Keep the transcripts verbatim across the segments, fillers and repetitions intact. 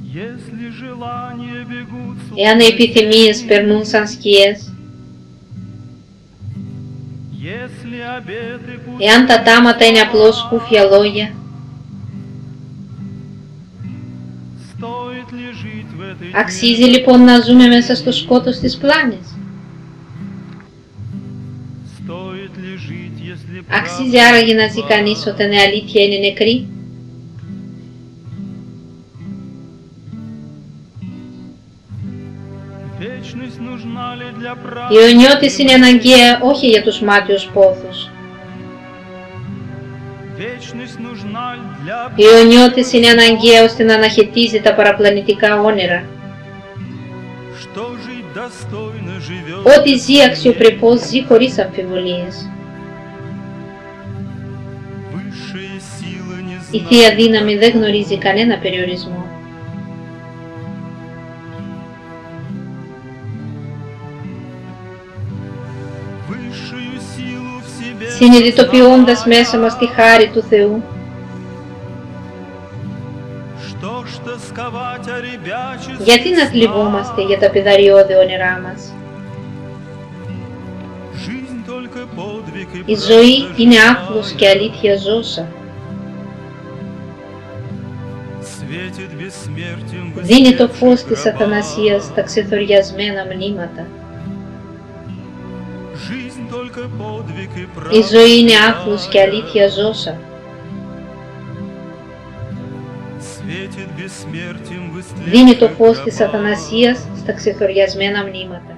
Εάν οι επιθυμίες περνούν σαν σκιές, εάν τα τάματα είναι απλώς σκούφια λόγια, αξίζει λοιπόν να ζούμε μέσα στο σκότος της πλάνης? Αξίζει άραγε να ζει κανείς όταν η αλήθεια είναι νεκρή? Η αιωνιότης είναι αναγκαία όχι για τους μάτιους πόθους. Η αιωνιότης είναι αναγκαία ώστε να αναχαιτίζει τα παραπλανητικά όνειρα. Ό,τι ζει αξιοπρεπώς ζει χωρίς αμφιβολίες. Η Θεία Δύναμη δεν γνωρίζει κανένα περιορισμό. Συνειδητοποιώντας μέσα μας τη χάρη του Θεού, γιατί να θλιβόμαστε για τα παιδαριώδη όνειρά μας? Η ζωή είναι άθλος και αλήθεια ζώσα. Δίνει το φως της αθανασίας στα ξεθοριασμένα μνήματα. Η ζωή είναι άθλος και αλήθεια ζώσα. Δίνει το φως της αθανασίας στα ξεθοριασμένα μνήματα.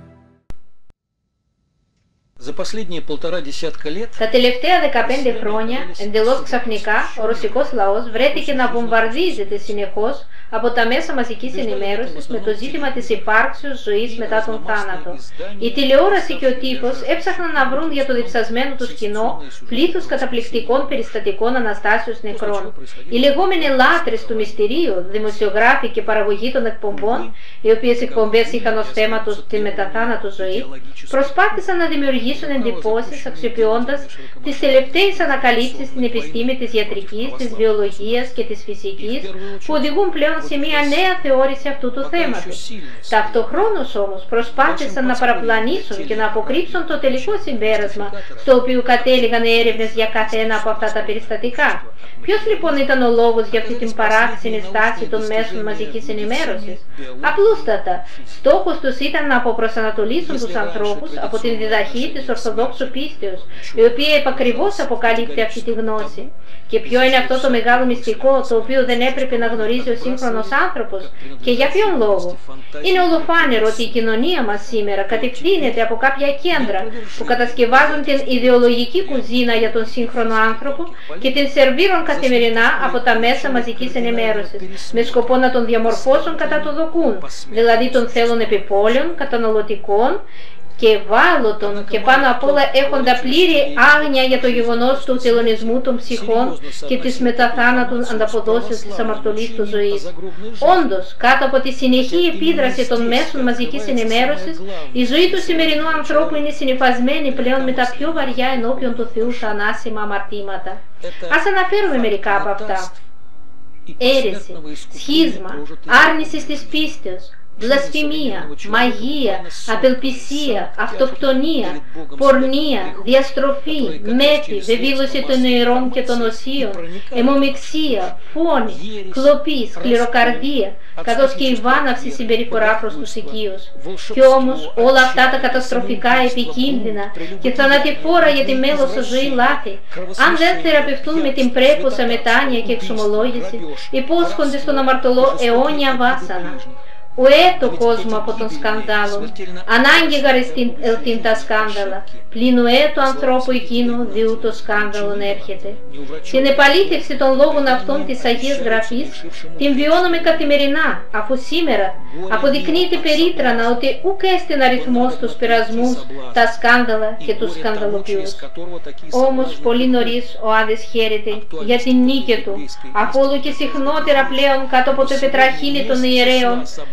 Τα τελευταία δεκαπέντε χρόνια, εντελώς ξαφνικά, ο ρωσικός λαός βρέθηκε να βομβαρδίζεται συνεχώς από τα μέσα μαζικής ενημέρωσης με το ζήτημα της υπάρξεως ζωής μετά τον θάνατο. Η τηλεόραση και ο τύπος έψαχναν να βρουν για το διψασμένο τους κοινό πλήθος καταπληκτικών περιστατικών αναστάσεως νεκρών. Οι λεγόμενοι λάτρες του μυστηρίου, δημοσιογράφοι και παραγωγοί των εκπομπών, οι οποίες εκπομπές είχαν ως θέμα τους τη μεταθάνατο ζωή, προσπάθησαν να δημιουργήσουν εντυπώσεις αξιοποιώντας τις τελευταίες ανακαλύψεις στην επιστήμη της ιατρικής, της βιολογίας και της φυσικής που οδηγούν πλέον σε μια νέα θεώρηση αυτού του θέματος. Ταυτοχρόνως όμως προσπάθησαν να παραπλανήσουν και να αποκρύψουν το τελικό συμπέρασμα στο οποίο κατέληγαν οι έρευνες για κάθε ένα από αυτά τα περιστατικά. Ποιος λοιπόν ήταν ο λόγος για αυτή την παράξενη στάση των μέσων μαζικής ενημέρωσης? Απλούστατα, στόχος τους ήταν να αποπροσανατολίσουν τους ανθρώπους από την διδαχή της Ορθοδόξου πίστεως, η οποία επακριβώς αποκαλύπτει αυτή τη γνώση. Και ποιο είναι αυτό το μεγάλο μυστικό το οποίο δεν έπρεπε να γνωρίζει ο σύγχρονος άνθρωπος και για ποιον λόγο? Είναι ολοφάνερο ότι η κοινωνία μας σήμερα κατευθύνεται από κάποια κέντρα που κατασκευάζουν την ιδεολογική κουζίνα για τον σύγχρονο άνθρωπο και την σερβίρουν καθημερινά από τα μέσα μαζικής ενημέρωσης με σκοπό να τον διαμορφώσουν κατά το δοκούν, δηλαδή τον θέλουν επιπόλαιων, καταναλωτικών και ευάλωτων και πάνω απ' όλα έχοντα πλήρη άγνοια για το γεγονός του τελωνισμού των ψυχών και της μεταθάνατων ανταποδόσεως της αμαρτωλής του ζωής. Όντως, κάτω από τη συνεχή επίδραση των μέσων μαζικής ενημέρωσης, η ζωή του σημερινού ανθρώπου είναι συνυφασμένη πλέον με τα πιο βαριά ενώπιον του Θεού θανάσιμα αμαρτήματα. Ας αναφέρουμε μερικά από αυτά. Αίρεση, σχίσμα, άρνηση της πίστεως, βλασφημία, μαγεία, απελπισία, αυτοκτονία, πορνεία, διαστροφή, μέθη, βεβήλωση των ιερών και των οσίων, αιμομιξία, φόνη, κλοπή, σκληροκαρδία, καθώς και η βάναυση συμπεριφορά προς τους οικείους. Κι όμως όλα αυτά τα καταστροφικά, επικίνδυνα και θανατηφόρα για τη μέλωσα ζωή λάθη, αν δεν θεραπευτούν με την πρέπουσα μετάνοια και εξομολόγηση, υπόσχονται στον αμαρτωλό αιώνια βάσανα. Ουέ το κόσμο από των σκανδάλων, ανάγκη ελθύν τα σκάνδαλα, πλην ουέ το ανθρώπου εκείνο διού το σκάνδαλον έρχεται. Την επαλήθευση των λόγων αυτών της Αγίας Γραφής την βιώνουμε καθημερινά, αφού σήμερα αποδεικνύεται περίτρανα ότι ουκ έστιν αριθμός τους πειρασμούς, τα σκάνδαλα και τους σκανδαλοποιούς. Όμως πολύ νωρίς ο Άδης χαίρεται για την νίκη του, αφού όλο και συχνότερα πλέον κάτω από το πετραχύλι των ιερέων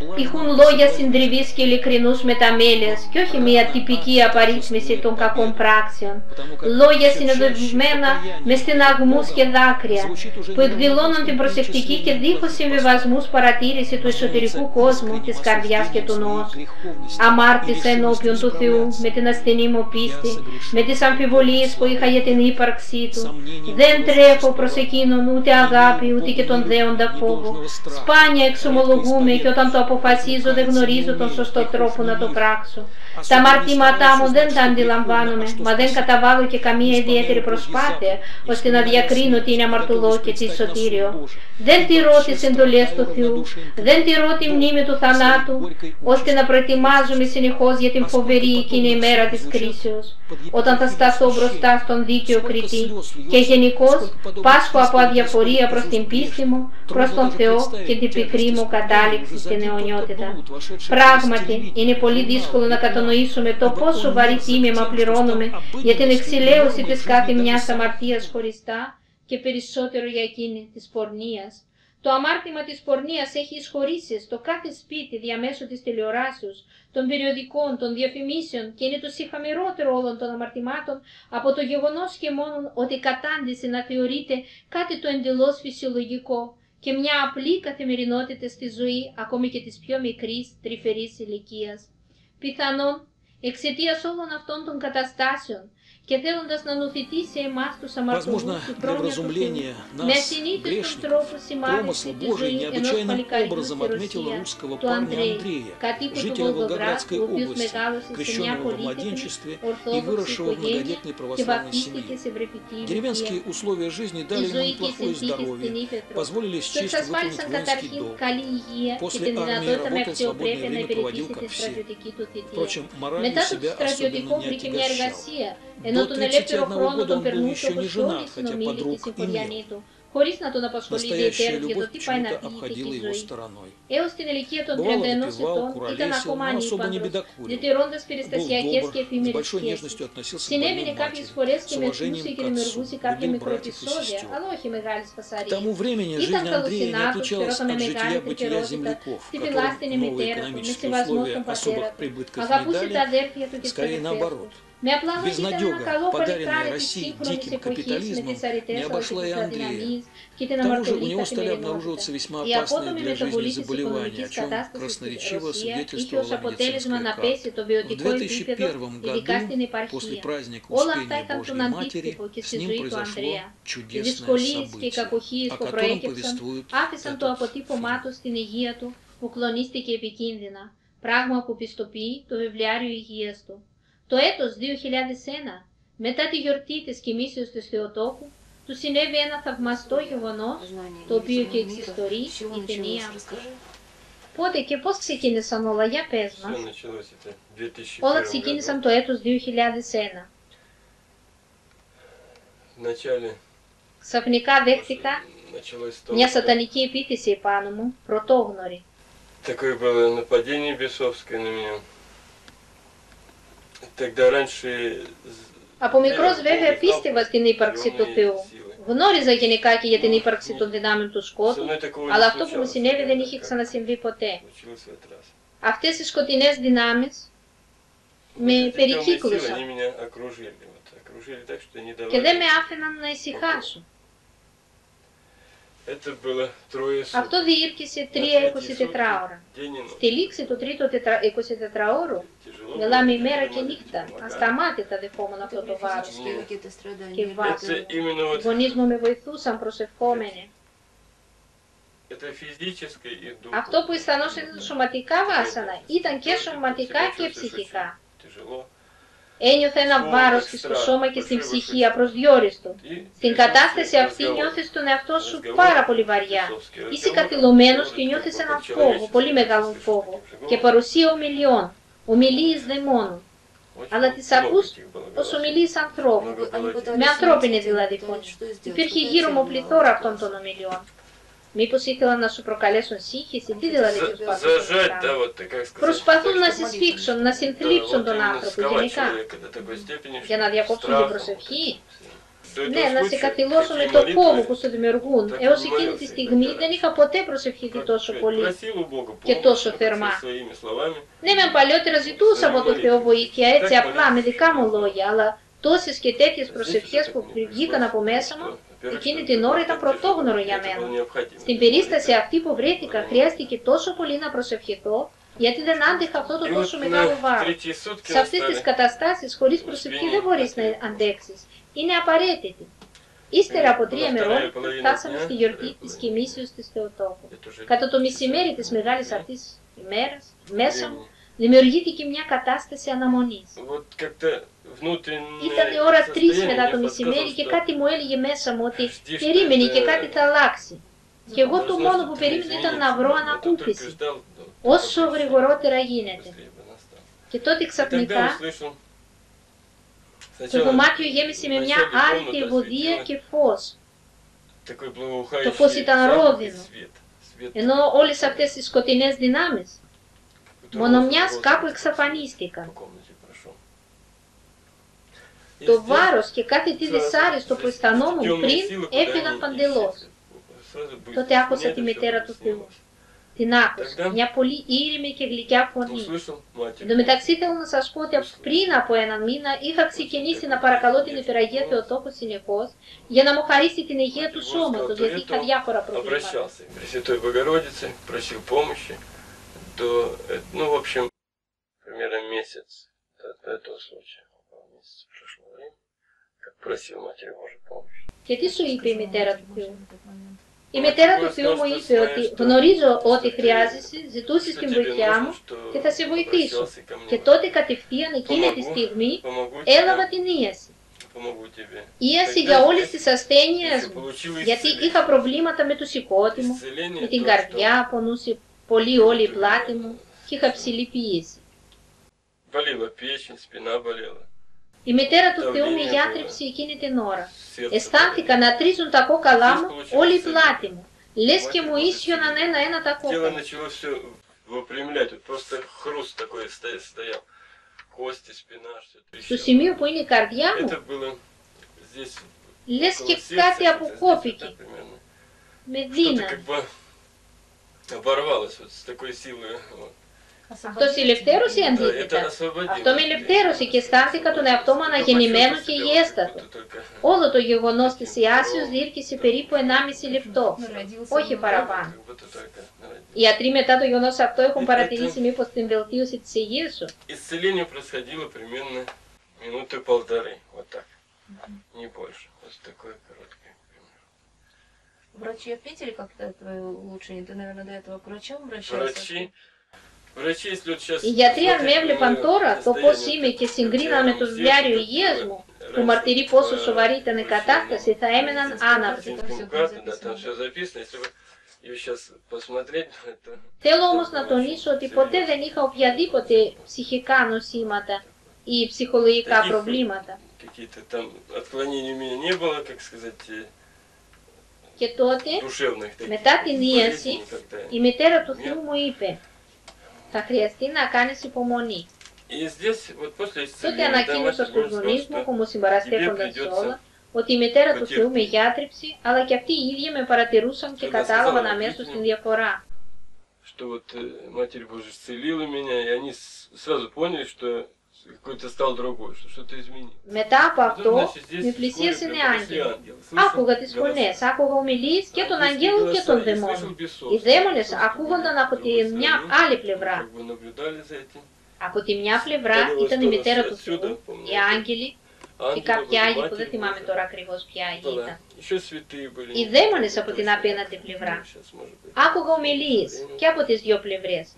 ηχούν λόγια συντριβής και ειλικρινούς μεταμέλειας και όχι μια τυπική απαρίθμηση των κακών πράξεων. Λόγια συνοδευμένα με στεναγμούς και δάκρυα, που εκδηλώνουν την προσεκτική και δίχως συμβιβασμούς παρατήρηση του εσωτερικού κόσμου, της καρδιάς και του νόους. Αμάρτησα ενώπιον του Θεού με την ασθενή μου πίστη, με τις αμφιβολίες που είχα για την ύπαρξή Του. Δεν τρέφω προς εκείνον ούτε αγάπη, ούτε και τον δέοντα φόβο. Σπάνια εξομολογούμε και όταν το αποφασίζω δεν γνωρίζω τον σωστό τρόπο να το πράξω. Τα αμαρτήματά μου δεν τα αντιλαμβάνομαι, μα δεν καταβάλω και καμία ιδιαίτερη προσπάθεια ώστε να διακρίνω τι είναι αμαρτωλό και τι σωτήριο. Δεν τηρώ τις εντολές του Θεού, δεν τηρώ τη μνήμη του θανάτου, ώστε να προετοιμάζομαι συνεχώς για την φοβερή εκείνη ημέρα της κρίσεως, όταν θα σταθώ μπροστά στον δίκαιο κριτή και γενικώς πάσχω από αδιαφορία προς την πίστη μου, προς τον Θεό και την πικρή μου κατάληξη στην αιωνιότητα. Πράγματι, είναι πολύ δύσκολο να κατανοήσουμε το πόσο βαρύ τίμημα πληρώνουμε για την εξηλαίωση της κάθε μιας αμαρτίας χωριστά και περισσότερο για εκείνη της πορνείας. Το αμάρτημα της πορνείας έχει εισχωρήσει στο κάθε σπίτι διαμέσου της τηλεοράσεως, των περιοδικών, των διαφημίσεων και είναι το συγχαμηρότερο όλων των αμαρτημάτων από το γεγονός και μόνο ότι κατάντησε να θεωρείται κάτι το εντελώς φυσιολογικό και μια απλή καθημερινότητα στη ζωή ακόμη και της πιο μικρής τρυφερής ηλικίας. Πιθανόν, εξαιτίας όλων αυτών των καταστάσεων και θέλοντας να νοθητήσει εμάς τους αμαρτωλούς του πρόνοια του Θεού, με ασυνείδητον τρόπο σημάδεσε τη ζωή ενός παλικαριού στη Ρωσία, του Ανδρέη, κατοίκου του Βολγογράδου, ο οποίος μεγάλωσε σε μια πολύτιμη ορθόδοξη οικογένεια και βαφτίστηκε σε βρεφική ηλικία. Η ζωή και οι συνθήκες στην Ήπεθρο του εξασφάλισαν καταρχήν καλή υγεία και την δυνατότητα με αξιοπρέπεια να υπηρετήσει τη στρατιωτική του θητεία. Μετά το στρατιωτικό βρήκε μια εργασία, ενώ τον ελεύθερο χρόνο τον περνούσε όπως όλοι οι συνομήλικοι και συγχωριανοί του, χωρίς να τον απασχολεί ιδιαιτέρως για το τι πάει να πει η ζωή. Έως την ηλικία των τριάντα ενός ετών ήταν ακόμα ανήπαντρος, διατηρώντας περιστασιακές και εφήμερες σχέσεις. Συνέβαινε κάποιες φορές και μετρούσε και δημιουργούσε κάποια μικροεπισόδια, αλλά όχι μεγάλης φασαρίας. Ήταν καλός συνάρτης, φερόταν με μεγάλη επικαιρότητα, τυφυλάστηνε η μητέρα του, με σεβασμό στον πατέρα του, αγαπούσε τα αδέρφια του και τους αδερφές του. Με απλά λόγια ήταν ένα καλό παλικάρι της σύγχρονης εποχής με τις αρετές αλλά και τις αδυναμίες και την αμαρτωλή καθημερινότητα. Η απότομη μεταβολή της οικονομικής κατάστασης στη Ρωσία είχε ως αποτέλεσμα να πέσει το βιωτικό επίπεδο, ειδικά στην επαρχία. Όλα αυτά είχαν τον αντίκτυπο και στη ζωή του Ανδρέα. Οι δυσκολίες και οι κακοχίες που προέκυψαν άφησαν το αποτύπωμά του στην υγεία του που κλονίστηκε επικίνδυνα, πράγμα που πιστοποιεί το βιβλιάριο υγείας του. Το έτος δύο χιλιάδες ένα, μετά τη γιορτή της κοιμήσεως του Θεοτόκου, του συνέβη ένα θαυμαστό γεγονός, το οποίο και εξιστορεί η ταινία. Πότε και πώς ξεκίνησαν όλα, για πες μας. Όλα ξεκίνησαν το έτος δύο χιλιάδες ένα. Ξαφνικά δέχτηκα μια σατανική επίθεση επάνω μου, πρωτόγνωρη. Такое было нападение бесовское на меня. Από μικρός βέβαια πίστευα στην ύπαρξη του Θεού. Γνώριζα γενικά και για την ύπαρξη των δυνάμεων του σκότου, αλλά αυτό που μου συνέβη δεν είχε ξανασυμβεί ποτέ. Αυτές οι σκοτεινές δυνάμεις με περικύκλωσαν και δεν με άφηναν να ησυχάσω. Αυτό διήρκησε τρία εικοσιτετράωρα. Στη λήξη του τρίτου εικοσιτετράωρου, μιλάμε ημέρα και νύχτα, ασταμάτητα δεχόμουν αυτό το βάρος και βάθος. Οι γονείς μου με βοηθούσαν προσευχόμενοι. Αυτό που αισθανόταν σωματικά βάσανα ήταν και σωματικά και ψυχικά. Ένιωθε ένα βάρος στο σώμα και στην ψυχή απροσδιόριστο. Στην κατάσταση αυτή νιώθεις τον εαυτό σου πάρα πολύ βαριά. Είσαι καθυλωμένος και νιώθεις έναν φόβο, πολύ μεγάλο φόβο και παρουσία ομιλιών, ομιλίες δαιμόνων. Αλλά τις ακούς ως ομιλίες ανθρώπου, με ανθρώπινη δηλαδή φωνή. Υπήρχε γύρω μου πληθώρα αυτών των ομιλιών. Μήπως ήθελαν να σου προκαλέσουν σύγχυση, τι δηλαδή προσπαθούν να κάνουν. Προσπαθούν να συσφίξουν, να συνθλίψουν τον άνθρωπο γενικά, για να διακόψουν την προσευχή. до этого Ναι, να случая συγκατηλώσουμε такие το молитвы, φόβο που σου δημιουργούν. так Έως и не εκείνη τη молился στιγμή никогда δεν раньше. είχα ποτέ προσευχηθεί Как τόσο сказать, πολύ просил у Бога και помощи, τόσο как θερμά. своими словами. Ναι, μεν παλιότερα ζητούσα από τον Θεό βοήθεια έτσι απλά με δικά μου λόγια, αλλά τόσες και τέτοιες προσευχές που βγήκαν από μέσα μου, εκείνη την ώρα ήταν πρωτόγνωρο για μένα. Στην περίσταση αυτή που βρέθηκα χρειάστηκε τόσο πολύ να προσευχηθώ, γιατί δεν άντεχα αυτό το τόσο μεγάλο βάρος. Σε αυτές τις καταστάσεις, χωρίς προσευχή δεν μπορείς να αντέξεις. Είναι απαραίτητη. Ύστερα από τρία μερόλεπτα φτάσαμε στη γιορτή της κοιμήσεως της Θεοτόκου. Κατά το μεσημέρι της μεγάλης αυτής ημέρας, μέσα μου δημιουργήθηκε μια κατάσταση αναμονής. Ήταν η ώρα τρεις μετά το μεσημέρι και κάτι μου έλεγε μέσα μου ότι περίμενε και κάτι θα αλλάξει. Και εγώ το μόνο που περίμενα ήταν να βρω ανακούφιση, όσο γρηγορότερα γίνεται. Και τότε ξαφνικά το δωμάτιο γέμισε με μια άρρητη ευωδία και φως. Το φως ήταν ρόδινο, ενώ όλες αυτές οι σκοτεινές δυνάμεις μόνο μιας κάπου εξαφανίστηκαν. Το βάρος και κάθε τι δυσάρεστο που αισθανόμουν πριν έφυγαν παντελώς. Τότε άκουσα τη μητέρα του Θεού. Την άκουσα, μια πολύ ήρεμη και γλυκιά φωνή. Εν τω μεταξύ θέλω να σας πω ότι πριν από έναν μήνα είχα ξεκινήσει να παρακαλώ την Υπεραγία Θεοτόκο συνεχώς για να μου χαρίσει την υγεία του σώματος, γιατί είχα διάφορα προβλήματα. Και τι σου είπε η μητέρα του Θεού? Η μητέρα του Θεού μου είπε ότι γνωρίζω ότι χρειάζεσαι, ζητούσες την βοήθειά μου και θα σε βοηθήσω. Και τότε κατευθείαν εκείνη τη στιγμή έλαβα την ίαση. Ίαση για όλες τις ασθένειες μου, γιατί είχα προβλήματα με το σηκώτη μου, με την καρδιά, πονούσε πολύ όλη η πλάτη μου και είχα ψηλή πίεση. Η μητέρα του Θεού με γιάτρεψε εκείνη την ώρα. Αισθάνθηκα να τρίζουν τα κόκαλά μου όλη η πλάτη μου, λες και μου ίσιοναν ένα-ένα τα κόκαλα. Στο σημείο που είναι η καρδιά μου, λες και κάτι αποκόπηκε με δύναμη. Αυτό συλλευθέρωσε αντίθετα. Αυτό με ελευθέρωσε και αισθάνθηκα τον εαυτό μου αναγεννημένο και υγιέστατο. Όλο το γεγονός της ιάσεως διήρκησε περίπου ενάμιση λεπτό, όχι παραπάνω. Οι ιατροί μετά το γεγονός αυτό έχουν παρατηρήσει μήπως την βελτίωση της υγείας σου? Врачи отметили как-то твое улучшение? Ты, наверное, до этого к врачам обращался? Οι γιατροί αν με έβλεπαν τώρα το πώς είμαι και συγκρίναν με το βιβλιάριο υγείας μου, που μαρτυρεί πόσο σοβαρή ήταν η κατάσταση, θα έμεναν άναυδοι. Θέλω όμως να τονίσω ότι ποτέ δεν είχα οποιαδήποτε ψυχικά νοσήματα ή ψυχολογικά προβλήματα. Και τότε, μετά την ίαση, η μητέρα του Θεού μου είπε, θα χρειαστεί να κάνεις υπομονή. Τότε ανακοίνωσα στους γονείς μου που μου συμπαραστέκονταν σε όλα, ότι η μητέρα του Θεού με γιάτρεψε, αλλά και αυτοί οι ίδιοι με παρατηρούσαν και κατάλαβαν αμέσως την διαφορά. Μετά από αυτό, με πλησίασαν οι άγγελοι. Άκουγα τις φωνές, άκουγα ομιλίες και των αγγέλων και των δαιμόνων. Οι δαίμονες ακούγονταν από τη μια άλλη πλευρά. Από τη μια πλευρά ήταν η μητέρα του Θεού, οι άγγελοι και κάποιοι άγιοι που δεν θυμάμαι τώρα ακριβώς ποια ήταν. Οι δαίμονες από την απέναντι πλευρά. Άκουγα ομιλίες και από τις δύο πλευρές.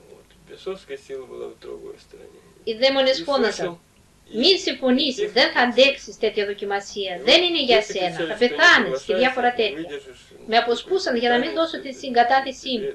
Οι δαίμονες φώναζαν, μην συμφωνήσεις, δεν θα αντέξεις τέτοια δοκιμασία, δεν είναι για σένα, θα πεθάνεις και διάφορα τέτοια. Με αποσπούσαν για να μην δώσω τη συγκατάθεσή μου.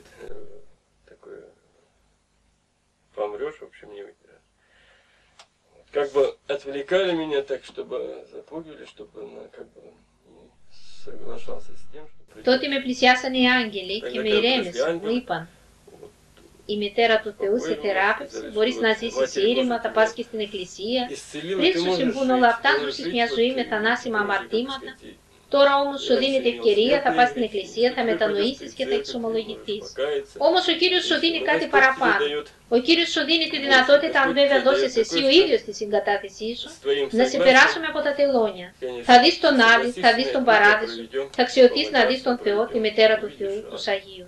Τότε με πλησιάσαν οι άγγελοι και με ηρέμησαν, μου είπαν, η μητέρα του Θεού σε θεράπευση, μπορείς να ζήσεις ήρεμα, θα πας και στην εκκλησία. Πριν σου συμβούν όλα αυτά, ζήσεις μια ζωή με θανάσιμα αμαρτήματα. Τώρα όμως σου δίνεται ευκαιρία, θα πας στην εκκλησία, θα μετανοήσεις και θα εξομολογηθείς. Όμως ο Κύριος σου δίνει κάτι παραπάνω. Ο Κύριος σου δίνει τη δυνατότητα, αν βέβαια δώσεις εσύ ο ίδιος τη συγκατάθεσή σου, να σε περάσουμε από τα τελώνια. Θα δεις τον Άδη, θα δεις τον Παράδεισο, θα αξιωθείς να δεις τον Θεό, τη Μητέρα του Θεού, τους Αγίους.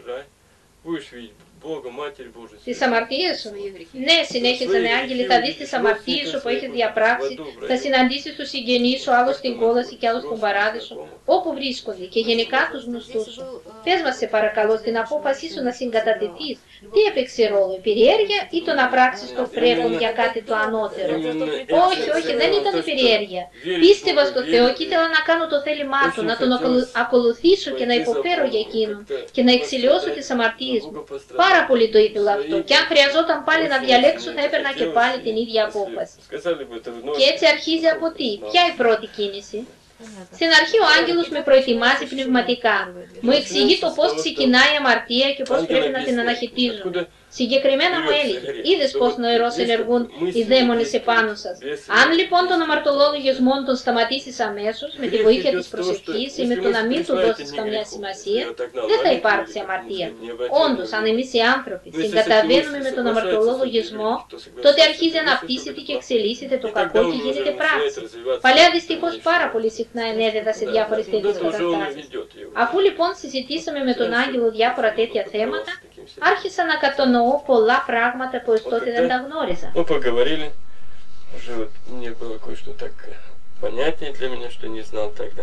Τις αμαρτίες σου. Ναι, συνέχιζαν οι άγγελοι, θα δεις τις αμαρτίες σου που έχεις διαπράξει, θα συναντήσεις τους συγγενείς σου, άλλο στην κόλαση και άλλο στον Παράδεισο, όπου βρίσκονται και γενικά τους γνωστούς σου. Πες μας σε παρακαλώ, στην απόφασή σου να συγκατατεθείς, τι έπαιξε ρόλο, η περιέργεια ή το να πράξεις το πρέπον για κάτι το ανώτερο? Όχι, όχι, δεν ήταν η περιέργεια. Πίστευα στο Θεό και ήθελα να κάνω το θέλημά του, να τον ακολουθήσω και να υποφέρω για εκείνον και να εξηλαιώσω τις αμαρτίες μου. Πάρα πολύ το ήθελα αυτό. Και αν χρειαζόταν πάλι να διαλέξω, θα έπαιρνα και πάλι την ίδια απόφαση. Και έτσι αρχίζει από τι? Ποια η πρώτη κίνηση? Στην αρχή ο άγγελος με προετοιμάζει πνευματικά. Μου εξηγεί το πώς ξεκινάει η αμαρτία και πώς πρέπει να την αναχαιτίζουμε. Συγκεκριμένα μου έλεγε, είδες πώς νοερώς ενεργούν οι δαίμονες επάνω σας. Αν λοιπόν τον αμαρτωλόγισμό τον σταματήσεις αμέσως, με τη βοήθεια της προσευχής ή με το να μην του δώσεις καμιά σημασία, δεν θα υπάρξει αμαρτία. Όντως, αν εμείς οι άνθρωποι συγκαταβαίνουμε με τον αμαρτωλόγισμό, τότε αρχίζει να αναπτύσσεται και εξελίσσεται το κακό και γίνεται πράξη. Παλιά δυστυχώς πάρα πολύ συχνά ενέδεδα σε διάφορες τέτοιες καταστάσεις. Αφού λοιπόν συζητήσαμε με τον άγγελο διάφορα τέτοια θέματα, άρχισα να κατανοώ πολλά πράγματα που ως τότε δεν τα γνώριζα. Мы поговорили, уже вот мне было кое-что так понятнее для меня, что не знал тогда.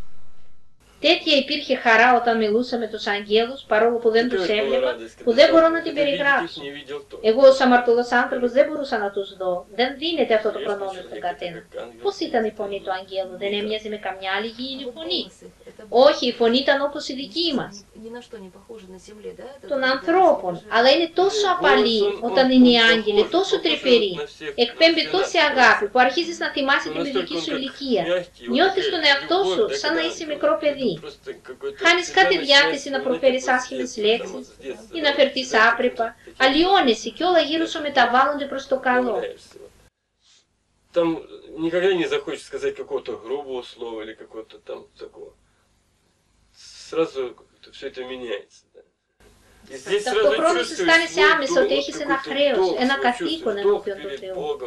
Τέτοια υπήρχε χαρά όταν μιλούσα με τους αγγέλους, παρόλο που δεν τους έβλεπα, που δεν μπορώ να την περιγράψω. Εγώ ως αμαρτωλός άνθρωπος δεν μπορούσα να τους δω. Δεν δίνεται αυτό το προνόμιο στον καθένα. Πώς ήταν η φωνή του αγγέλου, δεν έμοιαζε με καμιά άλλη γήινη φωνή? Όχι, η φωνή ήταν όπως η δική μας, των ανθρώπων, αλλά είναι τόσο απαλή όταν είναι οι άγγελοι, τόσο τρυφερή. Εκπέμπει τόση αγάπη που αρχίζεις να θυμάσαι την παιδική σου ηλικία. Νιώθεις τον εαυτό σου σαν να είσαι μικρό παιδί. Χάνεις κάτι διάθεση να προφέρεις άσχημες λέξεις ή να φερθείς άπρεπα, αλλοιώνεσαι και όλα γύρω σου μεταβάλλονται προς το καλό. Там никогда не захочешь сказать какого-то грубого слова или какого-то там такого. Сразу все это меняется. Ταυτόχρονα αισθάνεσαι άμεσα ότι έχεις ένα χρέος, ένα καθήκον ενώπιον του Θεού.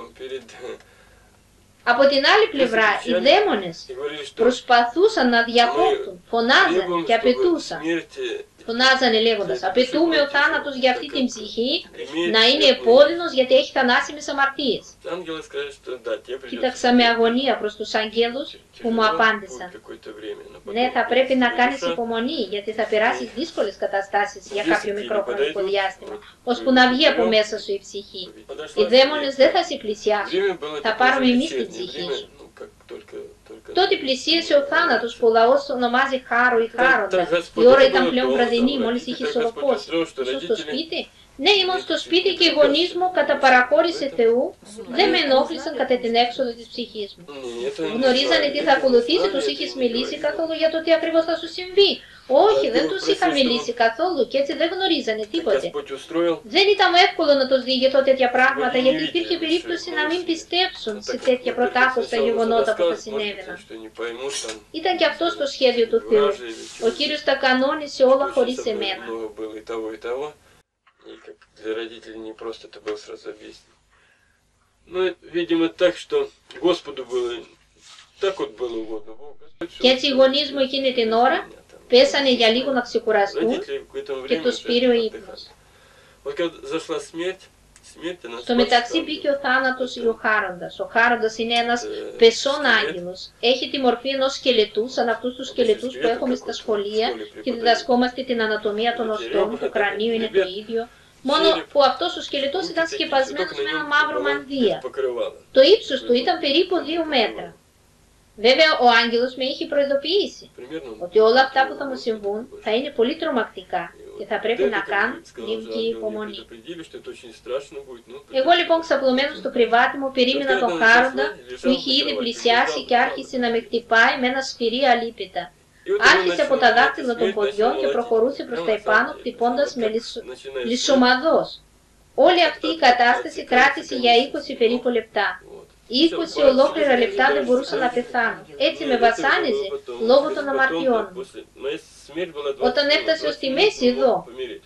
Από την άλλη πλευρά, οι δαίμονες προσπαθούσαν να διακόπτουν, φωνάζαν και απαιτούσαν. Φωνάζανε λέγοντας, απαιτούμε ο θάνατος για αυτή την ψυχή να είναι επώδυνος γιατί έχει θανάσιμες αμαρτίες. Κοίταξα με αγωνία προς τους αγγέλους που μου απάντησαν. Ναι, θα πρέπει να κάνεις υπομονή γιατί θα περάσεις δύσκολες καταστάσεις για κάποιο μικρό χρονικό διάστημα, ώσπου να βγει από μέσα σου η ψυχή. Οι δαίμονες δεν θα σε πλησιάσουν, θα πάρουμε εμείς την ψυχή σου. Τότε πλησίασε ο θάνατος που ο λαός ονομάζει Χάρο ή Χάροντα. Η ώρα ήταν πλέον βραδινή, μόλις είχε ισορροπώσει. Ήσουν στο σπίτι? Ναι, ήμουν στο σπίτι και οι γονείς μου κατά παραχώρηση Θεού δεν με ενόχλησαν κατά την έξοδο της ψυχής μου. Γνωρίζανε τι θα ακολουθήσει, τους είχες μιλήσει καθόλου για το τι ακριβώς θα σου συμβεί? Όχι, δεν τους είχα μιλήσει καθόλου και έτσι δεν γνωρίζανε τίποτε. Δεν ήταν εύκολο να τους διηγηθώ τέτοια πράγματα γιατί υπήρχε περίπτωση να μην πιστέψουν σε τέτοια πρωτάκουστα γεγονότα που θα συνέβαιναν. Ήταν και αυτό το σχέδιο του Θεού. Ο Κύριος τα κανόνισε όλα χωρίς εμένα. Для родителей не просто это было сразу объяснить. Но, видимо, так, что Господу было, так вот было угодно. Και έτσι οι γονείς μου εκείνη την ώρα πέσανε για λίγο να ξεκουραστούν και τους πήρε ο ύπνος. Στο μεταξύ μπήκε ο θάνατος ή ο Χάροντας. Ο Χάροντας είναι ένας πεσόν άγγελος. Έχει τη μορφή ενός σκελετού, σαν αυτούς τους σκελετούς που έχουμε στα σχολεία και διδασκόμαστε την ανατομία των οστών, του κρανίου είναι το ίδιο. Μόνο που αυτός ο σκελετός ήταν σκεπασμένος με ένα μαύρο μανδύα. Το ύψος του ήταν περίπου δύο μέτρα. Βέβαια, ο άγγελος με είχε προειδοποιήσει ότι όλα αυτά που θα μου συμβούν θα είναι πολύ τρομακτικά και θα πρέπει να κάνω λίγη υπομονή. Εγώ λοιπόν ξαπλωμένος στο κρεβάτι μου περίμενα τον Χάροντα που είχε ήδη πλησιάσει και άρχισε να με χτυπάει με ένα σφυρί αλίπητα. Άρχισε από τα δάχτυλα των ποδιών και προχωρούσε προς τα επάνω, χτυπώντας με λυσομαδός. Όλη αυτή η κατάσταση κράτησε για είκοσι περίπου λεπτά. είκοσι ολόκληρα λεπτά δεν μπορούσα να πεθάνω. Έτσι με βασάνιζε λόγω των αμαρτιών μου. Όταν έφτασε ως τη μέση εδώ,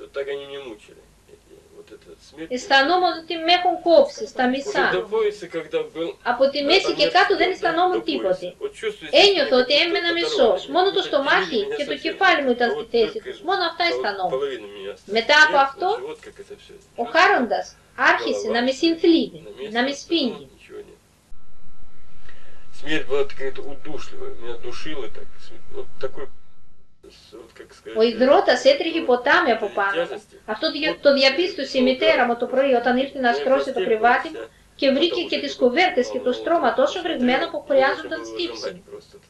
αισθανόμουν ότι με έχουν κόψει στα μισά. Από τη μέση και κάτω δεν αισθανόμουν τίποτε. Ένιωθα ότι έμενα μισός. Μόνο το στομάχι και το κεφάλι μου ήταν στη θέση τους. Μόνο αυτά αισθανόμουν. Μετά από αυτό, ο Χάροντας άρχισε να με συνθλίβει, να με σφίγγει. Смерть была какая-то удушливая, меня душила так, вот такой, вот как сказать... Ο υδρότας έτρεχε ποτάμι από πάνω μου. Αυτό το διαπίστωσε η μητέρα μου το πρωί όταν ήρθε να στρώσει το κρεβάτι μου και βρήκε και τις κουβέρτες και το στρώμα τόσο βρεγμένο που χρειάζονταν στύψη.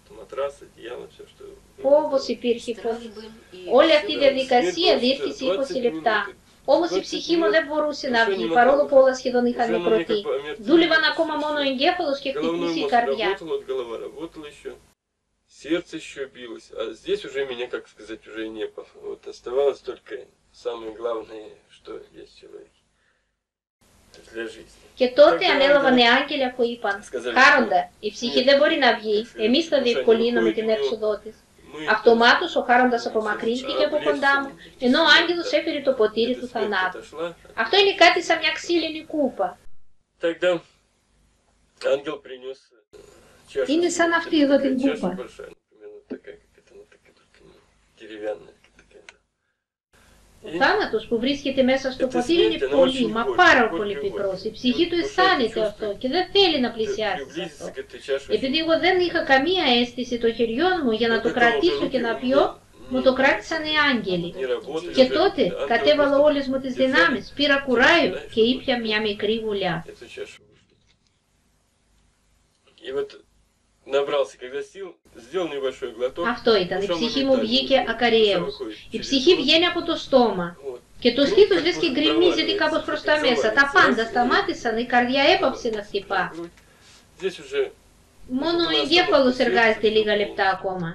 Φόβος υπήρχε πολύ. Όλη αυτή η διαδικασία διήρκησε είκοσι λεπτά. Όμως η ψυχή μου δεν μπορούσε να βγει, παρόλο που όλα σχεδόν είχαν νεκρωθεί. Δούλευαν ακόμα μόνο ο εγκέφαλος και χτυπούσε η καρδιά. Сердце еще билось, а здесь уже меня, как сказать, уже не было. Вот оставалось только самое главное, что есть человек для жизни. Και τότε ανέλαβαν οι άγγελοι που είπαν, Χάροντα, η ψυχή δεν μπορεί να βγει, εμείς θα διευκολύνουμε την έξοδό της. Αυτομάτως ο Χάροντας απομακρύνθηκε από κοντά μου, ενώ ο άγγελος έφερε το ποτήρι του θανάτου. Αυτό είναι κάτι σαν μια ξύλινη κούπα. Είναι σαν αυτή εδώ την κούπα. Ο θάνατος που βρίσκεται μέσα στο ποτήρι είναι πολύ, μα πάρα πολύ πικρός. Η ψυχή του αισθάνεται αυτό και δεν θέλει να πλησιάσει σε αυτό. Επειδή εγώ δεν είχα καμία αίσθηση των χεριών μου για να το κρατήσω και να πιω, μου το κράτησαν οι άγγελοι. Και τότε κατέβαλα όλες μου τις δυνάμεις, πήρα κουράγιο και ήπια μια μικρή γουλιά. Αυτό ήταν, η ψυχή μου βγήκε ακαριέως. Η ψυχή βγαίνει από το στόμα και το στήθος λες και γκρεμίζεται κάπως προς τα μέσα. Τα πάντα σταμάτησαν, η καρδιά έπαψε να χτυπά. Μόνο ο εγκέφαλος εργάζεται λίγα λεπτά ακόμα.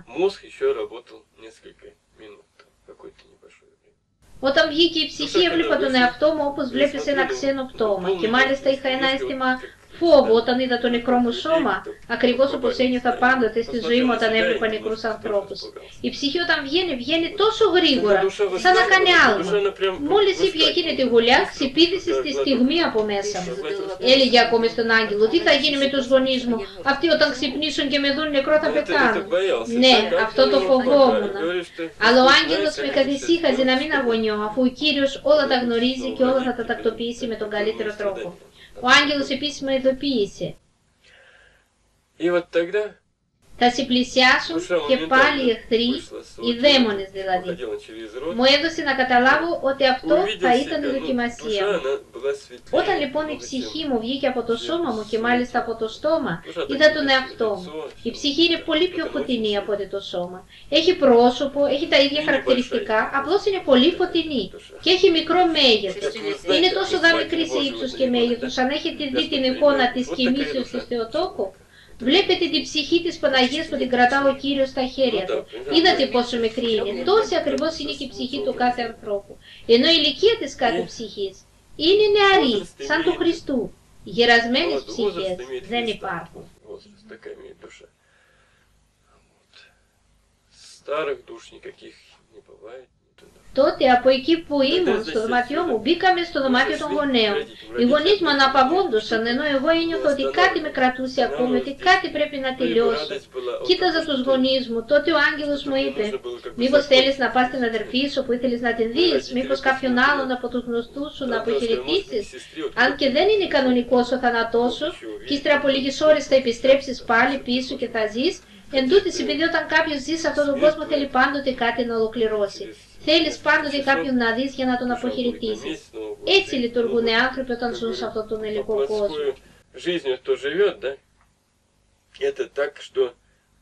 Όταν βγήκε η ψυχή έβλεπα τον εαυτό μου όπως βλέπεις ένα ξένο πτώμα και μάλιστα είχα ένα αίσθημα φόβο όταν είδα το νεκρό μου σώμα, ακριβώς όπως ένιωθα πάντοτε στη ζωή μου όταν έβλεπα νεκρούς ανθρώπους. Η ψυχή όταν βγαίνει, βγαίνει τόσο γρήγορα, σαν να κάνει άλμα. Μόλις ήπια εκείνη τη γουλιά, ξυπίδησε στη στιγμή από μέσα μου. Έλεγε ακόμη στον άγγελο, τι θα γίνει με τους γονείς μου, αυτοί όταν ξυπνήσουν και με δουν νεκρό θα πεθάνουν. Ναι, αυτό το φοβόμουν. Αλλά ο άγγελος με καθησύχαζε να μην αγωνιώ, αφού ο Κύριος όλα τα γνωρίζει και όλα θα τα τακτοποιήσει με τον καλύτερο τρόπο. Ο άγγελος επίσης με ειδοποίησε. Θα σε πλησιάσουν και πάλι οι εχθροί, οι δαίμονες δηλαδή. Μου έδωσε να καταλάβω ότι αυτό θα ήταν η δοκιμασία μου. Όταν λοιπόν η ψυχή μου βγήκε από το σώμα μου και μάλιστα από το στόμα, είδα τον εαυτό μου. Η ψυχή είναι πολύ πιο φωτεινή από ότι το σώμα. Έχει πρόσωπο, έχει τα ίδια χαρακτηριστικά, απλώς είναι πολύ φωτεινή και έχει μικρό μέγεθος. Είναι τόσο δα μικρή σε ύψος και μέγεθος, αν έχετε δει την εικόνα της κοιμήσεως της Θεοτόκου. Βλέπετε την ψυχή της Παναγίας που την κρατά ο Κύριος στα χέρια του. Είδατε πόσο μικρή είναι. Τόση ακριβώς είναι και η ψυχή του κάθε ανθρώπου. Ενώ η ηλικία της κάθε ψυχής είναι νεαρή, σαν του Χριστού. Γερασμένες ψυχές δεν υπάρχουν. Τότε από εκεί που ήμουν στο δωμάτιό μου μπήκαμε στο δωμάτιο των γονέων. Οι γονείς μου αναπαυόντουσαν ενώ εγώ ένιωθα ότι κάτι με κρατούσε ακόμη, ότι κάτι πρέπει να τελειώσω. Κοίταζα τους γονείς μου, τότε ο άγγελος μου είπε «Μήπως θέλεις να πας στην αδερφή σου που ήθελες να την δεις, μήπως κάποιον άλλον από τους γνωστούς σου να αποχαιρετήσεις, αν και δεν είναι κανονικός ο θάνατός σου και ύστερα από λίγες ώρες θα επιστρέψεις πάλι πίσω και θα ζεις». Εν τούτης, επειδή όταν κάποιος ζει σε αυτόν τον κόσμο θέλει πάντοτε κάτι να ολοκληρώσει. Θέλεις πάντοτε κάποιον να δεις για να τον αποχαιρετήσεις. Έτσι λειτουργούν οι άνθρωποι όταν ζουν σε αυτόν τον υλικό κόσμο.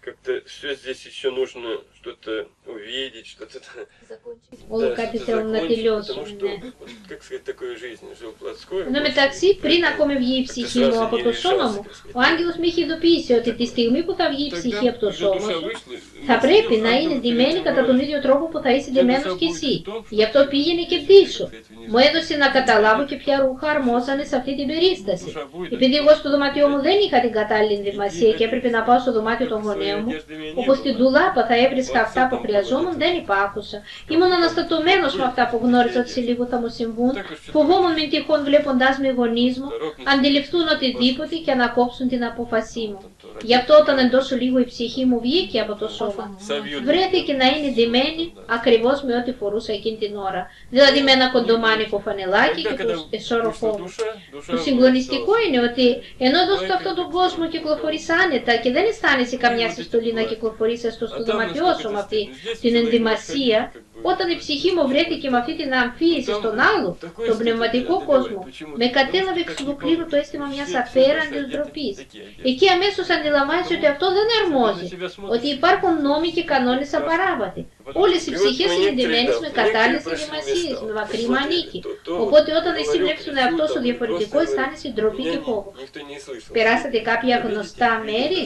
как-то все здесь еще нужно что-то увидеть, что-то Όλο κάτι θέλουν να τελειώσουν. как сказать, такой жизни жил плотской. Ενώ μεταξύ, πριν ακόμη βγει η ψυχή μου από το σώμα μου, ο άγγελος με έχει ειδοποιήσει ότι τη στιγμή που θα βγει η ψυχή από το σώμα σου, θα πρέπει να είναι ντυμένη κατά τον ίδιο τρόπο που θα είσαι ντυμένος κι εσύ. Γι' αυτό πήγαινε και ντύσου. Μου έδωσε να καταλάβω και ποια ρούχα αρμόζανε σε αυτή την περίσταση. Επειδή εγώ στο δωμάτιό μου δεν είχα την κατάλληλη ενδυμασία και έπρεπε να πάω στο δωμάτιο των γονέων μου, όπου στην ντουλάπα θα έβρισκα αυτά που χρειαζόμουν, δεν υπάκουσα. Ήμουν αναστατωμένος με αυτά που γνώριζα ότι σε λίγο θα μου συμβούν. Φοβόμουν μην τυχόν βλέποντάς με οι γονείς μου, αντιληφθούν οτιδήποτε και ανακόψουν την απόφασή μου. Γι' αυτό όταν εντός λίγο η ψυχή μου βγήκε από το σώμα, βρέθηκε να είναι ντυμένη ακριβώς με ό,τι φορούσα εκείνη την ώρα. Δηλαδή με ένα κοντομάνικο φανελάκι και το εσώροφό μου. Το συγκλονιστικό είναι ότι ενώ εδώ σε αυτόν τον κόσμο κυκλοφορείς άνετα και δεν αισθάνεσαι καμιά συστολή να κυκλοφορείς έστω στο δωμάτιό σου με αυτή την ενδυμασία, όταν η ψυχή μου βρέθηκε με αυτή την αμφίεση στον άλλο, τον πνευματικό κόσμο, με κατέλαβε εξ ολοκλήρου το αίσθημα μιας απέραντης ντροπής. Εκεί αμέσως αντιλαμβάνεσαι ότι αυτό δεν αρμόζει, ότι υπάρχουν νόμοι και κανόνες απαράβατοι. Όλες οι ψυχές είναι ντυμένες με κατάλληλες ενδυμασίες, με μακρύ μανίκι. Οπότε όταν εσύ βλέπεις τον εαυτό σου διαφορετικό, αισθάνεσαι ντροπή και φόβο. Περάσατε κάποια γνωστά μέρη?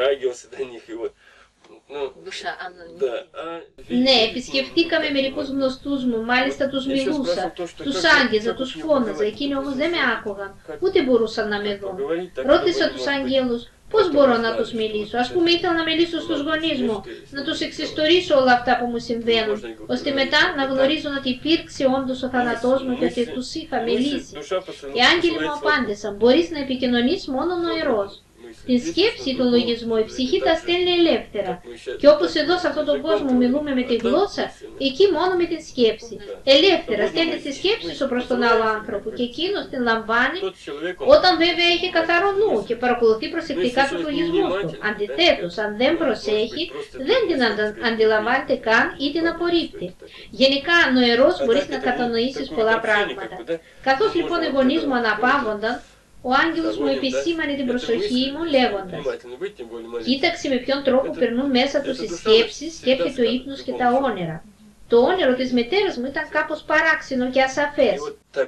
Ναι, επισκεφτήκαμε μερικούς γνωστούς μου, μάλιστα τους μιλούσα, τους άγγιζα, τους φώναζα, εκείνοι όμως δεν με άκουγαν, ούτε μπορούσαν να με δουν. Ρώτησα τους αγγέλους πώς μπορώ να τους μιλήσω, ας πούμε ήθελα να μιλήσω στους γονείς μου, να τους εξιστορήσω όλα αυτά που μου συμβαίνουν, ώστε μετά να γνωρίζουν ότι υπήρξε όντως ο θάνατός μου και ότι τους είχα μιλήσει. Οι άγγελοι μου απάντησαν, μπορείς να επικοινωνείς μόνο νοερός. Την σκέψη, τον λογισμό, η ψυχή τα στέλνει ελεύθερα. Και όπως εδώ σε αυτόν τον κόσμο μιλούμε με τη γλώσσα, εκεί μόνο με την σκέψη. Ελεύθερα στέλνει τη σκέψη σου προς τον άλλο άνθρωπο και εκείνος την λαμβάνει όταν βέβαια έχει καθαρό νου και παρακολουθεί προσεκτικά τους λογισμούς του. Αντιθέτως, αν δεν προσέχει, δεν την αντιλαμβάνεται καν ή την απορρίπτει. Γενικά, νοερός μπορείς να κατανοήσεις πολλά πράγματα. Καθώς λοιπόν οι γονείς μου αναπαύονταν, ο άγγελος μου επισήμανε την προσοχή μου λέγοντας «Κοίταξε με ποιον τρόπο περνούν μέσα τους οι σκέψεις και έρχεται ο ύπνος και τα όνειρα». Το όνειρο της μητέρας μου ήταν κάπως παράξενο και ασαφές.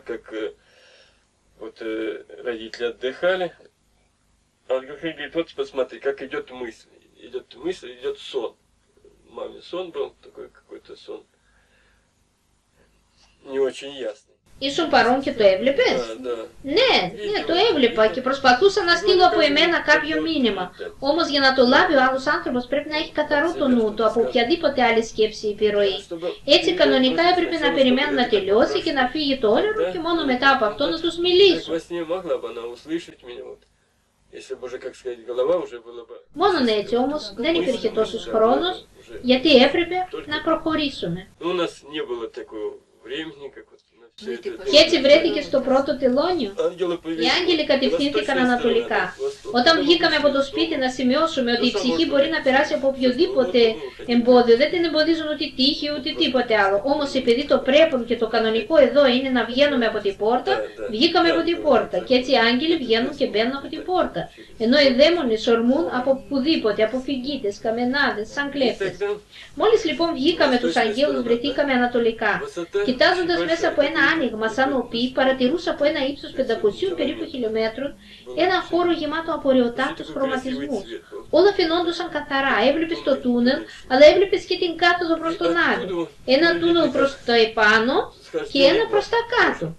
Ήσουν παρόν και το έβλεπες? Ναι, ναι, το έβλεπα και προσπαθούσα να στείλω από εμένα κάποιο μήνυμα. Όμως για να το λάβει ο άλλος άνθρωπος πρέπει να έχει καθαρό το νου του από οποιαδήποτε άλλη σκέψη ή επιρροή. Έτσι κανονικά έπρεπε να περιμένω να τελειώσει και να φύγει το όνειρο και μόνο μετά από αυτό να τους μιλήσω. Μόνον έτσι όμως δεν υπήρχε τόσος χρόνος γιατί έπρεπε να προχωρήσουμε. Και έτσι βρέθηκε στο πρώτο τελώνιο. Οι άγγελοι κατευθύνθηκαν ανατολικά. Όταν βγήκαμε από το σπίτι να σημειώσουμε ότι η ψυχή μπορεί να περάσει από οποιοδήποτε εμπόδιο, δεν την εμποδίζουν ούτε τύχη ούτε τίποτε άλλο. Όμως επειδή το πρέπον και το κανονικό εδώ είναι να βγαίνουμε από την πόρτα, βγήκαμε από την πόρτα. Και έτσι οι άγγελοι βγαίνουν και μπαίνουν από την πόρτα. Ενώ οι δαίμονες ορμούν από οπουδήποτε, από φυγγίτες, καμενάδες, σαν κλέφτες. Μόλις λοιπόν βγήκαμε τους αγγέλους, βρεθήκαμε ανατολικά. Κοιτάζοντας μέσα από ένα άνοιγμα σαν οπί, παρατηρούσα από ένα ύψος πεντακοσίων περίπου χιλιόμετρων ένα χώρο γεμάτο από ωραιοτάτους χρωματισμούς. Όλα φαινόντουσαν καθαρά. Έβλεπες το τούνελ, αλλά έβλεπες και την κάθοδο προς τον άδειο. Ένα τούνελ προς το επάνω και ένα προς τα κάτω.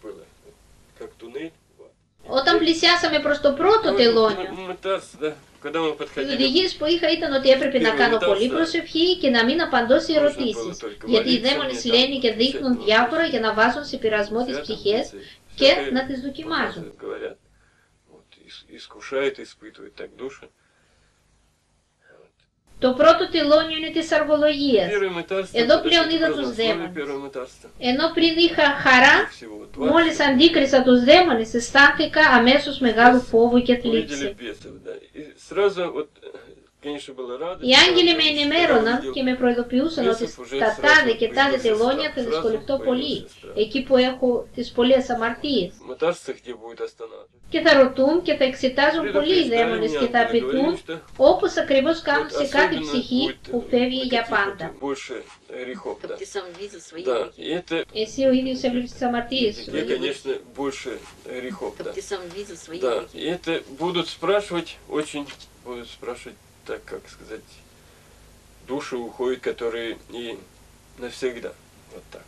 Όταν πλησιάσαμε προς το πρώτο τελώνιο, οι οδηγίες που είχα ήταν ότι έπρεπε να κάνω πολύ προσευχή και να μην απαντώ σε ερωτήσεις, γιατί οι δαίμονες λένε και δείχνουν διάφορα για να βάζουν σε πειρασμό τις ψυχές και να τις δοκιμάζουν. Το πρώτο τελώνιο είναι της αργολογίας. Εδώ πλέον είδα τους δαίμονες. Ενώ πριν είχα χαρά, μόλις αντίκρισα τους δαίμονες, αισθάνθηκα αμέσως μεγάλο φόβο και θλίψη. конечно, была радость. Οι άγγελοι με когда ενημέρωναν увидел και με προειδοποιούσαν ότι Бесов уже στα сразу τάδε και τάδε появился τελώνια страх, θα сразу δυσκολευτώ πολύ, появился страх. εκεί που έχω τις πολλές αμαρτίες. Мотаться, где будет останавливаться. Και θα ρωτούν και θα εξετάζουν πολλοί οι δαίμονες και θα απαιτούν, όπως ακριβώς κάνουν σε κάθε ψυχή που φεύγει για πάντα. Больше грехов, да. Ты сам видел свои Да, грехи. и это Εσύ ο ίδιος έβλεπες τις αμαρτίες σου. где, конечно, больше грехов, Как да. ты сам видел свои Да, грехи. и это будут спрашивать, очень будут спрашивать, так как сказать, души уходят, которые и навсегда. Вот так.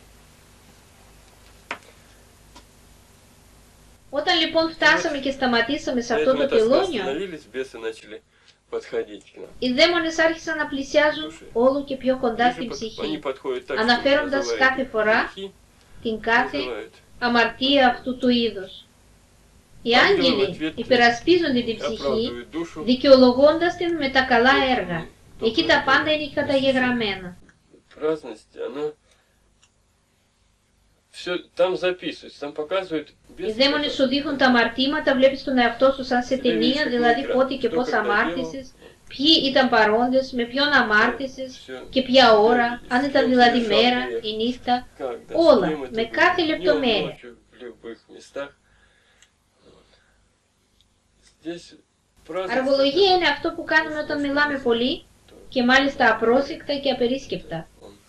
Όταν λοιπόν φτάσαμε και σταματήσαμε σε αυτό Поэтому το мы так τελώνιο, остановились, бесы начали подходить к нам. οι δαίμονες άρχισαν να πλησιάζουν όλο και πιο κοντά στην Они ψυχή, подходят так, αναφέροντας что κάθε называют φορά грехи, την κάθε называют αμαρτία αυτού του είδους. Οι άγγελοι υπερασπίζονται την ψυχή, оправдывают душу. δικαιολογώντας την με τα καλά έργα. Εκεί τα πάντα είναι καταγεγραμμένα. Праздность, она все там записывается, там показывают. Οι δαίμονες σου δείχνουν τα αμαρτήματα, βλέπεις τον εαυτό σου σαν σε ταινία, δηλαδή πότε και πώς αμάρτησες, ποιοι ήταν παρόντες, με ποιον αμάρτησες και ποια ώρα, αν ήταν δηλαδή μέρα ή νύχτα, όλα, με κάθε λεπτομέρεια. Αργολογία είναι αυτό που κάνουμε όταν μιλάμε πολύ και μάλιστα απρόσεκτα και απερίσκεπτα.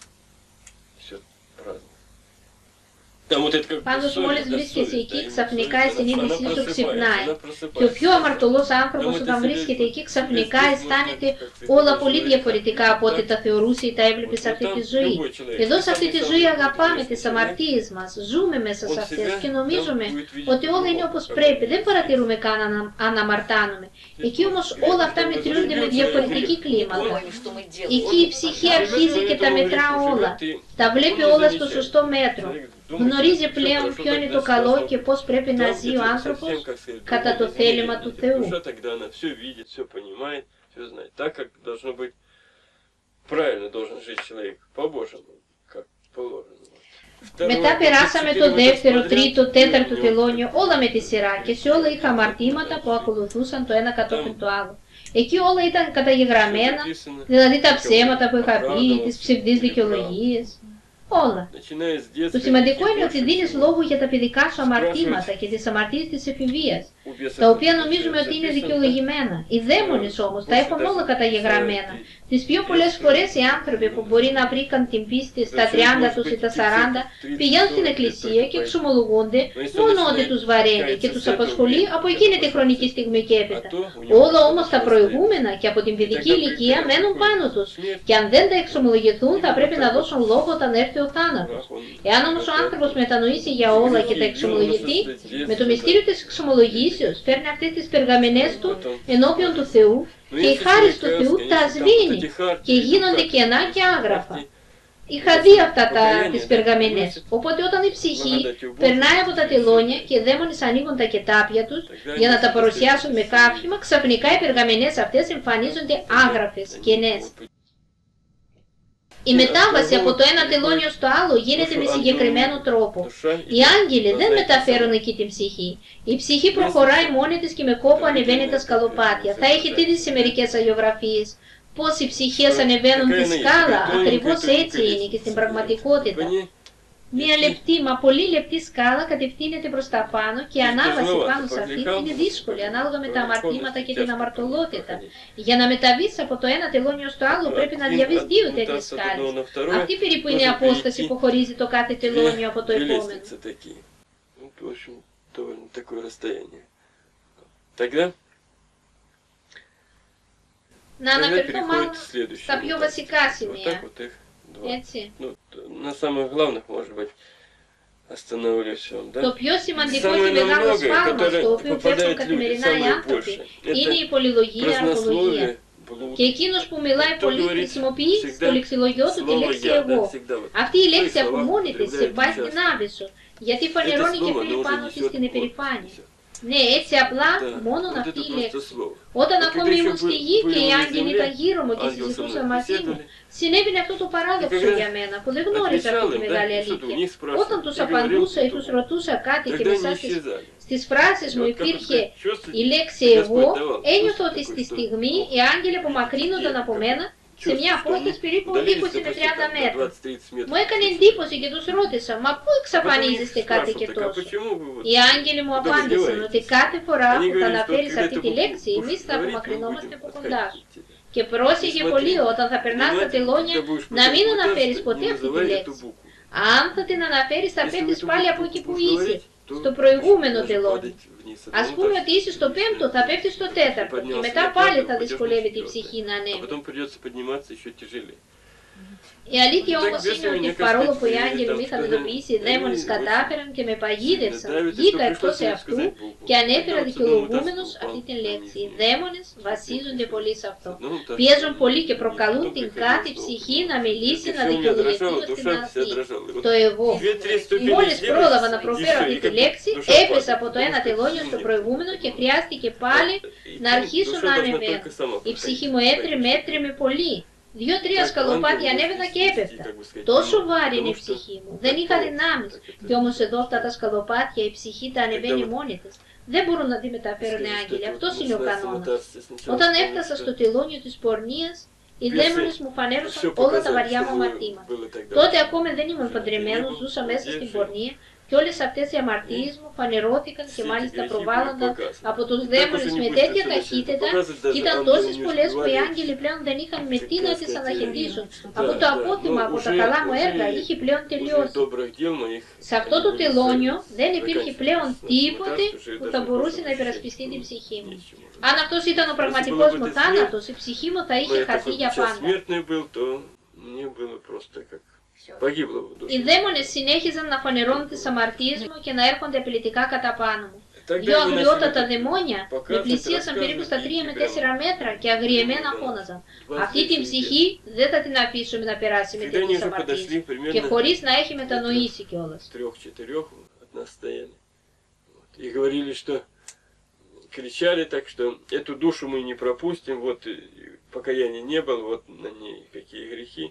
Πάντως μόλις βρίσκεσαι εκεί, ξαφνικά η συνείδησή σου ξυπνάει. Και ο πιο αμαρτωλός άνθρωπος όταν βρίσκεται εκεί ξαφνικά αισθάνεται όλα πολύ διαφορετικά από ό,τι τα θεωρούσε ή τα έβλεπε σε αυτή τη ζωή. Εδώ σε αυτή τη ζωή αγαπάμε τις αμαρτίες μας, ζούμε μέσα σε αυτές και νομίζουμε ότι όλα είναι όπως πρέπει, δεν παρατηρούμε καν αν αμαρτάνουμε. Εκεί όμως όλα αυτά μετριούνται με διαφορετική κλίμακα. Εκεί η ψυχή αρχίζει και τα μετρά όλα, τα βλέπει όλα στο σωστό μέτρο. Γνωρίζει πλέον ποιο είναι το καλό και πώς πρέπει να ζει ο άνθρωπος κατά το θέλημα του Θεού. Μετά περάσαμε το δεύτερο, τρίτο, τέταρτο τελώνιο, όλα με τη σειρά και σε όλα είχα αμαρτήματα που ακολουθούσαν το ένα κατόπιν το άλλο. Εκεί όλα ήταν καταγεγραμμένα, δηλαδή τα ψέματα που είχα πει, τις ψευδείς δικαιολογίες. Όλα. Το σημαντικό είναι ότι δίνεις λόγο για τα παιδικά σου αμαρτήματα και τις αμαρτίες της εφηβείας, τα οποία νομίζουμε ότι είναι δικαιολογημένα. Οι δαίμονες όμως τα έχουν όλα καταγεγραμμένα. Τις πιο πολλές φορές οι άνθρωποι που μπορεί να βρήκαν την πίστη στα τριάντα τους ή τα σαράντα πηγαίνουν στην εκκλησία και εξομολογούνται μόνο ότι τους βαραίνει και τους απασχολεί από εκείνη τη χρονική στιγμή και έπειτα. Όλα όμως τα προηγούμενα και από την παιδική ηλικία μένουν πάνω τους και αν δεν τα εξομολογηθούν θα πρέπει να δώσουν λόγο όταν έρθει ο θάνατος. Εάν όμως ο άνθρωπος μετανοήσει για όλα και τα εξομολογηθεί, με το μυστήριο της εξομολογήσεως φέρνει αυτές τις περγαμηνές του ενώπιον του Θεού και η χάρις του Θεού τα σβήνει και γίνονται κενά και άγραφα. Είχα δει αυτά τα, τις περγαμηνές, οπότε όταν η ψυχή περνάει από τα τελώνια και οι δαίμονες ανοίγουν τα κετάπια τους για να τα παρουσιάσουν με κάφημα, ξαφνικά οι περγαμηνές αυτές εμφανίζονται άγραφες, κενές. Η μετάβαση από το ένα τελώνιο στο άλλο γίνεται με συγκεκριμένο τρόπο. Οι άγγελοι δεν μεταφέρουν εκεί την ψυχή. Η ψυχή προχωράει μόνη της και με κόπο ανεβαίνει τα σκαλοπάτια. Θα έχετε δει σε μερικές αγιογραφίες πώς οι ψυχές ανεβαίνουν τη σκάλα. Ακριβώς έτσι είναι και στην πραγματικότητα. Μία λεπτή, μα πολύ λεπτή σκάλα κατευθύνεται προς τα πάνω και η ανάβαση πάνω σε αυτή είναι δύσκολη ανάλογα με τα αμαρτήματα και την αμαρτωλότητα. Για να μεταβείς από το ένα τελώνιο στο άλλο πρέπει να διαβείς δύο τέτοιες σκάλες. Αυτή περίπου είναι η απόσταση που χωρίζει το κάθε τελώνιο από το επόμενο. Να αναφερθώ μάλλον στα πιο βασικά σημεία. Έτσι. На самых главных, может быть, остановлюсь вам, да? Το πιο σημαντικό και μεγάλο σφάλμα στο οποίο πέφτουν καθημερινά οι άνθρωποι είναι η πολυλογία, αρθολογία. Και εκείνος που μιλάει πολύ χρησιμοποιεί στο λεξιλογιό του τη λέξη εγώ. Αυτή η λέξη από μόνη της σε βάζει στην άβυσσο, γιατί φανερώνει και φέρνει πάνω της την υπερηφάνεια. Ναι, έτσι απλά Да, μόνο вот αυτή это η просто λέξη. слово. Όταν Вот ακόμη когда еще ήμουν στη был- γη были και οι мы на άγγελοι земле, ήταν γύρω μου και ангел со συζητούσαν мной μαζί μου, беседовали. συνέβαινε αυτό το παράδοξο когда για μένα, που δεν γνώριζα αυτή отвечал τη им, да, μεγάλη и что-то у αλήθεια. них спрашивал, Όταν τους и говорил απαντούσα ή эту τους букву. ρωτούσα κάτι και Тогда μέσα они στις, исчезали. στις φράσεις И μου вот как υπήρχε это чувство, η λέξη Господь εγώ, давал, ένιωθα чувство ότι такое, στη что, στιγμή ну, οι άγγελοι απομακρύνονταν есть από как μένα σε чувство, μια что απόσταση они περίπου удалились, είκοσι με допустим, τριάντα там, на μέτρα. двадцать-тридцать метров. Μου έκανε εντύπωση και τους ρώτησα, μα πού А потом их εξαφανίζεστε κάθε спрашивал, και так, а τόσο. почему вы вот Οι άγγελοι μου куда вы απάντησαν ότι деваетесь? κάθε φορά Они που θα говорили, что вот αναφέρεις когда αυτή эту τη букву λέξη, будешь εμείς θα говорить, мы απομακρυνόμαστε будем από κοντά σου. отходить от тебя. Και πρόσεχε Смотри, πολύ όταν θα περνάς τα Понимаете, τελώνια когда будешь να μην пытаться, αναφέρεις не ποτέ αυτή τη называй эту λέξη. букву. Αν θα την αναφέρεις θα Если πέφτεις вы πάλι эту από букву εκεί που будешь είσαι, говорить, то στο προηγούμενο начнешь τελώνιο. падать вниз. Ας Одному πούμε так ότι είσαι στο спустишься, πέμπτο, θα πέφτεις στο τέταρτο και μετά πάλι θα δυσκολεύει τη ψυχή να А ανέβει. потом придется подниматься еще τяжелее. Η αλήθεια όμως Так, είναι ότι если παρόλο мне που οι кажется, άγγελοι μου что είχαν они ειδοποιήσει, οι δαίμονες очень κατάφεραν και με παγίδευσαν, давят, βγήκα что εκτός пришлось мне εαυτού сказать букву. και ανέφερα Когда вот δικαιολογούμενος с одного αυτή этажа την упал λέξη. Οι вниз. δαίμονες βασίζονται πολύ σε С αυτό. одного этажа. Πιέζουν πολύ και προκαλούν Потом την приходилось κάθε долго. ψυχή να μιλήσει, И να всё у меня δικαιολογηθεί дрожала, ώστε душа να вся πει. дрожала. И вот Το εγώ. две-три ступени Μόλις сделаешь, πρόλαβα να и προφέρω всё, αυτή и τη как λέξη, душа έπεσα падает, από το потому ένα что τελώνιο στο нет. προηγούμενο και χρειάστηκε πάλι И να тут αρχίσω душа να должна ανεβαίνω. только сама Η ψυχή проходить. μου έτρεμε, έτρεμε πολύ. Δύο-τρία Так, σκαλοπάτια ангел ανέβαινα может και вести, έπεφτα. как бы сказать, Τόσο ну, βάρη είναι η потому что ψυχή μου. Δεν είχα такое, δυνάμεις. так это- Κι όμως εδώ αυτά τα σκαλοπάτια η ψυχή τα ανεβαίνει вот- μόνη της. Δεν μπορούν να τη μεταφέρουν οι Скажи, что άγγελοι. это Αυτός вот είναι ο начинается κανόνας. мутация сначала, Όταν потому έφτασα что στο τελώνιο της πορνείας, οι Если δαίμονες μου всё φανέρωσαν показали, όλα τα βαριά μου чтобы αμαρτήματα. было тогда Τότε очень ακόμα δεν ήμουν жив, παντρεμένος, не был, ζούσα μέσα στην жив. πορνεία και όλες αυτές οι αμαρτίες μου φανερώθηκαν και Все μάλιστα эти грехи προβάλλονταν были показаны. από τους Так δαίμονες уже не με быстро τέτοια всё начали ταχύτητα показывать, και даже ήταν ангелы τόσες не πολλές που οι успевали. άγγελοι πλέον δεν είχαν με τι να Как τις сказать, αναχαιτήσουν. Да, Από το да, απόθυμα, ну, από τα уже- καλά μου уже- έργα είχε πλέον Уже τελειώσει. добрых дел моих Σε αυτό το не τελώνιο было δεν υπήρχε заканчиваться. πλέον Вот τίποτε так уже που даже θα μπορούσε просто να υπερασπιστεί την ощущать ψυχή μου. нечего. Αν αυτός ήταν ο Если πραγματικός было бы μου ты θάνατος, η ψυχή μου θα Но είχε я χαθεί такой για сейчас πάντα. смертный был, то мне было просто как погибло в душе. Οι δαίμονες συνέχιζαν να φανερώνουν τις αμαρτίες μου και να έρχονται απειλητικά κατά πάνω μου. Тогда Δυο они αγριότατα начали δαιμόνια με показывать, πλησίασαν περίπου στα τρία με τέσσερα μέτρα και αγριεμένα Да. φώναζαν. Два Αυτή την здесь ψυχή δεν θα την αφήσουμε να περάσει με Когда они τέτοιες уже αμαρτίες подошли και примерно χωρίς να έχει μετανοήσει κιόλας. трех-четырех от нас стояли. Вот. И говорили, что кричали так, что эту душу мы не пропустим, вот и покаяния не было, вот на ней какие грехи,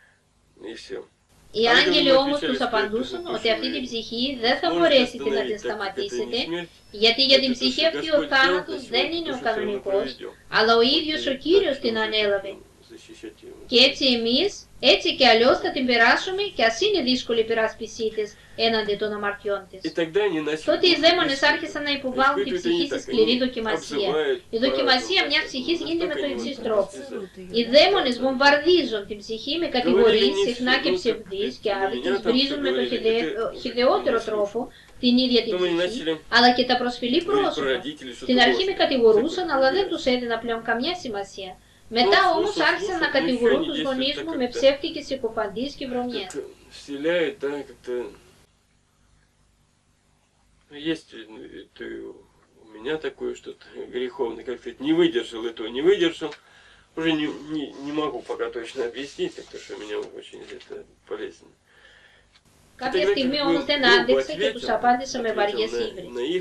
и все. Οι άγγελοι όμως τους απαντούσαν ότι αυτή την ψυχή δεν θα μπορέσετε να την σταματήσετε, γιατί για την ψυχή αυτή ο θάνατος δεν είναι ο κανονικός, αλλά ο ίδιος ο Κύριος την ανέλαβε. Και έτσι εμείς, έτσι και αλλιώς θα την περάσουμε και ας είναι δύσκολη η περάσπισή της έναντι των αμαρτιών της. Τότε οι δαίμονες άρχισαν να υποβάλλουν την ψυχή στη σκληρή δοκιμασία. Η δοκιμασία μιας ψυχής γίνεται με τον εξής τρόπο. Οι δαίμονες βομβαρδίζουν την ψυχή με κατηγορίες συχνά και ψευδείς και άδικες, βρίζουν με τον χυδαιότερο τρόπο την ίδια την ψυχή, αλλά και τα προσφυλή πρόσωπα. Στην αρχή με κατηγορούσαν, αλλά δεν τους έδινα πλέον καμιά σημασία. Μετά όμως άρχισαν να κατηγορούν τους γονείς μου με ψεύτικες συκοφαντίες και βρωμιές. Вселяет, да, как-то... Есть это у меня такое что-то греховное, как сказать, не выдержал этого, не выдержал. Уже не, не, не могу пока точно объяснить, потому что меня очень это полезно. Κάποια στιγμή όμως δεν άντεξα και τους απάντησα με βαριές ύβρις.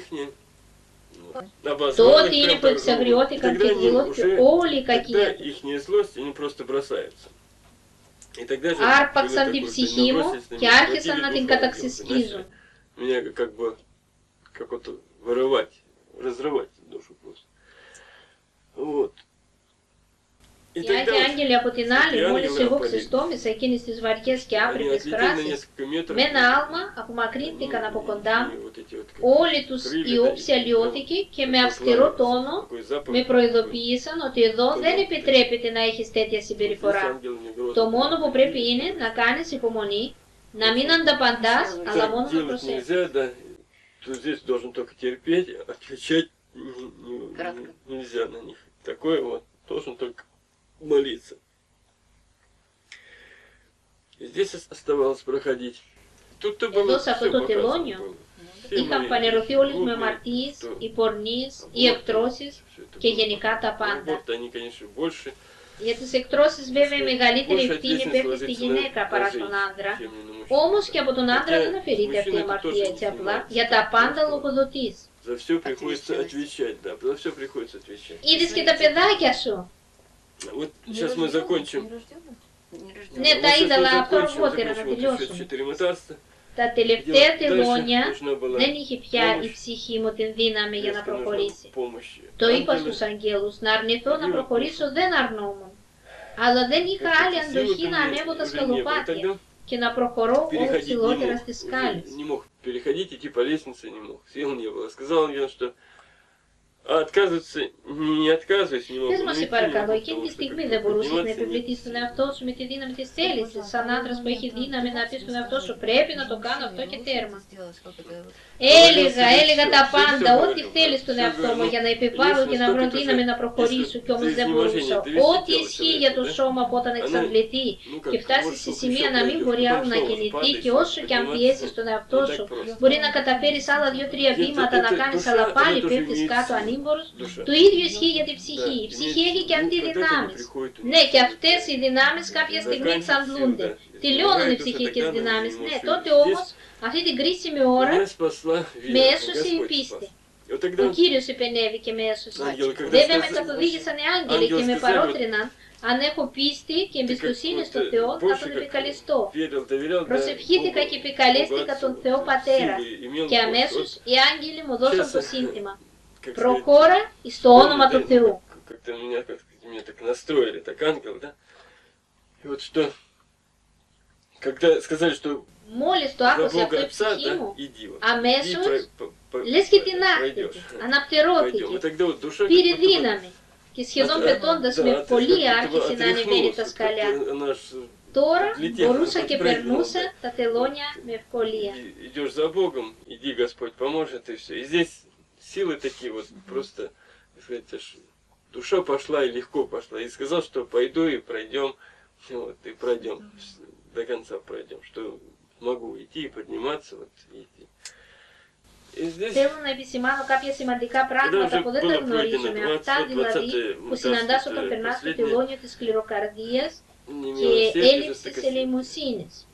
Το ότι είναι που εξαγριώθηκαν και εκδηλώθηκε όλη η κακία τους. Άρπαξαν την ψυχή μου και άρχισαν να την καταξυσκίζουν. Οι Άγιοι Άγγελοι από την άλλη, μόλις εγώ ξεστόμησα εκείνες τις βαριές και άπρεπες φράσεις, με ένα άλμα απομακρύνθηκαν από κοντά μου, όλοι τους η όψη αλλοιώθηκε και με αυστηρό τόνο με προειδοποίησαν ότι εδώ δεν επιτρέπεται να έχεις τέτοια συμπεριφορά. Το μόνο που πρέπει είναι να κάνεις υπομονή, να μην ανταπαντάς, αλλά μόνο να προσέχεις. Молиться. Здесь оставалось проходить. Εδώ σε αυτό το τελώνιο είχαν φανερωθεί όλες με αμαρτίες, οι πορνίες, οι εκτρώσεις και γενικά τα πάντα. Για τις εκτρώσεις βέβαια η μεγαλύτερη ευθύνη πέφτει στη γυναίκα παρά στον άντρα, όμως και από τον άντρα δεν αφαιρείται αυτή η αμαρτία έτσι απλά, για τα πάντα λογοδοτείς. За все приходится отвечать, да, за все приходится отвечать. Είδες και τα παιδάκια σου. Вот сейчас мы закончим. Ναι, τα είδα, αλλά αυτό αργότερα να τελειώσουμε. Τα τελευταία τελώνια δεν είχε πια η ψυχή μου την δύναμη για να προχωρήσει. Το είπα στους αγγέλους, να αρνηθώ να προχωρήσω δεν αρνόμουν. Αλλά δεν είχα άλλη αντοχή να ανέβω τα σκαλοπάτια και να προχωρώ όλο ψηλότερα στις σκάλες. Переходить, идти по лестнице не мог, сил не было. Сказал ангел, что отказываться не отказываюсь, не могу. Πες μας, σε παρακαλώ, εκείνη τη στιγμή δεν μπορούσες να επιβληθείς στον εαυτό σου με τη δύναμη της θέλησης, σαν άντρας που έχει δύναμη να πει στον εαυτό σου πρέπει να το κάνω αυτό και τέρμα. Έλεγα, έλεγα τα πάντα, ό,τι θέλεις στον εαυτό μου για να επιβάλλω και να βρω δύναμη να προχωρήσω κι όμως δεν μπορούσα. Ό,τι ισχύει για το σώμα που όταν εξαντληθεί και φτάσει σε σημεία να μην μπορεί άλλο να κινηθεί και όσο και αν πιέσεις τον εαυτό σου μπορεί να καταφέρεις άλλα δύο-τρία βήματα να κάνεις αλλά πάλι πέφτεις κάτω ανήμπορος, το ίδιο ισχύει για την ψυχή. Η ψυχή έχει και αντιδυνάμεις. Ναι, και αυτές οι δυνάμεις κάποια στιγμή εξαντλούνται. Τελειώνουν οι ψυχικές δυνάμεις. Ναι, τότε όμως αυτή την κρίσιμη ώρα με έσωσε η πίστη. Ο Κύριος επενέβηκε με έσωσε. Βέβαια με καθοδήγησαν οι άγγελοι και με παρότριναν αν έχω πίστη και εμπιστοσύνη στο Θεό θα τον επικαλεστώ. Προσευχήθηκα και επικαλέστηκα τον Θεό Πατέρα και αμέσως οι άγγελοι μου δώσαν το σύνθημα. Προχώρα στο όνομα του Θεού. Меня так настроили, так ангел, да? И вот что, когда сказали, что μόλις το άκουσε αυτό η ψυχή μου, αμέσως λες και την άχτηκε, αναπτερώθηκε, πήρε δύναμη και σχεδόν πετώντας με ευκολία άρχισε να ανεβαίνει τα σκαλιά. Τώρα μπορούσα και περνούσα τα τελώνια με ευκολία. Идешь за Богом, иди, Господь поможет, и все. И здесь силы такие вот просто, сказать, душа пошла и легко пошла. И сказал, что пойду и пройдем, вот, и пройдем, до конца пройдем, что могу идти и подниматься, вот, и идти. Θέλω να επισημάνω κάποια σημαντικά πράγματα που δεν τα γνωρίζουμε. Αυτά δηλαδή που συναντάς όταν περνάς το τελώνιο της σκληροκαρδίας και έλλειψης ελεημοσύνης.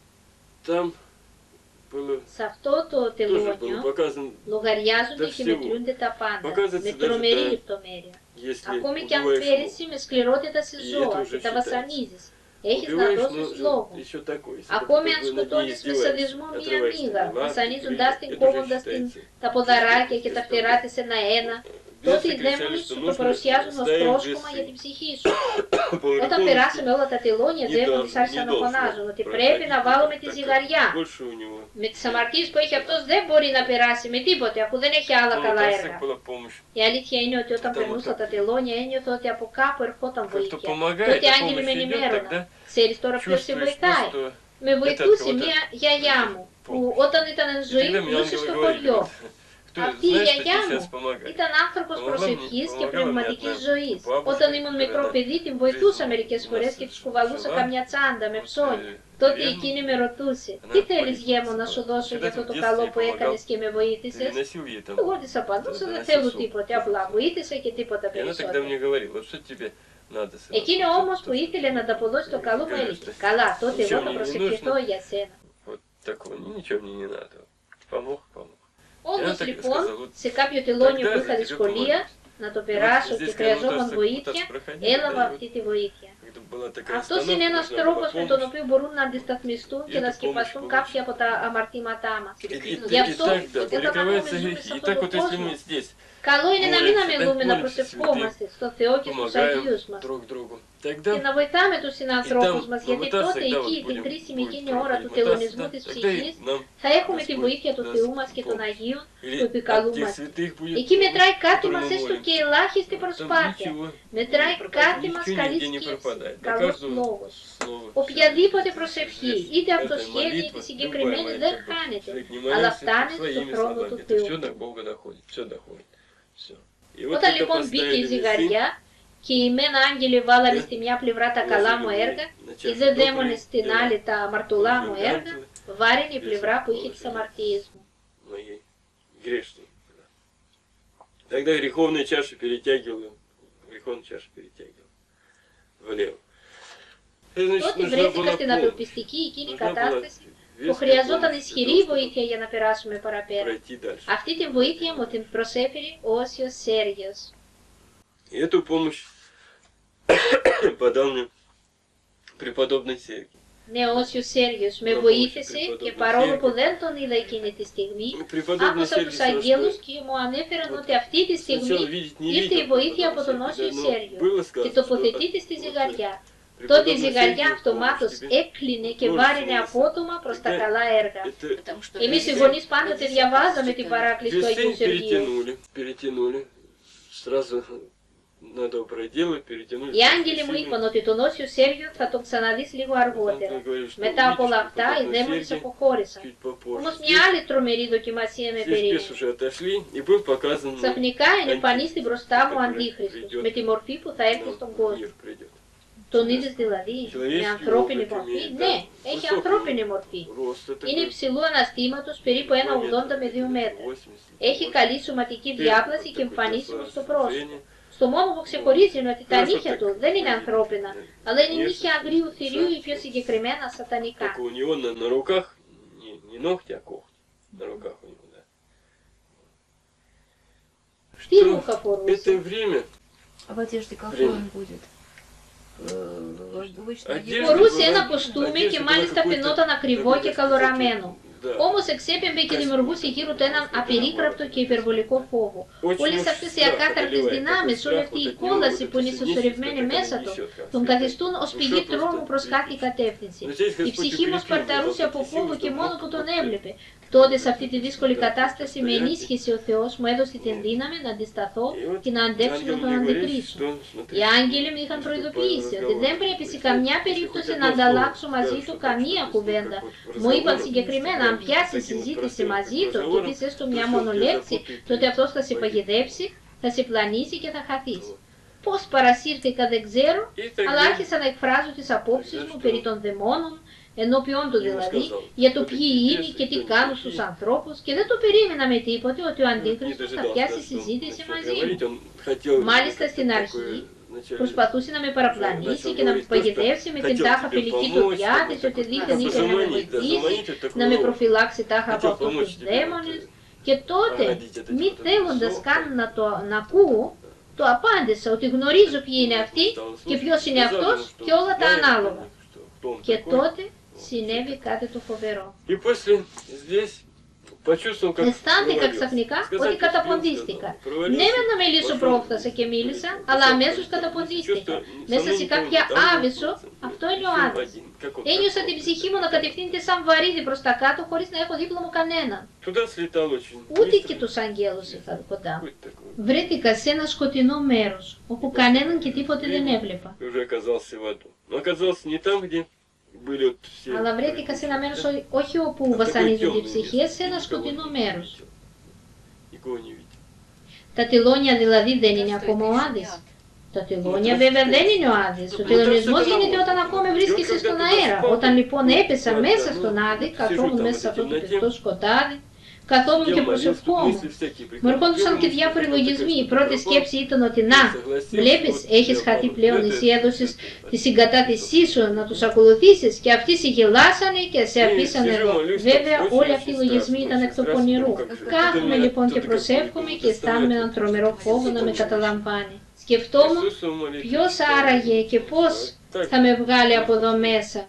Σε αυτό το τελώνιο λογαριάζονται και μετρούνται τα πάντα με τρομερή λεπτομέρεια. Ακόμη και αν πέρυσι με σκληρότητα σε ζώα και τα βασανίζεις, έχεις να δώσεις λόγο. Ακόμη αν σκοτώνεις με σαδισμό μία μύγα, βασανίζοντας την, κόβοντας την, τα ποδαράκια και τα φτερά της ένα-ένα, τότε οι δαίμονες σου το παρουσιάζουν ως πρόσκομα για την ψυχή σου. Όταν περάσαμε όλα τα τελώνια, οι δαίμονες άρχισαν να φωνάζουν ότι πρέπει να βάλουμε τη ζυγαριά. Με τις αμαρτίες που έχει αυτός δεν μπορεί να περάσει με τίποτε, αφού δεν έχει άλλα καλά έργα. Η αλήθεια είναι ότι όταν περνούσα τα τελώνια ένιωθα ότι από κάπου ερχόταν βοήθεια. Τότε οι άγγελοι με ενημέρωναν. Ξέρεις τώρα ποιος σε βοηθάει. Με βοηθούσε μια γιαγιά μου, που όταν ήταν εν ζωή ζούσε στο χωριό. Αυτή η γιαγιά μου ήταν άνθρωπος προσευχής και πνευματικής ζωής. Όταν ήμουν μικρό παιδί την βοηθούσα μερικές φορές και της κουβαλούσα καμιά τσάντα με ψώνια. Τότε εκείνη με ρωτούσε, τι θέλεις γέμο να σου δώσω για αυτό το καλό που έκανες και με βοήθησες. Εγώ της απαντούσα, δεν θέλω τίποτε, απλά βοήθησα και τίποτα περισσότερο. Εκείνη όμως που ήθελε να ανταποδώσει το καλό μου έλεγε, καλά, τότε εγώ θα προσευχηθώ για σένα. Όμως λοιπόν, σε κάποιο τελώνιο που είχα δυσκολία να το περάσω και χρειαζόμουν βοήθεια, έλαβα αυτή τη βοήθεια. Αυτός είναι ένας τρόπος με τον οποίο μπορούν να αντισταθμιστούν και να σκεπαστούν κάποια από τα αμαρτήματά μας. Γι' αυτό, όταν ακούμε σε αυτόν τον κόσμο, καλό είναι να μην αμελούμε να προσευχόμαστε στο Θεό και στους Αγίους μας και να βοηθάμε τους συνανθρώπους μας, γιατί τότε εκεί την κρίσιμη εκείνη ώρα του τελωνισμού της ψυχής θα έχουμε τη βοήθεια του Θεού μας και των Αγίων που επικαλούμαστε. Εκεί μετράει κάτι μας έστω και ελάχιστη προσπάθεια. Μετράει κάτι μας καλή σκέψη, καλός λόγος. Οποιαδήποτε προσευχή, είτε από το σχέδιο είτε συγκεκριμένη δεν χάνεται, αλλά φτάνει στον χρόνο του Θεού. Όταν λοιπόν μπήκε η ζυγαριά και οι μεν άγγελοι βάλανε στη μια πλευρά τα καλά μου έργα, οι δε δαίμονες στην άλλη τα αμαρτωλά μου έργα, βάρινε η πλευρά που είχε τις αμαρτίες μου. Тогда греховную чашу перетягиваю, греховную чашу перетягиваю влево. Τότε βρέθηκα στην απελπιστική εκείνη κατάσταση που χρειαζόταν ισχυρή βοήθεια για να περάσουμε παραπέρα. Αυτή τη βοήθεια μου την προσέφερε ο Όσιος Σέργιος. Эту помощь подал мне преподобный Сергий. Ναι, ο Όσιος Σέργιος με βοήθησε και παρόλο που δεν τον είδα εκείνη τη στιγμή, άκουσα τους αγγέλους και μου ανέφεραν ότι αυτή τη στιγμή ήρθε η βοήθεια από τον Όσιο Σέργιο και τοποθετείται στη ζυγαριά. Τότε η ζυγαριά αυτομάτως έκλεινε και βάρινε απότομα προς τα καλά έργα. Εμείς οι γονείς πάντοτε διαβάζαμε την παράκληση του Αγίου Σεργίου. Οι άγγελοι μου είπαν ότι τον Όσιο Σέργιο θα τον ξαναδείς λίγο αργότερα. Μετά από όλα αυτά οι δαίμονες αποχώρησαν. Όμως μια άλλη τρομερή δοκιμασία με περίμενε. Ξαφνικά εμφανίστηκε μπροστά μου ο Αντίχριστος με τη μορφή που θα έρθει στον κόσμο. Τον είδες δηλαδή με ανθρώπινη μορφή? Ναι, έχει ανθρώπινη μορφή. Είναι υψηλού αναστήματος, περίπου ένα κόμμα ογδόντα με δύο μέτρα. Έχει καλή σωματική διάπλαση και εμφανίσιμο στο πρόσωπο. Το μόνο που ξεχωρίζει είναι ότι τα νύχια του δεν είναι ανθρώπινα, αλλά είναι νύχια αγρίου θηρίου ή πιο συγκεκριμένα σατανικά. Τι ρούχα φορούσε? А в одежде какой он будет? Φορούσε ένα κοστούμι και μάλιστα φαινόταν ακριβό και καλοραμένο. Όμως εξέπεμπε και δημιουργούσε γύρω του έναν απερίκραπτο και υπερβολικό φόβο. Όλες αυτές οι ακάθαρτες δυνάμεις, όλη αυτή η κόλαση που είναι συσσωρευμένη μέσα του, τον καθιστούν ως πηγή τρόμου προς κάθε κατεύθυνση. Η ψυχή μου σπαρταρούσε από φόβο και μόνο που τον έβλεπε. Τότε σε αυτή τη δύσκολη κατάσταση με ενίσχυσε ο Θεός, μου έδωσε την δύναμη να αντισταθώ και να αντέξω να τον αντικρίσω. Οι άγγελοι μου είχαν προειδοποιήσει ότι δεν πρέπει σε καμιά περίπτωση να ανταλλάξω μαζί του καμία κουβέντα. Μου είπαν συγκεκριμένα, αν πιάσει συζήτηση μαζί του και πεις έστω μια μόνο λέξη, τότε αυτός θα σε παγιδεύσει, θα σε πλανήσει και θα χαθείς. Πώς παρασύρθηκα δεν ξέρω, αλλά άρχισα να εκφράζω τις απόψεις μου περί των δαιμόνων, ενώπιον του δηλαδή, για το ποιοι είναι και τι κάνουν στους ανθρώπους, και δεν το περίμενα με τίποτε ότι ο Αντίχριστος θα πιάσει συζήτηση μαζί μου. Μάλιστα στην αρχή προσπαθούσε να με παραπλανήσει και να με παγιδεύσει με την τάχα φιλική του διάθεση, ότι δίθεν ήθελε να με βοηθήσει, να με προφυλάξει τάχα από αυτούς τους δαίμονες, και τότε, μη θέλοντας καν να το να ακούω, το απάντησα ότι γνωρίζω ποιοι είναι αυτοί και ποιος είναι αυτός και όλα τα ανάλογα. Και τότε συνέβη κάτι το φοβερό. Αισθάνθηκα ξαφνικά ότι καταποντίστηκα. Ναι, με να μιλήσω πρόφτασα και μίλησα, αλλά αμέσως καταποντίστηκα. Μέσα σε κάποια άβυσσο, αυτό είναι ο Άδης. Ένιωσα την ψυχή μου να κατευθύνεται σαν βαρύδι προς τα κάτω, χωρίς να έχω δίπλα μου κανέναν. Ούτε και τους αγγέλους είχα κοντά μου. Βρέθηκα σε ένα σκοτεινό μέρος, όπου κανέναν και τίποτε δεν έβλεπα. Αλλά βρέθηκα σε ένα μέρος όχι όπου βασανίζονται οι ψυχές, σε ένα σκοτεινό μέρος. Τα τελώνια δηλαδή δεν είναι ακόμα ο Άδης. Τα τελώνια βέβαια δεν είναι ο Άδης. Ο τελωνισμός γίνεται όταν ακόμα βρίσκεσαι στον αέρα. Όταν λοιπόν έπεσα μέσα στον Άδη, καθόμουν μέσα σε αυτό το πιστό σκοτάδι, καθόμουν και προσευχόμουν. Μου ερχόντουσαν και διάφοροι λογισμοί. Η πρώτη σκέψη ήταν ότι να, βλέπεις, έχεις χαθεί πλέον, εσύ έδωσες τη συγκατάθεσή σου να τους ακολουθήσεις και αυτοί σε γελάσανε και σε αφήσανε εδώ. Βέβαια όλοι αυτοί οι λογισμοί ήταν εκ του πονηρού. Κάθομαι λοιπόν και προσεύχομαι και αισθάνομαι έναν τρομερό φόβο να με καταλαμβάνει. Σκεφτόμουν ποιος άραγε και πώς θα με βγάλει από εδώ μέσα.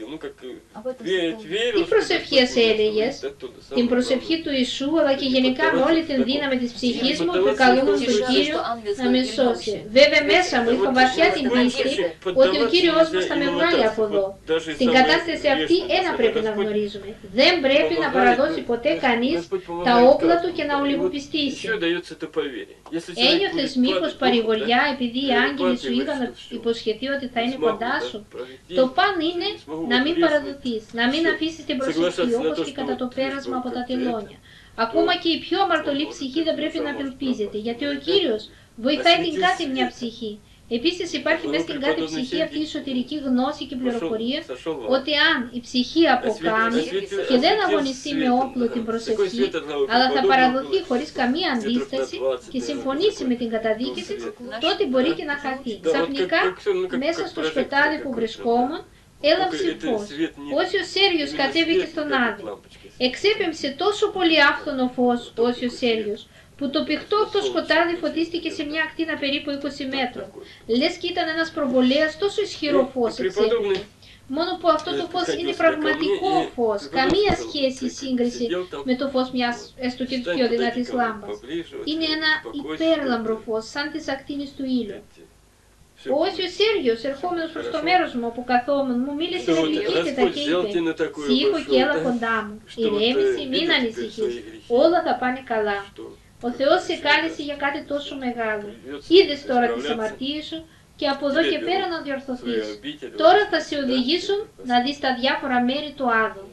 Τι προσευχές έλεγες? Την προσευχή του Ιησού, αλλά και γενικά με όλη την δύναμη της ψυχής μου επικαλούμουν τον Κύριο να με σώσει. Βέβαια μέσα μου είχα βαθιά την πίστη ότι ο Κύριος μας θα με βγάλει από εδώ. Στην κατάσταση αυτή ένα πρέπει να γνωρίζουμε. Δεν πρέπει να παραδώσει ποτέ κανείς τα όπλα του και να ολιγοπιστήσει. Ένιωθες μήπως παρηγοριά επειδή οι άγγελοι σου είχαν υποσχεθεί ότι θα είναι κοντά σου? Το παν είναι να μην παραδοθείς, να μην αφήσεις την προσευχή όπως και κατά το πέρασμα από τα τελώνια. Ακόμα και η πιο αμαρτωλή ψυχή δεν πρέπει να απελπίζεται, γιατί ο Κύριος βοηθάει την κάθε μια ψυχή. Επίσης υπάρχει μέσα στην κάθε ψυχή αυτή η εσωτερική γνώση και πληροφορία ότι αν η ψυχή αποκάμει και δεν αγωνιστεί με όπλο την προσευχή, αλλά θα παραδοθεί χωρίς καμία αντίσταση και συμφωνήσει με την καταδίκη της, τότε μπορεί και να χαθεί. Ξαφνικά, μέσα στο σκοτάδι που βρισκόμουν, έλαμψε φως. Όσιος Σέριος κατέβηκε στον Άδη. Εξέπεμψε τόσο πολύ άφθονο φως ο Όσιος Σέριος, που το πηχτό αυτό σκοτάδι φωτίστηκε σε μια ακτίνα περίπου είκοσι μέτρων. Λες και ήταν ένας προβολέας, τόσο ισχυρό φως εξέπεμπε. Μόνο που αυτό το φως είναι πραγματικό φως, καμία σχέση ή σύγκριση με το φως μιας έστω και της πιο δυνατής λάμπας. Είναι ένα υπέρλαμπρο φως, σαν της ακτίνης του ήλιου. Ο Όσιος Σέργιος, ερχόμενος προς το μέρος μου όπου καθόμουν, μου μίλησε με γλυκύτητα και είπε «Ψύχο και έλα κοντά μου, ηρέμησε, μην ανησυχείς, όλα θα πάνε καλά. Ο Θεός σε κάλεσε για κάτι τόσο μεγάλο. Είδες τώρα τις αμαρτίες σου και από εδώ και πέρα να διορθωθείς. Τώρα θα σε οδηγήσουν να δεις τα διάφορα μέρη του Άδου».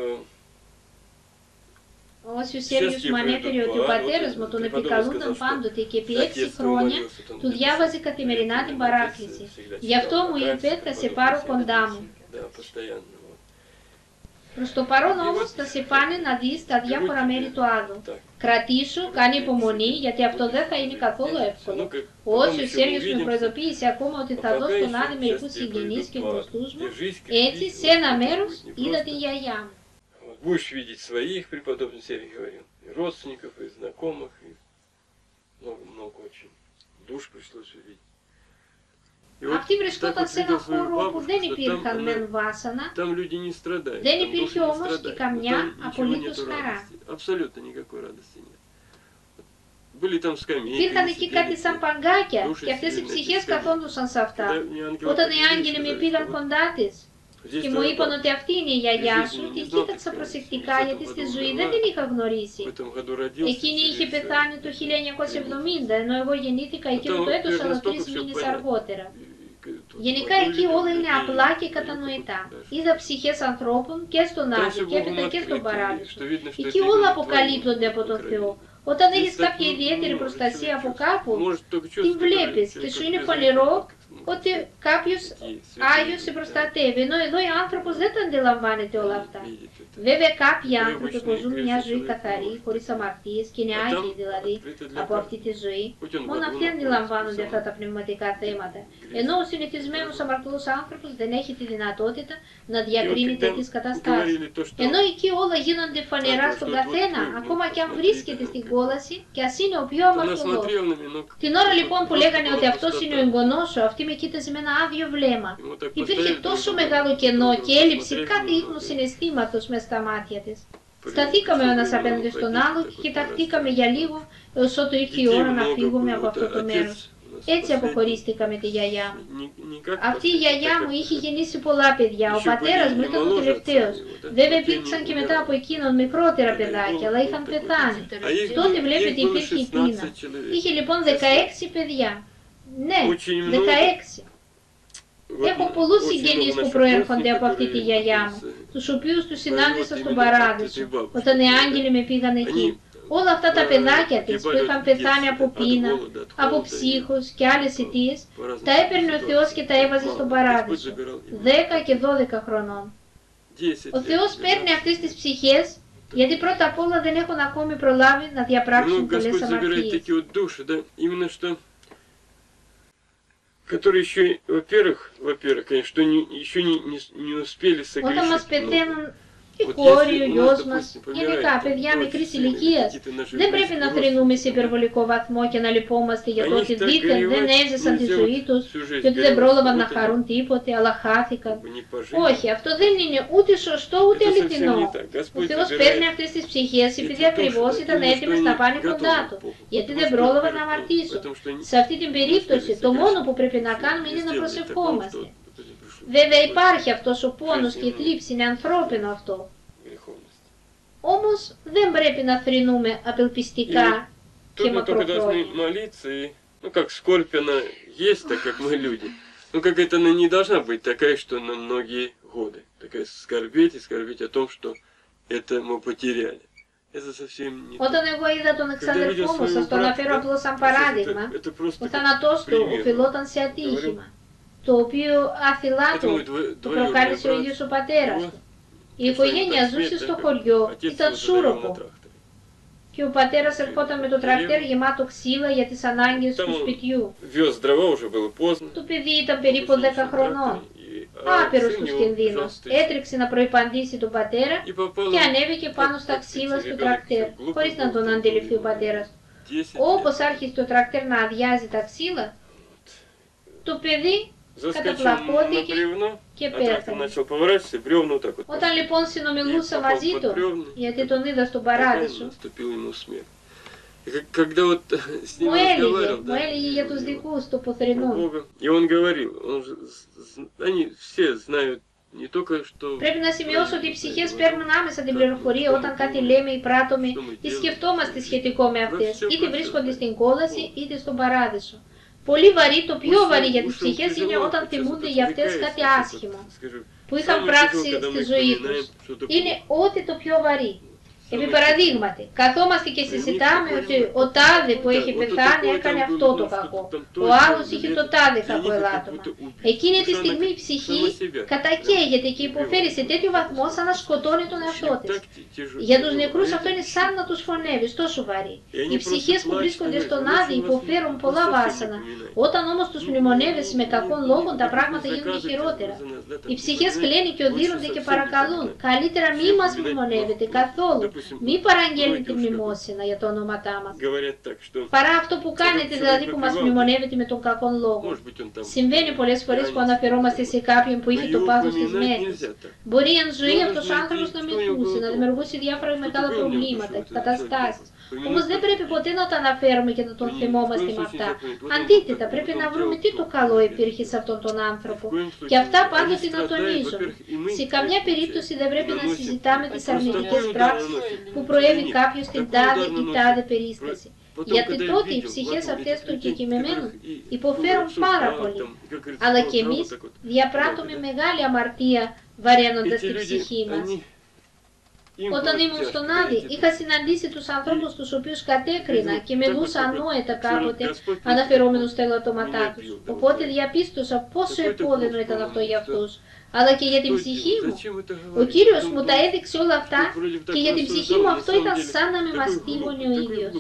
Ο Όσιος Σέργιος μου ανέφερε ότι ο πατέρας μου τον επικαλούνταν πάντοτε και επί έξι χρόνια του διάβαζε καθημερινά την παράκληση. Γι' αυτό μου είπε θα σε πάρω κοντά μου. Προς το παρόν όμως θα σε πάνε να δεις τα διάφορα μέρη του Άδου. Κρατήσου, κάνει υπομονή, γιατί αυτό δεν θα είναι καθόλου εύκολο. Ο Όσιος Σέργιος με προειδοποίησε ακόμα ότι θα δω στον Άδη μερικούς συγγενείς και γνωστούς μου. Έτσι, σε ένα μέρος είδα την γιαγιά μου. Будешь видеть своих, преподобный Сергий говорил, и родственников, и знакомых, и много-много очень душ пришлось увидеть. Αυτή βρισκόταν σε ένα χώρο όπου δεν υπήρχαν μεν βάσανα, δεν υπήρχε όμως και καμιά απολύτως χαρά. Υπήρχαν εκεί κάτι σαν παγκάκια και αυτές οι ψυχές καθόντουσαν σε αυτά. Όταν οι άγγελοι με πήγαν κοντά της και μου είπαν ότι αυτή είναι η γιαγιά σου, την κοίταξα προσεκτικά γιατί στη ζωή δεν την είχα γνωρίσει. Εκείνη είχε πεθάνει το χίλια εννιακόσια εβδομήντα, ενώ εγώ γεννήθηκα εκείνο το έτος αλλά τρεις μήνες αργότερα. Γενικά εκεί όλα είναι απλά και κατανοητά. Είδα ψυχές ανθρώπων και στον Άδη και έπειτα και στον Παράδεισο. Εκεί όλα αποκαλύπτονται από τον Θεό. Όταν έχεις κάποια ιδιαίτερη προστασία από κάπου, την βλέπεις και σου είναι φανερό ότι κάποιος Άγιος σε προστατεύει, ενώ εδώ ο άνθρωπος δεν τα αντιλαμβάνεται όλα αυτά. Βέβαια κάποιοι άνθρωποι που ζουν μια ζωή καθαρή, χωρίς αμαρτίες και είναι άγιοι δηλαδή από αυτή τη ζωή, μόνο αυτοί αντιλαμβάνονται αυτά τα πνευματικά θέματα. Ενώ ο συνηθισμένος αμαρτωλός άνθρωπος δεν έχει τη δυνατότητα να διακρίνει τέτοιες καταστάσεις. Ενώ εκεί όλα γίνονται φανερά στον καθένα, ακόμα και αν βρίσκεται στην κόλαση και ας είναι ο πιο αμαρτωλός. Την ώρα λοιπόν που λέγανε ότι αυτός είναι ο εγγονός σου, αυτή με κοίταζε με ένα άδειο βλέμμα. Υπήρχε τόσο μεγάλο κενό και έλλειψη κάθε ίχνους συναισθήματος μες στα μάτια της. Σταθήκαμε ο ένας απέναντι στον άλλο και κοιταχτήκαμε για λίγο έως ότου ήρθε η ώρα να φύγουμε από αυτό το μέρος. Έτσι αποχωρίστηκα με τη γιαγιά μου. Αυτή η γιαγιά μου είχε γεννήσει πολλά παιδιά, ο πατέρας μου ήταν ο τελευταίος. Βέβαια υπήρξαν και μετά από εκείνον μικρότερα παιδάκια, αλλά είχαν πεθάνει. Τότε βλέπετε υπήρχε η πείνα. Είχε λοιπόν δεκαέξι παιδιά. Ναι, δεκαέξι. Έχω πολλούς συγγενείς που προέρχονται από αυτή τη γιαγιά μου, τους οποίους τους συνάντησα στον Παράδεισο, όταν οι άγγελοι με πήγαν εκεί. Όλα αυτά τα παιδάκια της που είχαν πεθάνει από πείνα, από ψύχους και άλλες αιτίες, τα έπαιρνε ο Θεός και τα έβαζε στον Παράδεισο, δέκα και δώδεκα χρονών. Ο Θεός παίρνει αυτές τις ψυχές, γιατί πρώτα απ' όλα δεν έχουν ακόμη προλάβει να διαπράξουν πολλές αμαρτίες. Которые еще, во-первых, во-первых, конечно, не, еще не, не, не успели согрешить. Η κόρη, ο γιος μας, γενικά παιδιά μικρής ηλικίας, δεν πρέπει να θρηνούμε σε υπερβολικό βαθμό και να λυπόμαστε για το ότι δίθεν δεν έζησαν τη ζωή τους και ότι δεν πρόλαβαν να χαρούν τίποτε, αλλά χάθηκαν. Όχι, αυτό δεν είναι ούτε σωστό ούτε αληθινό. Ο Θεός παίρνει αυτές τις ψυχές επειδή ακριβώς ήταν έτοιμες να πάνε κοντά Του, γιατί δεν πρόλαβαν να αμαρτήσουν. Σε αυτή την περίπτωση το μόνο που πρέπει να κάνουμε είναι να προσευχόμαστε. Βέβαια υπάρχει αυτός ο πόνος και η θλίψη, είναι ανθρώπινο αυτό. Όμως δεν πρέπει να θρηνούμε απελπιστικά και μακροχρόνια. Ну как скорбь она есть, так как мы люди. Но какая-то она не должна быть такая, что на многие годы. Такая скорбеть и скорбеть о том, что это мы потеряли. Это совсем не то. Όταν εγώ είδα τον εξαδερφό μου, σας το αναφέρω απλώς σαν παράδειγμα, ο θάνατός του οφειλόταν σε ατύχημα, το οποίο άθυλά του το προκάλεσε ο ίδιος ο πατέρας του. Η οικογένεια ζούσε στο χωριό, ήταν σούροπο και ο πατέρας ερχόταν με το τρακτέρ γεμάτο ξύλα για τις ανάγκες του σπιτιού. Το παιδί ήταν περίπου δέκα χρονών. άπειρος τους κινδύνους. Έτρεξε να προϋπαντήσει τον πατέρα και ανέβηκε πάνω στα ξύλα στο τρακτέρ, χωρίς να τον αντιληφθεί ο πατέρας. Όπως άρχισε το τρακτέρ να αδειάζει τα ξύλα, το παιδί καταπλακώθηκε και πέθανε. Όταν λοιπόν συνομιλούσα μαζί του, γιατί τον είδα στον παράδεισο, μου έλεγε, μου έλεγε για τους δικούς του που θρηνούν. Πρέπει να σημειώσω ότι οι ψυχές παίρνουν άμεσα την πληροφορία όταν κάτι λέμε ή πράττουμε ή σκεφτόμαστε σχετικό με αυτές, είτε βρίσκονται στην κόλαση είτε στον παράδεισο. Πολύ βαρύ, το πιο βαρύ για τις ψυχές είναι όταν θυμούνται για αυτές κάτι άσχημο που είχαν πράξει στη ζωή τους. Είναι ό,τι το πιο βαρύ. Επί παραδείγματι, καθόμαστε και συζητάμε ότι ο τάδε που έχει πεθάνει έκανε αυτό το κακό, ο άλλος είχε το τάδε κακό ελάττωμα. Εκείνη τη στιγμή η ψυχή κατακαίγεται και υποφέρει σε τέτοιο βαθμό σαν να σκοτώνει τον εαυτό της. Για τους νεκρούς αυτό είναι σαν να τους φωνεύεις, τόσο βαρύ. Οι ψυχές που βρίσκονται στον άδη υποφέρουν πολλά βάσανα. Όταν όμως τους μνημονεύεσαι με κακόν λόγων, τα πράγματα γίνονται χειρότερα. Οι ψυχές κλαίνουν και οδύρονται και παρακαλούν. Καλύτερα μη μας μνημονεύετε καθόλου. Μη παραγγέλνετε μνημόσυνα για τα ονόματά μας. Παρά αυτό που κάνετε, δηλαδή που μας μνημονεύετε με τον κακόν λόγο. Συμβαίνει πολλές φορές που αναφερόμαστε σε κάποιον που είχε το πάθος της μέτρης. Μπορεί εν ζωή αυτός ο άνθρωπος να μετούσε, να δημιουργούσε διάφορα μεγάλα προβλήματα και καταστάσεις. Όμως δεν πρέπει ποτέ να τα αναφέρουμε και να τον θυμόμαστε με αυτά. Αντίθετα, πρέπει να βρούμε τι το καλό υπήρχε σε αυτόν τον άνθρωπο. Και αυτά πάντοτε να τονίζουμε. Σε καμιά περίπτωση δεν πρέπει να συζητάμε τις αρνητικές πράξεις που προέβη κάποιος στην τάδε ή τάδε περίσταση. Γιατί τότε οι ψυχές αυτές των κεκοιμημένων υποφέρουν πάρα πολύ. Αλλά και εμείς διαπράττουμε μεγάλη αμαρτία βαραίνοντας την ψυχή μας. Όταν ήμουν στον Άδη, είχα συναντήσει τους ανθρώπους τους οποίους κατέκρινα και μιλούσα ανόητα κάποτε αναφερόμενους στα ελαττώματά τους. Οπότε διαπίστωσα πόσο επώδυνο ήταν αυτό για αυτούς, αλλά και για την ψυχή μου. Ο Κύριος μου τα έδειξε όλα αυτά και για την ψυχή μου αυτό ήταν σαν να με μαστίγωνε ο ίδιος.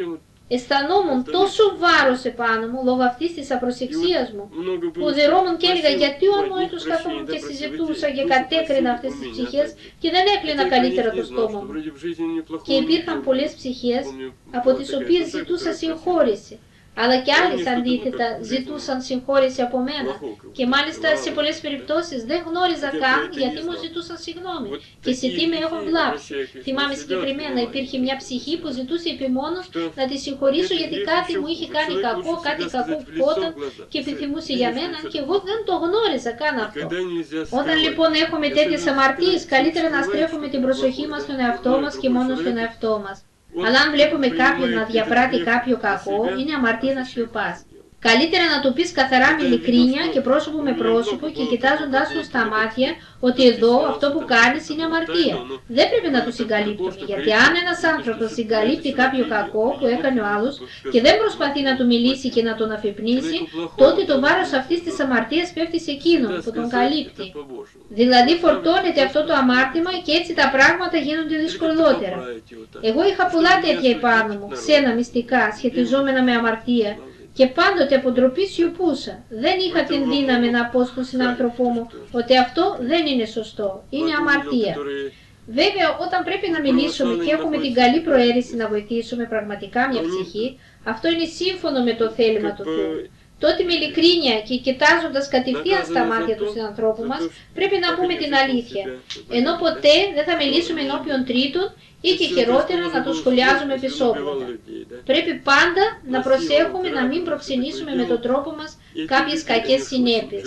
Αισθανόμουν τόσο βάρος επάνω μου λόγω αυτής της απροσεξίας μου, που οδερόμουν και έλεγα γιατί ο ανόητος καθόμουν και συζητούσα και κατέκρινα αυτές τις ψυχές και δεν έκλεινα καλύτερα το στόμα μου. Και υπήρχαν πολλές ψυχές από τις οποίες ζητούσα συγχώρεση. Αλλά και άλλες αντίθετα ζητούσαν συγχώρεση από μένα και μάλιστα σε πολλές περιπτώσεις δεν γνώριζα καν γιατί μου ζητούσαν συγγνώμη και σε τι με έχουν βλάψει. Θυμάμαι συγκεκριμένα υπήρχε μια ψυχή που ζητούσε επιμόνως να τη συγχωρήσω γιατί κάτι μου είχε κάνει κακό, κάτι κακό φόταν και επιθυμούσε για μένα και εγώ δεν το γνώριζα καν αυτό. Όταν λοιπόν έχουμε τέτοιες αμαρτίες, καλύτερα να στρέφουμε την προσοχή μας στον εαυτό μας και μόνο στον εαυτό μας. Αλλά αν βλέπουμε κάποιον να διαπράττει κάποιο κακό, είναι αμαρτία να σιωπάς. Καλύτερα να του πεις καθαρά με ειλικρίνεια και πρόσωπο με πρόσωπο και κοιτάζοντάς του στα μάτια ότι εδώ αυτό που κάνεις είναι αμαρτία. Δεν πρέπει να του συγκαλύπτουμε, γιατί αν ένας άνθρωπος συγκαλύπτει κάποιο κακό που έκανε ο άλλος και δεν προσπαθεί να του μιλήσει και να τον αφυπνίσει, τότε το βάρος αυτής της αμαρτίας πέφτει σε εκείνον που τον καλύπτει. Δηλαδή φορτώνεται αυτό το αμάρτημα και έτσι τα πράγματα γίνονται δυσκολότερα. Εγώ είχα πολλά τέτοια επάνω μου, ξένα μυστικά, σχετιζόμενα με αμαρτία. Και πάντοτε από ντροπή σιωπούσα. Δεν είχα την δύναμη να πω στον συνάνθρωπό μου ότι αυτό δεν είναι σωστό, είναι αμαρτία. Βέβαια, όταν πρέπει να μιλήσουμε και έχουμε την καλή προαίρεση να βοηθήσουμε πραγματικά μια ψυχή, αυτό είναι σύμφωνο με το θέλημα του Θεού. Τότε με ειλικρίνεια και κοιτάζοντας κατευθείαν στα μάτια του συνανθρώπου μας, πρέπει να πούμε την αλήθεια. Ενώ ποτέ δεν θα μιλήσουμε ενώπιον τρίτων ή και χειρότερα να το σχολιάζουμε επισόπλατα. Πρέπει πάντα να προσέχουμε να μην προξενήσουμε με τον τρόπο μας κάποιες κακές συνέπειες.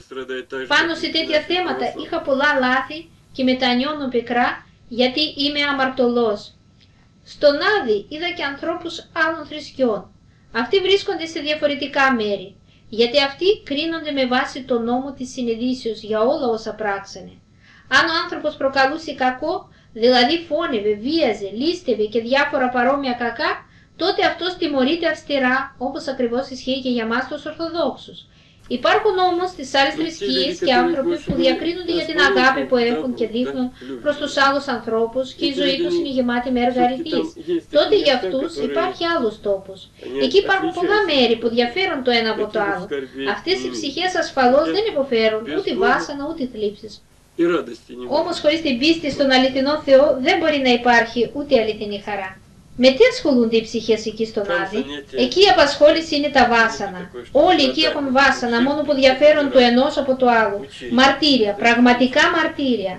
Πάνω σε τέτοια θέματα είχα πολλά λάθη και μετανιώνω πικρά γιατί είμαι αμαρτωλός. Στον Άδη είδα και ανθρώπους άλλων θρησκειών. Αυτοί βρίσκονται σε διαφορετικά μέρη, γιατί αυτοί κρίνονται με βάση το νόμο της συνειδήσεως για όλα όσα πράξανε. Αν ο άνθρωπος προκαλούσε κακό, δηλαδή φώνευε, βίαζε, λίστευε και διάφορα παρόμοια κακά, τότε αυτός τιμωρείται αυστηρά, όπως ακριβώς ισχύει και για μας τους Ορθοδόξους. Υπάρχουν όμως στις άλλες θρησκείες και άνθρωποι που διακρίνονται για την αγάπη που έχουν και δείχνουν προς τους άλλους ανθρώπους και η ζωή τους είναι γεμάτη με έργα αρετής. Τότε για αυτούς υπάρχει άλλος τόπος. Εκεί υπάρχουν πολλά μέρη που διαφέρουν το ένα από το άλλο. Αυτές οι ψυχές ασφαλώς δεν υποφέρουν ούτε βάσανα ούτε θλίψεις. Όμως χωρίς την πίστη στον αληθινό Θεό δεν μπορεί να υπάρχει ούτε αληθινή χαρά. Με τι ασχολούνται οι ψυχές εκεί στον Άδη? Εκεί η απασχόληση είναι τα βάσανα. Όλοι εκεί έχουν βάσανα, μόνο που διαφέρουν το ενός από το άλλο. Μαρτύρια, πραγματικά μαρτύρια.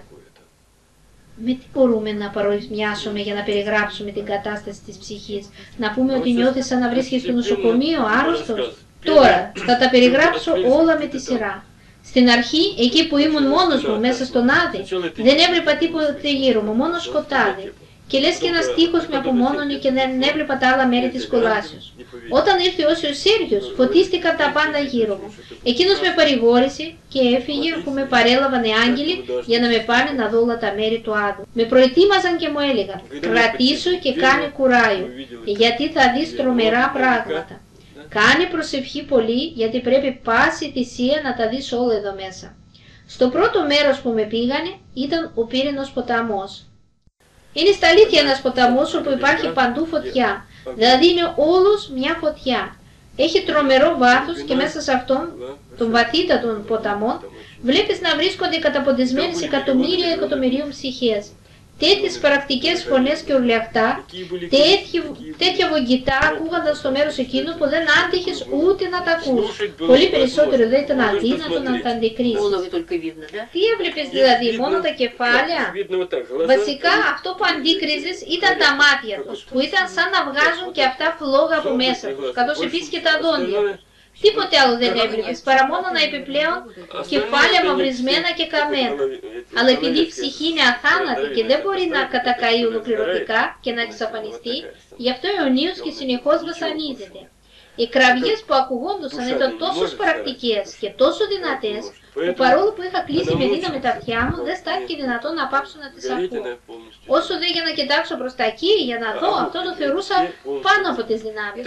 Με τι μπορούμε να παρομοιάσουμε για να περιγράψουμε την κατάσταση της ψυχής? Να πούμε ότι νιώθεις σαν να βρίσκεις στο νοσοκομείο άρρωστος? Τώρα θα τα περιγράψω όλα με τη σειρά. Στην αρχή, εκεί που ήμουν μόνος μου μέσα στον Άδη, δεν έβλεπα τίποτε γύρω μου, μόνο σκοτάδι. Και λες και ένας τείχος με απομόνωνε και δεν έβλεπα τα άλλα μέρη της κολάσεως. Όταν ήρθε ο Όσιος Σέργιος, φωτίστηκαν τα πάντα γύρω μου. Εκείνος με παρηγόρησε και έφυγε που με παρέλαβαν οι άγγελοι για να με πάνε να δω όλα τα μέρη του Άδου. Με προετοίμαζαν και μου έλεγαν, κρατήσου και κάνε κουράιο, γιατί θα δεις τρομερά πράγματα. Κάνε προσευχή πολύ, γιατί πρέπει πάση θυσία να τα δεις όλα εδώ μέσα. Στο πρώτο μέρος που με πήγανε ήταν ο Πύρινος ποταμός. Είναι στα αλήθεια ένας ποταμός όπου υπάρχει παντού φωτιά, δηλαδή είναι όλος μια φωτιά. Έχει τρομερό βάθος και μέσα σε αυτόν, τον βαθύτατο ποταμών, βλέπεις να βρίσκονται καταποντισμένες εκατομμύρια εκατομμυρίων ψυχές. Τέτοιες πρακτικές φωνές και ουρλιαχτά, τέτοια βογγητά ακούγονταν στο μέρος εκείνο που δεν άντυχες ούτε να τα ακούς. Πολύ περισσότερο δεν ήταν αδύνατο να τα αντικρίσεις. Τι έβλεπες δηλαδή, μόνο τα κεφάλια? Βασικά αυτό που αντίκριζες ήταν τα μάτια τους, που ήταν σαν να βγάζουν και αυτά φλόγα από μέσα τους, καθώς επίσης και τα δόντια τους. Τίποτε άλλο δεν έβλεπες, παρά μόνο να επιπλέον κεφάλια μαυρισμένα και καμένα. Αλλά επειδή η ψυχή είναι αθάνατη και δεν μπορεί να κατακαεί ολοκληρωτικά και να εξαφανιστεί, γι' αυτό αιωνίως και συνεχώς βασανίζεται. Οι κραυγές που ακουγόντουσαν ήταν τόσο πρακτικές και τόσο δυνατές, που παρόλο που είχα κλείσει με δύναμη τα αυτιά μου, δεν στάθηκε δυνατόν να πάψω να τις ακούω. Όσο δε για να κοιτάξω προς τα εκεί, για να δω, αυτό το θεωρούσα πάνω από τις δυνάμεις.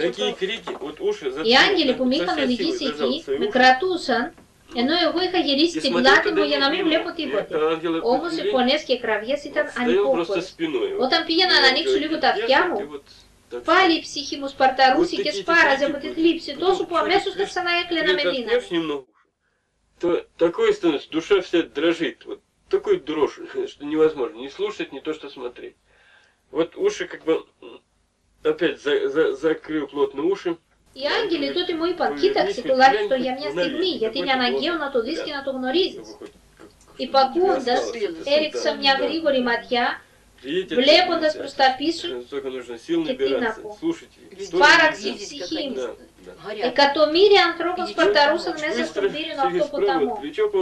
Οι άγγελοι που με είχαν οδηγήσει εκεί, με κρατούσαν, ενώ εγώ είχα γυρίσει την πλάτη μου για να μην βλέπω τίποτε. Όμως οι φωνές και οι κραυγές ήταν ανυπόφορες. Όταν πήγαινα να ανοίξω λίγο τα αυτιά μου, πάλι η ψυχή μου σπαρταρούσε και σπάραζε από τη θλίψη, τόσο που αμέσως τα ξανά έκλαινα με δύναμη. То такое становится, душа вся дрожит, вот такой дрожь, что невозможно не слушать, не то что смотреть. Вот уши как бы, опять за, за, закрыл плотно уши. Οι άγγελοι τότε μου είπαν, κοίταξε τουλάχιστον για μια στιγμή, γιατί είναι αναγκαίο να το δεις και να το γνωρίζεις. Υπακούοντας, έριξα μια γρήγορη ματιά, βλέποντας προς τα πίσω και τι να πω. Σπάραξε η ψυχή μου. Εκατομμύρια ανθρώπων σπαρταρούσαν μέσα στον πύρινο αυτό ποταμό.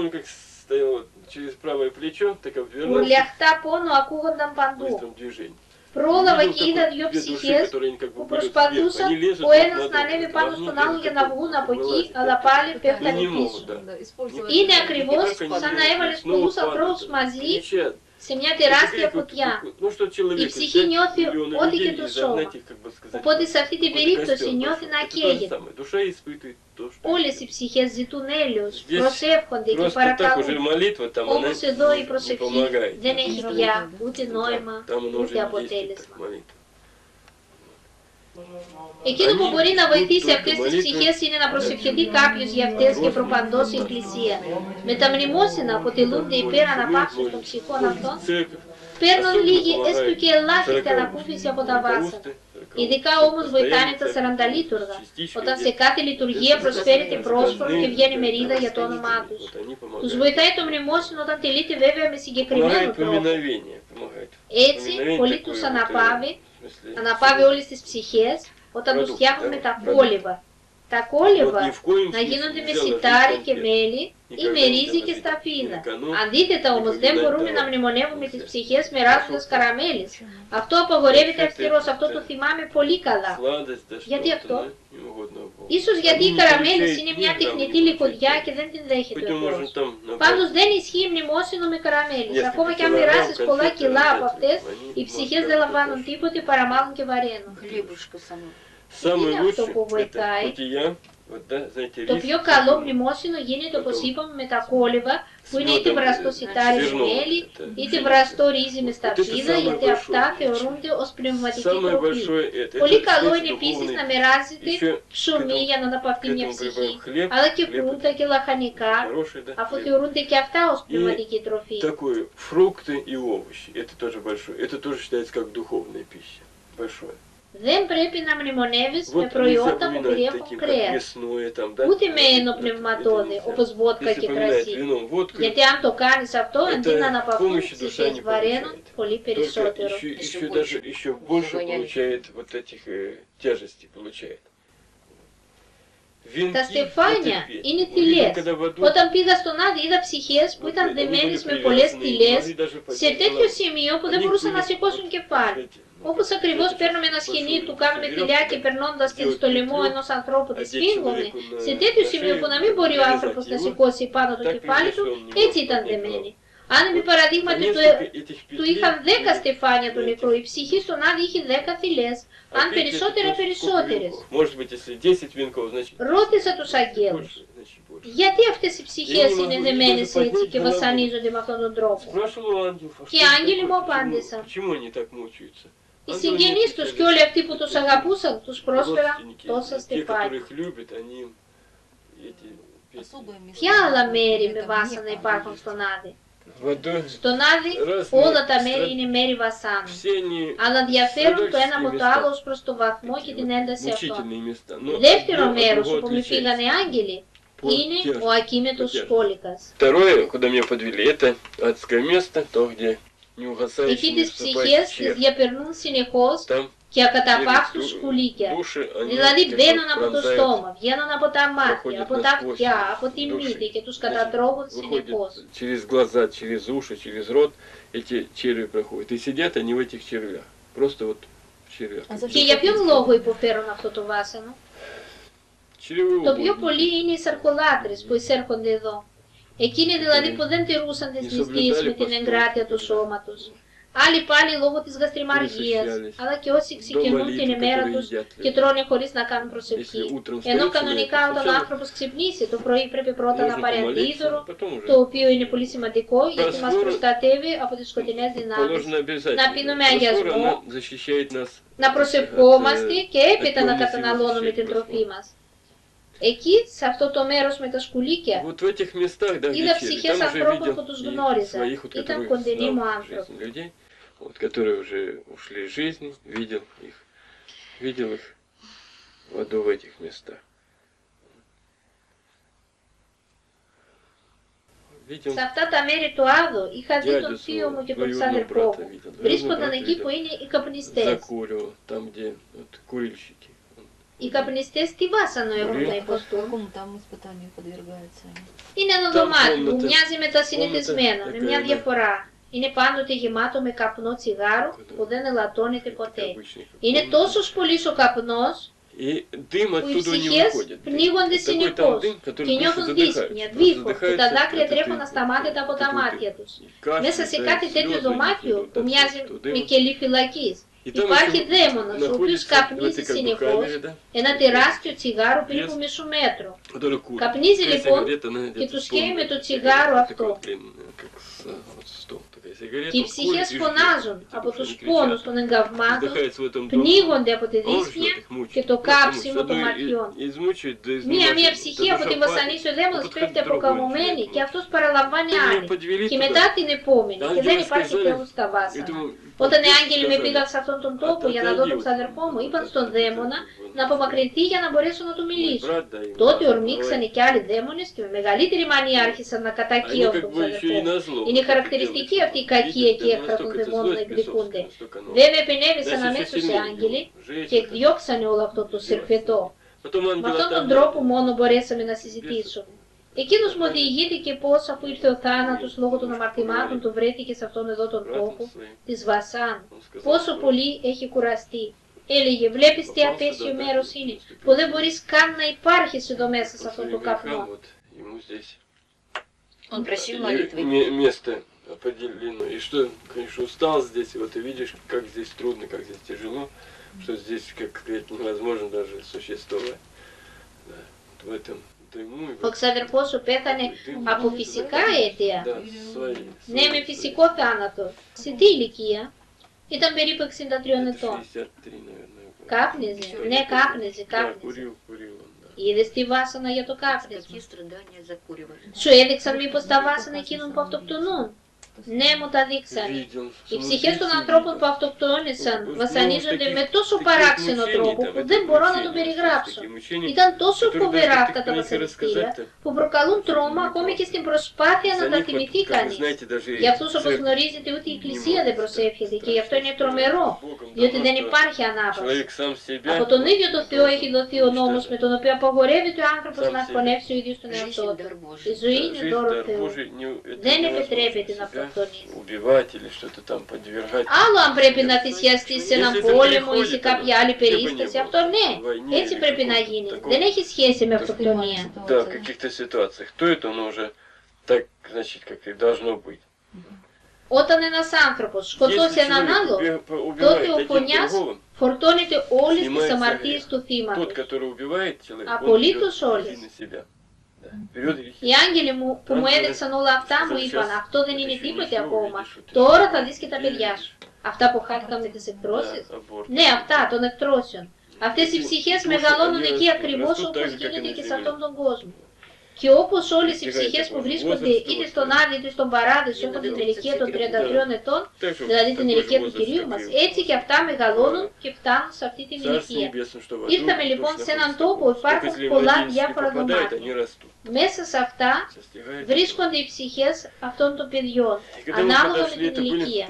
Ουρλιαχτά πόνο ακούγονταν παντού. Πρόλαβα και είδα δυο ψυχές που προσπαθούσαν ο ένας να ανέβει πάνω στον άλλον για να βγουν από εκεί, αλλά πάλι πέφτανε πίσω. Είναι ακριβώς σαν να έβαλες πολλούς ανθρώπους μαζί σε μια τεράστια φωτιά. Η ψυχή νιώθει ό,τι και το σώμα. Οπότε σε αυτή την περίπτωση νιώθει να καίγεται. Όλες οι ψυχές ζητούν έλεος, προσεύχονται και παρακαλούν. Όμως εδώ η προσευχή δεν έχει πια ούτε νόημα ούτε αποτέλεσμα. Εκείνο που μπορεί να βοηθήσει αυτές τις ψυχές είναι να προσευχηθεί κάποιος για αυτές και προπαντός η Εκκλησία. Με τα μνημόσυνα αποτελούνται υπέρ αναπαύσεως των ψυχών αυτών, παίρνουν λίγη έστω και ελάχιστη ανακούφιση από τα βάσανα. Ειδικά όμως βοηθάνε τα σαρανταλίτουργα, όταν σε κάθε λειτουργία προσφέρεται πρόσφορο και βγαίνει μερίδα για το όνομά τους. Τους βοηθάει το μνημόσυνο όταν τελείται βέβαια με συγκεκριμένο τρόπο. Έτσι, πολύ τους αναπαύει, αναπαύει όλες τις ψυχές όταν τους φτιάχνουμε τα κόλληβα. Τα κόλληβα να γίνονται με σιτάρι και μέλι ή με ρύζι και σταφίδα. Αντίθετα όμως δεν μπορούμε να μνημονεύουμε τις ψυχές μοιράζοντας καραμέλες. Αυτό απαγορεύεται αυστηρός, αυτό το θυμάμαι πολύ καλά. Γιατί αυτό? Ίσως γιατί οι καραμέλες είναι μια τεχνητή λιχοδιά και δεν την δέχεται ο Θεός. Πάντως δεν ισχύει μνημόσυνο με καραμέλες. Ακόμα και αν μοιράσεις πολλά κιλά από αυτές, οι ψυχές δεν λαμβάνουν τίποτε παρά μάλλον και βαραίνουν. Самый лучший, это вот я, Вот, да, знаете, Το рис πιο с καλό этим, μνημόσυνο γίνεται, όπως Потом είπαμε, με τα κόλληβα, που είναι с είτε медом, βραστό э, σιτάρι με свернул μέλι, это, είτε пшеница. βραστό ρύζι με Вот это σταφίδα, самое γιατί большое αυτά отличие. θεωρούνται ως πνευματική Самое τροφή. большое это. Πολύ Это, καλό кстати, είναι επίσης духовный. να μοιράζεται Еще к ψωμί этому, για να к αναπαυθεί μια этому ψυχή, прибавим хлеб. αλλά και Хлеб φρούτα это και λαχανικά, хороший, да, αφού хлеб. θεωρούνται και αυτά ως πνευματική τροφή. Такое, фрукты и овощи, это тоже большое. Это тоже считается как духовная пища. Большое. Δεν πρέπει να μνημονεύεις με Вот не προϊόντα που запоминать περιέχουν таким, как κρέας, мясное там, да? ούτε με Это- это ενοπνευματώδη, нельзя. όπως βότκα Если και поминать κρασί. вином, водкой, Γιατί αν το κάνεις αυτό, αντί это να αναπαυθούν помощи душа ψυχές, не βαραίνουν получает. πολύ Только περισσότερο. еще, Еще еще больше. даже еще больше Загоняли. получает вот этих э, тяжестей получает. Венки Τα στεφάνια потерпеть. είναι Мы θηλές. видим, когда в аду, Όταν πήγα στον Άδη είδα ψυχές που вот, ήταν они δεμένες были με πολλές привязаны, θηλές не могли даже σε поднять τέτοιο голову. σημείο που δεν Они μπορούσαν να были, σηκώσουν вот, κεφάλι. кстати, ну, Όπως ακριβώς кстати, παίρνουμε ένα большую σκηνή, του κάνουμε веревку, θηλιά да, και περνώντας την делать στο λαιμό петлю, ενός ανθρώπου τη одеть σφίγγουμε, человеку на- σε τέτοιο на σημείο шею, που να μην μπορεί ο привязать άνθρωπος να его, σηκώσει πάνω το так κεφάλι του, привязать, он не έτσι может ήταν поднять δεμένη. голову. Αν επί παραδείγματι του, Несколько этих του петлей είχαν δέκα были στεφάνια του на νεκρού, этих. η ψυχή στον Άδη είχε δέκα θηλές, αν Опять περισσότερα это сколько περισσότερες. венков? Может быть, если десять венков, значит, Ρώτησα τους αγγέλους, больше, значит, больше. γιατί αυτές οι ψυχές Είναι είναι μαγουλή, δεμένες δεν έτσι και παλιές βασανίζονται με αυτόν τον τρόπο. Спрашивал у ангелов, а Και что это άγγελοι такое? μου Почему- απάντησαν. Почему они так мучаются? Οι Ангелы συγγενείς не τους отвечали. και όλοι αυτοί που τους αγαπούσαν τους πρόσφεραν Родственники, τόσα те, στεφάνια. которых любят, они эти песни. Особое место. Ποια άλλα μέρη με Это βάσανα вне υπάρχουν там στον Άδη? В аду Στον Άδη разные όλα τα μέρη стра- είναι μέρη βασάνου, все они αλλά διαφέρουν το ένα страдальческие από το места, άλλο ως προς το βαθμό και такие την вот ένταση αυτών. мучительные места. Но Δεύτερο одно от μέρος другого όπου με отличается. φύγανε άγγελοι По είναι тяжести, ο ακίμετος по тяжести. σκόλικας. Второе, куда меня подвели, это адское место, то, где не угасающий Εκεί не τις вступает ψυχές в τις червь. διαπερνούν συνεχώς Там και ακαταπαύστους через ду- σκουλίκια. души они Δηλαδή как μπαίνουν бы από το пронзают, στόμα, βγαίνουν από τα μάτια, проходят από τα насквозь αυτιά, από τη души. μύτη και τους Значит, κατατρώγουν выходят συνεχώς. через глаза, через уши, через рот, эти черви проходят. И сидят они в этих червях. Просто вот в червях. А зачем? Και για ποιον λόγο υποφέρουν αυτό το βάσανο? Червивые Το πιο угодники. πολύ είναι οι σαρκολάτρες που εισέρχονται εδώ. Εκείνοι δηλαδή που δεν τηρούσαν τις νηστείες με την εγκράτεια του σώματος. Άλλοι πάλι λόγω της γαστριμαργίας, αλλά και όσοι ξεκινούν την ημέρα τους και τρώνε χωρίς να κάνουν προσευχή. Ενώ κανονικά όταν ο άνθρωπος ξυπνήσει το πρωί πρέπει πρώτα να πάρει αντίδωρο, το οποίο είναι πολύ σημαντικό γιατί μας προστατεύει από τις σκοτεινές δυνάμεις, να πίνουμε αγιασμό, να προσευχόμαστε και έπειτα να καταναλώνουμε την τροφή μας. Εκεί, σε αυτό το μέρος με τα σκουλίκια, Вот в этих местах, да, где είδα черви, ψυχές там уже ανθρώπων видел που τους и γνώριζα. своих, вот, Ήταν которых κοντινοί μου знал в άνθρωποι. жизни людей, вот, которые уже ушли из жизни, видел их, видел их в аду в этих местах. Видел Σε αυτά τα μέρη του Άδου είχα δει τον дядю θείο μου своего, και τον двоюродного ξάδερφό брата μου. видел, двоюродного Βρίσκονταν брата εκεί που видел, είναι οι καπνιστές. закуривал, там где вот, курильщики. Οι καπνιστές τι βάσανο έχουν να В υποστούν? какому там испытанию подвергаются они? Είναι ένα Там δωμάτιο που комната, μοιάζει με τα συνηθισμένα, με комната μια такая, διαφορά. Είναι πάντοτε γεμάτο με καπνό τσιγάρο που δεν ελαττώνεται Как ποτέ. обычный, как Είναι комната. τόσο πολύς ο καπνός И дым που οι оттуда не ψυχές выходит. πνίγονται Такой там συνεχώς дым, который και душу νιώθουν задыхается. δύσπνοια, Просто δίχως, που τα задыхается δάκρυα от τρέχουν этой- ασταμάτητα από от τα этой μάτια τους. кашля, Μέσα σε да, κάτι слезы τέτοιο идут δωμάτιο оттуда, που μοιάζει оттуда, με вот. κελί φυλακής, И там υπάρχει еще δαίμονας, ο οποίος находится в καπνίζει этой как бы συνεχώς камере, да, ένα τεράστιο τσιγάρο περίπου μισού μέτρο. который курит. Καπνίζει Такая λοιπόν сигарета, она και где-то τους с καίει με полной το сигаретой, τσιγάρο такой αυτό. вот длинный, как с, вот стол, такая сигарета, Και οι вот ψυχές курит и φωνάζουν ждет. από Потому τους что они πόνους кричат, των εγκαυμάτων, вздыхаются в этом доме. πνίγονται από τη А он δύσπνοια ждет их, мучает. και το Просто κάψιμο мучает. των Одно ματιών. и- измучает, да Μία-μία изнемогает, ψυχή да από душа την βασανίσει ο падает. δαίμονας А πέφτει подходит другой αποκαμωμένη человек, και αυτός παραλαμβάνει Они άλλη. меня подвели Και туда. μετά την επόμενη Τα και δεν άγγελοι υπάρχει сказали, τέλος στα βάσανα. этому Όταν οι Дети άγγελοι με сказали, πήγαν σε αυτόν τον τόπο για να δω τον ξαδερφό μου, είπαν στον δαίμονα να απομακρυνθεί για να μπορέσω να του μιλήσω. Τότε ορμήξανε και άλλοι δαίμονες και με μεγαλύτερη μανία άρχισαν να κατακύουν τον ξαδερφό μου. Είναι χαρακτηριστική αυτή η κακία και η έχθρα των δαιμόνων να εκδικούνται. Βέβαια επενέβησαν αμέσως οι άγγελοι και εκδιώξανε όλο αυτό το συρφετό. Με αυτόν τον τρόπο μόνο μπορέσαμε να συζητήσουμε. Εκείνος μου διηγήθηκε πως αφού ήρθε ο θάνατος λόγω των αμαρτημάτων του βρέθηκε σε αυτόν εδώ τον τόπο της Βασάν, πόσο πολύ έχει κουραστεί. Έλεγε, βλέπεις τι απέσιο μέρος είναι, που δεν μπορείς καν να υπάρχεις εδώ μέσα σε αυτόν τον καπνό. Он просил молитвы. Место определено. И что, конечно, устал здесь, и вот ты видишь, как здесь трудно, как здесь тяжело, что здесь, как сказать, невозможно даже существовать. Да. в этом дыму. Ο ξαδερφός σου πέθανε από φυσικά αίτια. Да, свои. Ναι, με φυσικό θάνατο. Σε τι ηλικία? Ήταν περίπου εξήντα τρία ετών. шестьдесят три, наверное. Κάπνιζε. Ναι, κάπνιζε, Да, κάπνιζε. курил, курил он, да. Είδες τη βάσανα για το κάπνισμα. Какие страдания закуривали. Σου έδειξαν μήπως τα βάσανα εκείνων που αυτοκτονούν? Ναι, μου τα δείξανε. Видел. Οι ψυχές των ανθρώπων που αυτοκτόνησαν βασανίζονται με τόσο παράξενο τρόπο που δεν μπορώ να το περιγράψω. Ήταν τόσο φοβερά αυτά τα βασανιστήρια που προκαλούν τρόμα ακόμη και στην προσπάθεια να τα θυμηθεί κανείς. Για αυτούς, όπως γνωρίζετε, ούτε η Εκκλησία δεν προσεύχεται και γι' αυτό είναι τρομερό, διότι δεν υπάρχει ανάπαυση. Από τον ίδιο το Θεό έχει δοθεί ο νόμος με τον οποίο απαγορεύεται ο άνθρωπος να ασπονεύσει ο ίδιος τον εαυτό του. Η ζωή είναι δώρο Θεού. Δεν επιτρέπεται να αυτοκτονήσει. Άλλο αν πρέπει να θυσιαστεί σε έναν πόλεμο ή σε κάποια άλλη περίσταση, αυτό ναι, έτσι πρέπει να γίνει. Δεν έχει σχέση με αυτοκτονία. Да, в каких-то ситуациях. То это оно уже так, значит, как и должно быть. Όταν ένας άνθρωπος σκοτώσει έναν άλλο, τότε ο φωνιάς φορτώνεται όλες τις αμαρτίες του θύματος. Απολύτως όλες. Οι άγγελοι μου που μου έδειξαν όλα αυτά μου είπαν, αυτό δεν είναι τίποτε ακόμα, τώρα θα δεις και τα παιδιά σου. Αυτά που χάθηκαν με τις εκτρώσεις. Ναι, αυτά των εκτρώσεων. Αυτές οι ψυχές μεγαλώνουν εκεί ακριβώς όπως γίνεται και σε αυτόν τον κόσμο. Και όπως όλες οι ψυχές που βρίσκονται είτε στον Άδη είτε στον Παράδεισο έχουν την ηλικία των τριάντα τριών ετών, δηλαδή την ηλικία του Κυρίου μας, έτσι και αυτά μεγαλώνουν και φτάνουν σε αυτή την ηλικία. Ήρθαμε λοιπόν σε έναν τόπο που υπάρχουν πολλά διάφορα δωμάτια. Μέσα σε αυτά βρίσκονται οι ψυχές αυτών των παιδιών, ανάλογα με την ηλικία.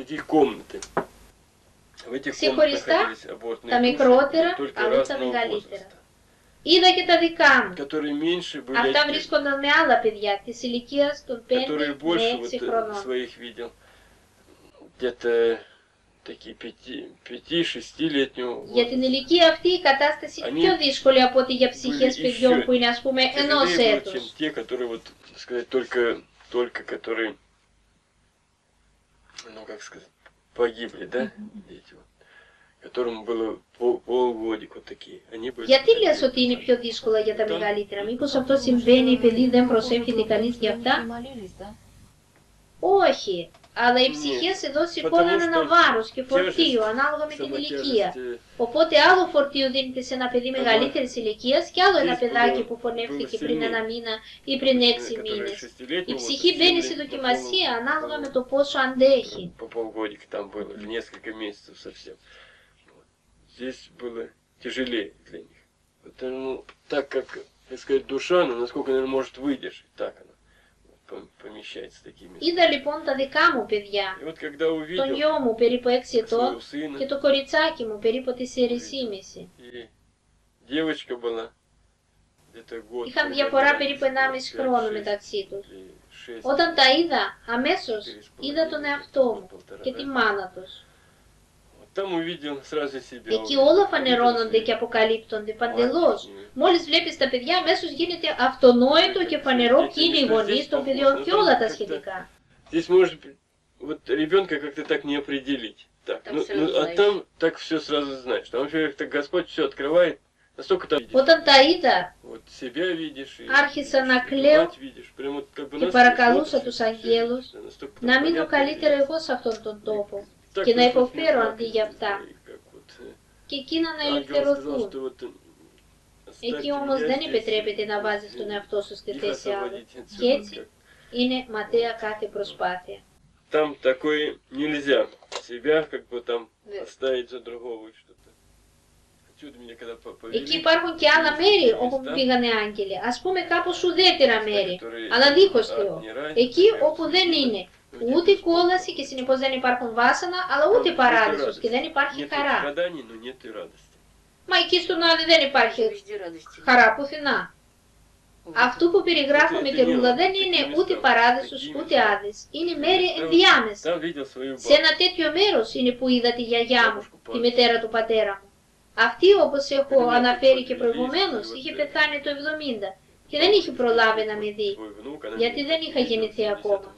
Ξεχωριστά τα μικρότερα, αλλού τα μεγαλύτερα. Είδα και τα δικά μου. Αυτά βρίσκονταν με άλλα παιδιά της ηλικίας των πέντε με έξι χρονών. Για την ηλικία αυτή η κατάσταση είναι πιο δύσκολη από ό,τι για ψυχές παιδιών που είναι ας πούμε ενός έτους. Γιατί λες ότι είναι πιο δύσκολα για τα μεγαλύτερα? Μήπως αυτό συμβαίνει επειδή δεν προσεύχεται κανείς για αυτά? Όχι, αλλά οι ψυχές εδώ σηκώνουν ένα βάρος και φορτίο ανάλογα με την ηλικία. Οπότε άλλο φορτίο δίνεται σε ένα παιδί μεγαλύτερης ηλικίας και άλλο ένα παιδάκι που φωνεύτηκε πριν ένα μήνα ή πριν έξι μήνες. Η ψυχή μπαίνει σε δοκιμασία ανάλογα με το πόσο αντέχει. Здесь было тяжелее для них. Потому так как, так сказать, душа, ну, насколько она может выдержать, так она помещается такими. Είδα λοιπόν τα δικά μου παιδιά, τον γιο μου περίπου έξι ετών και το κοριτσάκι μου περίπου τέσσερις και μισή. Είχαν διαφορά περίπου ενάμιση χρόνο μεταξύ τους. Όταν τα είδα, αμέσως είδα τον εαυτό μου και τη μάνα τους. Εκεί όλα φανερώνονται και αποκαλύπτονται παντελώς. Μόλις βλέπεις τα παιδιά, αμέσως γίνεται αυτονόητο και φανερό ποιοι είναι οι γονείς των παιδιών και όλα τα σχετικά. Όταν τα είδα, άρχισα να κλαίω και παρακαλούσα τους αγγέλους να μείνω καλύτερα εγώ σε αυτόν τον τόπο και να υποφέρω αντί για αυτά και εκείνα να ελευθερωθούν. Εκεί όμως δεν επιτρέπεται να βάζεις τον εαυτό σου στη θέση άλλου και έτσι είναι ματαία κάθε προσπάθεια. Там такое нельзя. Себя как бы там оставить за другого что-то. Εκεί υπάρχουν και άλλα μέρη όπου πήγανε άγγελοι, ας πούμε κάπως ουδέτερα μέρη, αλλά δίχως Θεό. Εκεί όπου δεν είναι ούτε κόλαση και συνεπώς δεν υπάρχουν βάσανα, αλλά ούτε παράδεισος και δεν υπάρχει χαρά. Μα εκεί στον Άδη δεν υπάρχει χαρά πουθενά. Αυτό που περιγράφω με τη ρούλα δεν είναι ούτε παράδεισος ούτε Άδης, είναι μέρη ενδιάμεσα. Σε ένα τέτοιο μέρος είναι που είδα τη γιαγιά μου, τη μητέρα του πατέρα μου. Αυτή, όπως έχω αναφέρει και προηγουμένως, είχε πεθάνει το εβδομήντα και δεν είχε προλάβει να με δει, γιατί δεν είχα γεννηθεί ακόμα.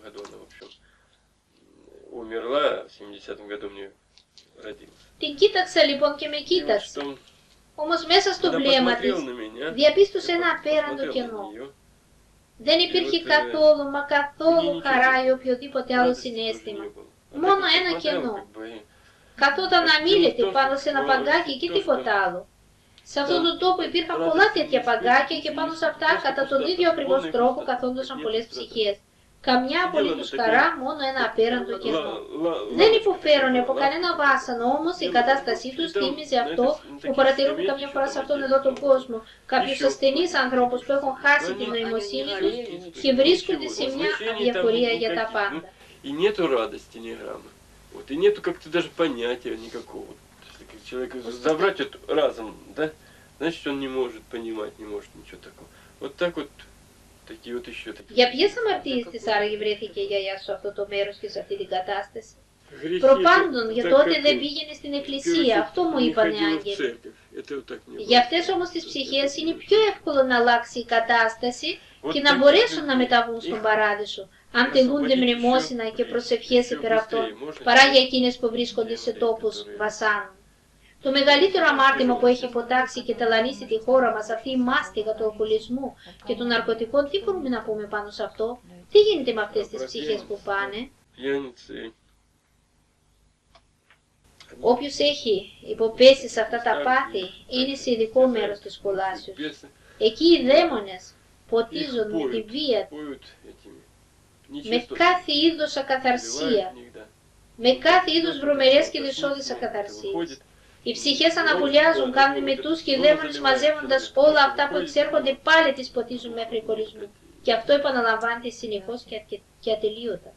Την κοίταξα λοιπόν και με κοίταξε. Όμως μέσα στο βλέμμα της διαπίστωσε ένα απέραντο κενό. Δεν υπήρχε καθόλου, μα καθόλου χαρά ή οποιοδήποτε άλλο συναίσθημα. Μόνο ένα κενό. Καθόταν αμήλυτη πάνω σε ένα παγκάκι και τίποτα άλλο. Σε αυτόν τον τόπο υπήρχαν πολλά τέτοια παγκάκια και πάνω σε αυτά κατά τον ίδιο ακριβώς τρόπο καθόντουσαν πολλές ψυχές. Καμιά απολύτως χαρά, μόνο ένα απέραντο κενό. Δεν υποφέρουν από κανένα βάσανο, όμως η κατάστασή τους θύμιζε αυτό που παρατηρούμε καμιά φορά σε αυτόν εδώ τον κόσμο. Κάποιους ασθενείς ανθρώπους που έχουν χάσει την νοημοσύνη τους και βρίσκονται σε μια αδιαφορία για τα πάντα. И нету радости ни грамма. Вот, и нету как-то даже понятия никакого. Если человека забрать вот разом, да, значит он не может понимать, не может ничего такого. Вот так вот, такие вот еще такие. Για ποιες αμαρτίες της άραγε βρέθηκε η γιαγιά σου αυτό το μέρος και σε αυτή την κατάσταση? Προπάντων, για τότε δεν πήγαινε στην εκκλησία, αυτό μου είπανε άγγελοι. Για αυτές όμως τις ψυχές είναι πιο εύκολο να αλλάξει η κατάσταση και να μπορέσουν να μεταβούν στον παράδεισο, αν τελούνται μνημόσυνα και προσευχές υπέρ αυτών, παρά για εκείνες που βρίσκονται σε τόπους βασάνων. Το μεγαλύτερο αμάρτημα που έχει υποτάξει και ταλανίσει τη χώρα μας, αυτή η μάστιγα του αλκοολισμού και των ναρκωτικών, τι μπορούμε να πούμε πάνω σε αυτό? Τι γίνεται με αυτές τις ψυχές που πάνε? Όποιος έχει υποπέσει σε αυτά τα πάθη είναι σε ειδικό μέρος της κολάσεως. Εκεί οι δαίμονες ποτίζουν με τη βία, με κάθε είδος ακαθαρσία, με κάθε είδους βρωμερές και δυσόδεις ακαθαρσίες. Οι ψυχές αναβουλιάζουν, κάνουν μετούς και οι δαίμονες μαζεύοντας όλα αυτά που εξέρχονται πάλι τις ποτίζουν μέχρι χωρισμού. Και αυτό επαναλαμβάνεται συνεχώς και ατελείωτα.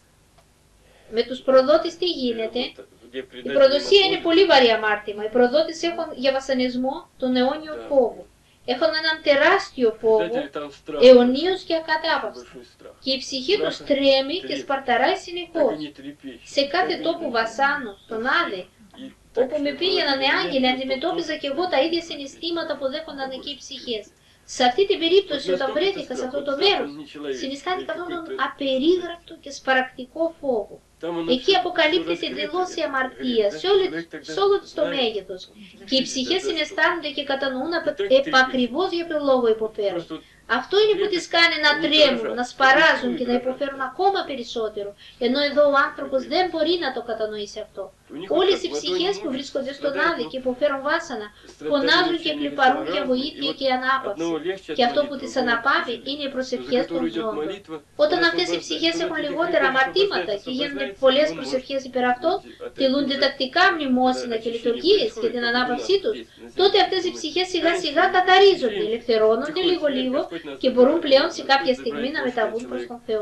Με τους προδότες τι γίνεται? Η προδοσία είναι πολύ βαρύ αμάρτημα. Οι προδότες έχουν για βασανισμό τον αιώνιο φόβο. Έχουν έναν τεράστιο φόβο, αιωνίως και ακατάπαυστα. Και η ψυχή τους τρέμει και σπαρταράει συνεχώς. Σε κάθε τόπο βασάνου, στον Άδε, όπου με πήγαιναν οι άγγελοι, αντιμετώπιζα και εγώ τα ίδια συναισθήματα που δέχονταν εκεί οι ψυχές. Σε αυτή την περίπτωση, όταν βρέθηκα σε αυτό το μέρος, συναισθάνθηκα αυτόν τον απερίγραπτο και σπαρακτικό φόβο. Εκεί αποκαλύπτεται εντελώς η αμαρτία, σε όλο, σε όλο το μέγεθος. Και οι ψυχές συναισθάνονται και κατανοούν επακριβώς για ποιο λόγο υποφέρουν. Αυτό είναι που τις κάνει να τρέμουν, να σπαράζουν και να υποφέρουν ακόμα περισσότερο, ενώ εδώ ο άνθρωπος δεν μπορεί να το κατανοήσει αυτό. Όλες οι ψυχές που βρίσκονται στον Άδη και υποφέρουν βάσανα, φωνάζουν και κλιπαρούν για βοήθεια και ανάπαυση. Και αυτό που τις αναπαύει είναι οι προσευχές των ζώντων. Όταν αυτές οι ψυχές έχουν λιγότερα αμαρτήματα και γίνονται πολλές προσευχές υπέρ αυτών, τηρούνται τακτικά μνημόσυνα και λειτουργίες για την ανάπαυσή τους, τότε αυτές οι ψυχές σιγά σιγά καθαρίζονται, ελευθερώνονται λίγο-λίγο και μπορούν πλέον σε κάποια στιγμή να μεταβούν προς τον Θεό.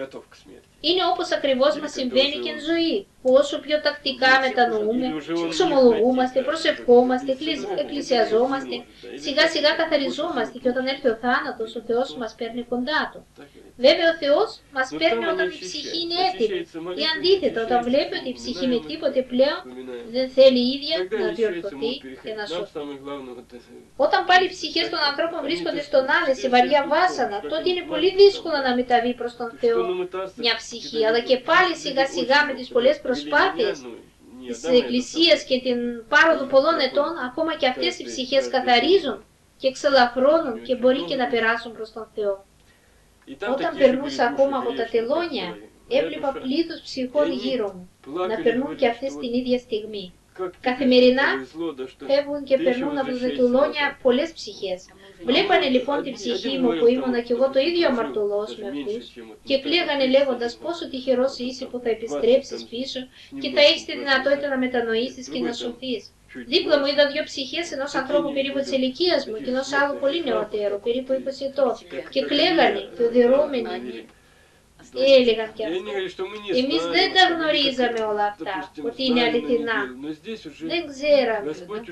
Είναι όπως ακριβώς μας συμβαίνει και εν ζωή, που όσο πιο τακτικά μετανοούμε, εξομολογούμαστε, προσευχόμαστε, εκκλησιαζόμαστε, σιγά σιγά καθαριζόμαστε και όταν έρθει ο θάνατος, ο Θεός μας παίρνει κοντά του. Βέβαια ο Θεός μας παίρνει όταν η ψυχή είναι έτοιμη ή αντίθετα όταν βλέπει ότι η ψυχή με τίποτε πλέον δεν θέλει η ίδια να διορθωθεί και να σωθεί. Όταν πάλι οι ψυχές των ανθρώπων βρίσκονται στον Άδε σε βαριά βάσανα, τότε είναι πολύ δύσκολο να μεταβεί προς τον Θεό μια ψυχή, αλλά και πάλι σιγά σιγά με τις πολλές προσπάθειες της Εκκλησίας και την πάροδο πολλών ετών, ακόμα και αυτές οι ψυχές καθαρίζουν και εξελαφρώνουν και μπορεί και να περάσουν προς τον Θεό. Όταν περνούσα ακόμα από τα τελώνια, έβλεπα πλήθος ψυχών γύρω μου, να περνούν και αυτές την ίδια στιγμή. Καθημερινά φεύγουν και περνούν από τα τελώνια πολλές ψυχές. Βλέπανε λοιπόν την ψυχή μου που ήμουνα κι εγώ το ίδιο αμαρτωλός με αυτούς και κλαίγανε λέγοντας πόσο τυχερός είσαι που θα επιστρέψεις πίσω και θα έχεις τη δυνατότητα να μετανοήσεις και να σωθείς. Δίπλα μου είδα δύο ψυχές ενός ανθρώπου περίπου της ηλικίας μου και ενός άλλου πολύ νεωτέρου, περίπου είκοσι ετών, και κλαίγανε και οδυρώμενοι. Έλεγαν κι αυτό. Εμείς δεν τα γνωρίζαμε όλα αυτά, ότι είναι αληθινά. Δεν ξέραμε.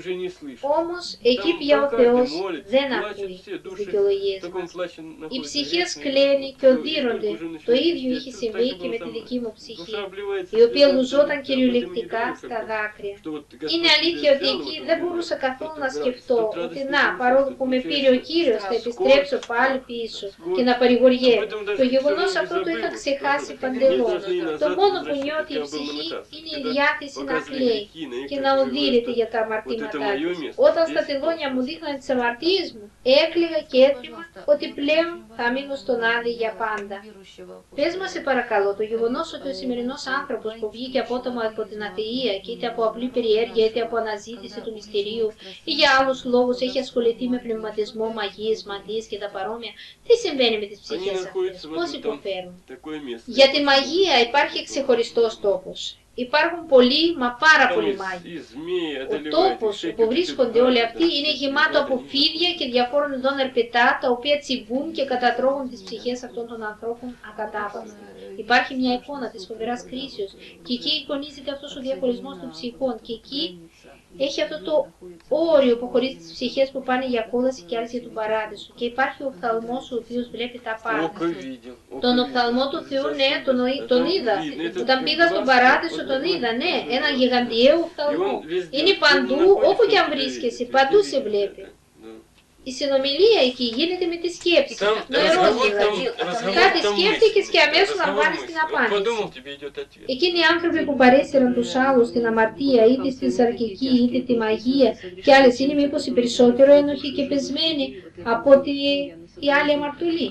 Όμως εκεί πια ο Θεός δεν ακούει τις δικαιολογίες μας. Οι ψυχές κλαίνουν και οδύρονται. Το ίδιο είχε συμβεί και με τη δική μου ψυχή, η οποία λουζόταν κυριολεκτικά στα δάκρυα. Είναι αλήθεια ότι εκεί δεν μπορούσα καθόλου να σκεφτώ ότι να, παρόλο που με πήρε ο Κύριος, θα επιστρέψω πάλι πίσω και να παρηγοριέμαι. Το γεγονός αυτό το είχα είχα ξεχάσει παντελώς. Το μόνο που νιώθει η ψυχή είναι η διάθεση να κλαίει και να οδύρεται για τα αμαρτήματά της. Όταν στα τελώνια μου δείχναν τις αμαρτίες μου, έκλαιγα και έτρεμα ότι πλέον θα μείνω στον Άδη για πάντα. Πες μας σε παρακαλώ, το γεγονός ότι ο σημερινός άνθρωπος που βγήκε απότομα από την αθεία και είτε από απλή περιέργεια είτε από αναζήτηση του μυστηρίου ή για άλλους λόγους έχει ασχοληθεί με πνευματισμό, μαγείες, μαντίες και τα παρόμοια, τι συμβαίνει με τις ψυχές αυτές, πώς υποφέρουν? Για τη μαγεία υπάρχει ξεχωριστός τόπος. Υπάρχουν πολλοί, μα πάρα πολλοί μάγοι. Ο τόπος όπου βρίσκονται όλοι αυτοί είναι γεμάτο από φίδια και διαφόρων ειδών ερπετά, τα οποία τσιμπούν και κατατρώγουν τις ψυχές αυτών των ανθρώπων ακατάπαυστα. Υπάρχει μια εικόνα της φοβεράς κρίσεως και εκεί εικονίζεται αυτός ο διαχωρισμός των ψυχών και εκεί έχει αυτό το όριο που χωρίζει τις ψυχές που πάνε για κόλαση και άλλες για τον παράδεισο. Και υπάρχει ο οφθαλμός ο οποίος βλέπει τα πάντα. Τον οφθαλμό του Θεού, ναι, τον, τον είδα. Όταν πήγα στον παράδεισο τον είδα, ναι, ένα γιγαντιαίο οφθαλμό. Είναι παντού, όπου και αν βρίσκεσαι, παντού σε βλέπει. Η συνομιλία εκεί γίνεται με τη σκέψη. Νοερός δηλαδή. Κάτι σκέφτηκες και αμέσως λαμβάνεις την απάντηση. Εκείνοι οι άνθρωποι που παρέσυραν τους άλλους στην αμαρτία, είτε στην σαρκική, είτε τη μαγεία και άλλες, είναι μήπως οι περισσότερο ένοχοι και πεσμένοι από ότι οι άλλοι αμαρτωλοί?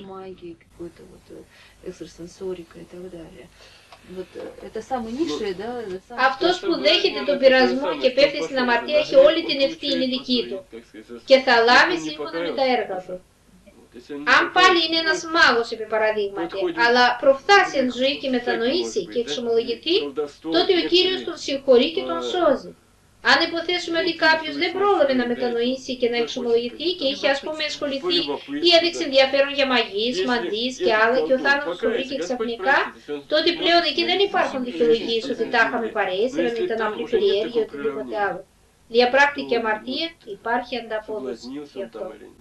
Αυτός που δέχεται τον πειρασμό και πέφτει στην αμαρτία έχει όλη την ευθύνη δική του και θα λάβει σύμφωνα με τα έργα του. Αν πάλι είναι ένας μάγος επί παραδείγματι, αλλά προφθάσει εν ζωή και μετανοήσει και εξομολογηθεί, τότε ο Κύριος τον συγχωρεί και τον σώζει. Αν υποθέσουμε ότι κάποιος δεν πρόλαβε να μετανοήσει και να εξομολογηθεί και είχε ας πούμε ασχοληθεί ή έδειξε ενδιαφέρον για μαγείς, μαντείς και άλλα και ο θάνατος τον βρήκε ξαφνικά, τότε πλέον εκεί δεν υπάρχουν δικαιολογίες ότι τα είχαμε παρέσυραν, ήταν απλή περιέργεια ή οτιδήποτε άλλο. Διαπράκτηκε αμαρτία, υπάρχει ανταπόδοση. Γι' αυτό.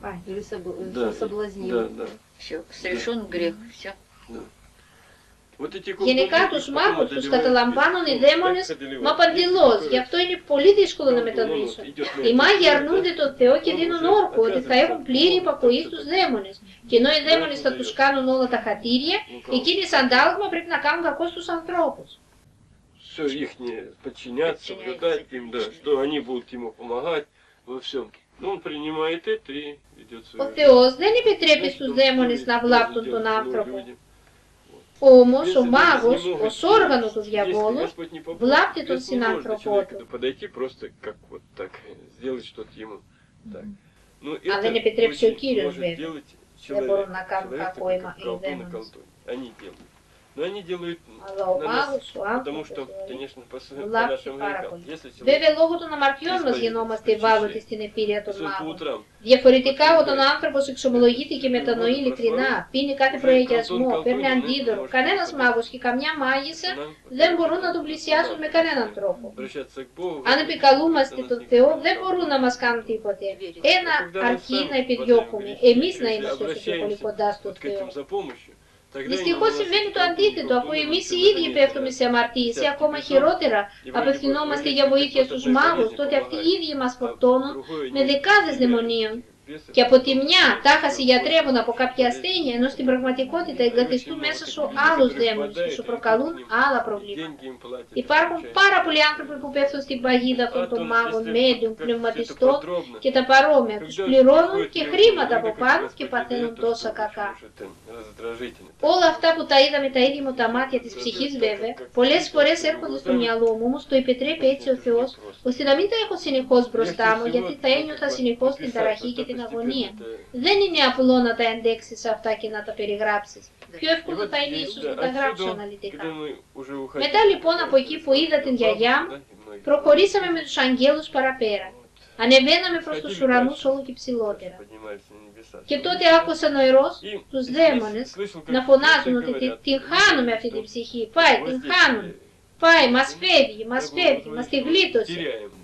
Γενικά τους μάγους τους καταλαμβάνουν οι δαίμονες, μα παντελώς, γι' αυτό είναι πολύ δύσκολο να μετανοήσουν. Οι μάγοι αρνούνται τον Θεό και δίνουν όρκο ότι θα έχουν πλήρη υπακοή στους δαίμονες. Και ενώ οι δαίμονες θα τους κάνουν όλα τα χατήρια, εκείνοι σαν τάλγμα πρέπει να κάνουν κακό στους ανθρώπους. Все их подчинять, соблюдать им, да, что они будут ему помогать во всем. Но он принимает это и ведет свою жизнь. Ο Θεός δεν επιτρέπει στους δαίμονες να βλάπτουν τον άνθρωπο. Όμως ο μάγος, ως όργανο του διαβόλου, βλάπτει τον συνάνθρωπό του. Αν δεν επιτρέψει ο Κύριος βέβαια, δεν μπορούν να κάνουν κακό οι δαίμονες. Αλλά ο μάγος, ο άνθρωπος, βλάπτει πάρα πολύ. Βέβαια λόγω των αμαρτιών μας γινόμαστε ευάλωτοι στην επίρρεια των μάγων. Διαφορετικά όταν ο άνθρωπος εξομολογείται και μετανοεί ειλικρινά, πίνει κάθε προαγιασμό, παίρνει αντίδωρο, κανένας μάγος και καμιά μάγισσα δεν μπορούν να τον πλησιάσουν με κανέναν τρόπο. Αν επικαλούμαστε τον Θεό δεν μπορούν να μας κάνουν τίποτε. Ένα αρκεί να επιδιώκουμε, εμείς να είμαστε όσο πιο πολύ κοντά στο Θεό. Δυστυχώς συμβαίνει το αντίθετο, αφού εμείς οι ίδιοι πέφτουμε σε αμαρτίες ή ακόμα χειρότερα απευθυνόμαστε για βοήθεια στους μάγους, τότε αυτοί οι ίδιοι μας φορτώνουν με δεκάδες δαιμονίων. Και από τη μια τάχα σε γιατρεύουν από κάποια ασθένεια, ενώ στην πραγματικότητα εγκαθιστούν μέσα σου άλλους δαίμονες και σου προκαλούν άλλα προβλήματα. Υπάρχουν πάρα πολλοί άνθρωποι που πέφτουν στην παγίδα αυτών των μάγων, medium, πνευματιστών και τα παρόμοια. Τους πληρώνουν και χρήματα από πάνω και παθαίνουν τόσα κακά. Όλα αυτά που τα είδα με τα ίδια μου τα μάτια της ψυχής βέβαια, πολλές φορές έρχονται στο μυαλό μου, όμως το επιτρέπει έτσι ο Θεός, ώστε να μην τα έχω συνεχώς μπροστά μου, γιατί θα ένιωθα συνεχώς την ταραχή και την αγωνία. Δεν είναι απλό να τα εντέξεις αυτά και να τα περιγράψεις. Πιο εύκολο θα είναι ίσως να τα γράψω αναλυτικά. Μετά λοιπόν από εκεί που είδα την γιαγιά μου, προχωρήσαμε με τους αγγέλους παραπέρα. Ανεβαίναμε προς τους ουρανούς όλο και ψηλότερα. Και τότε άκουσα νοερός τους δαίμονες να φωνάζουν ότι την χάνουμε αυτή την ψυχή. Πάει, την χάνουμε. Πάει, μας φεύγει, μας φεύγει, μας τη γλίτωσε.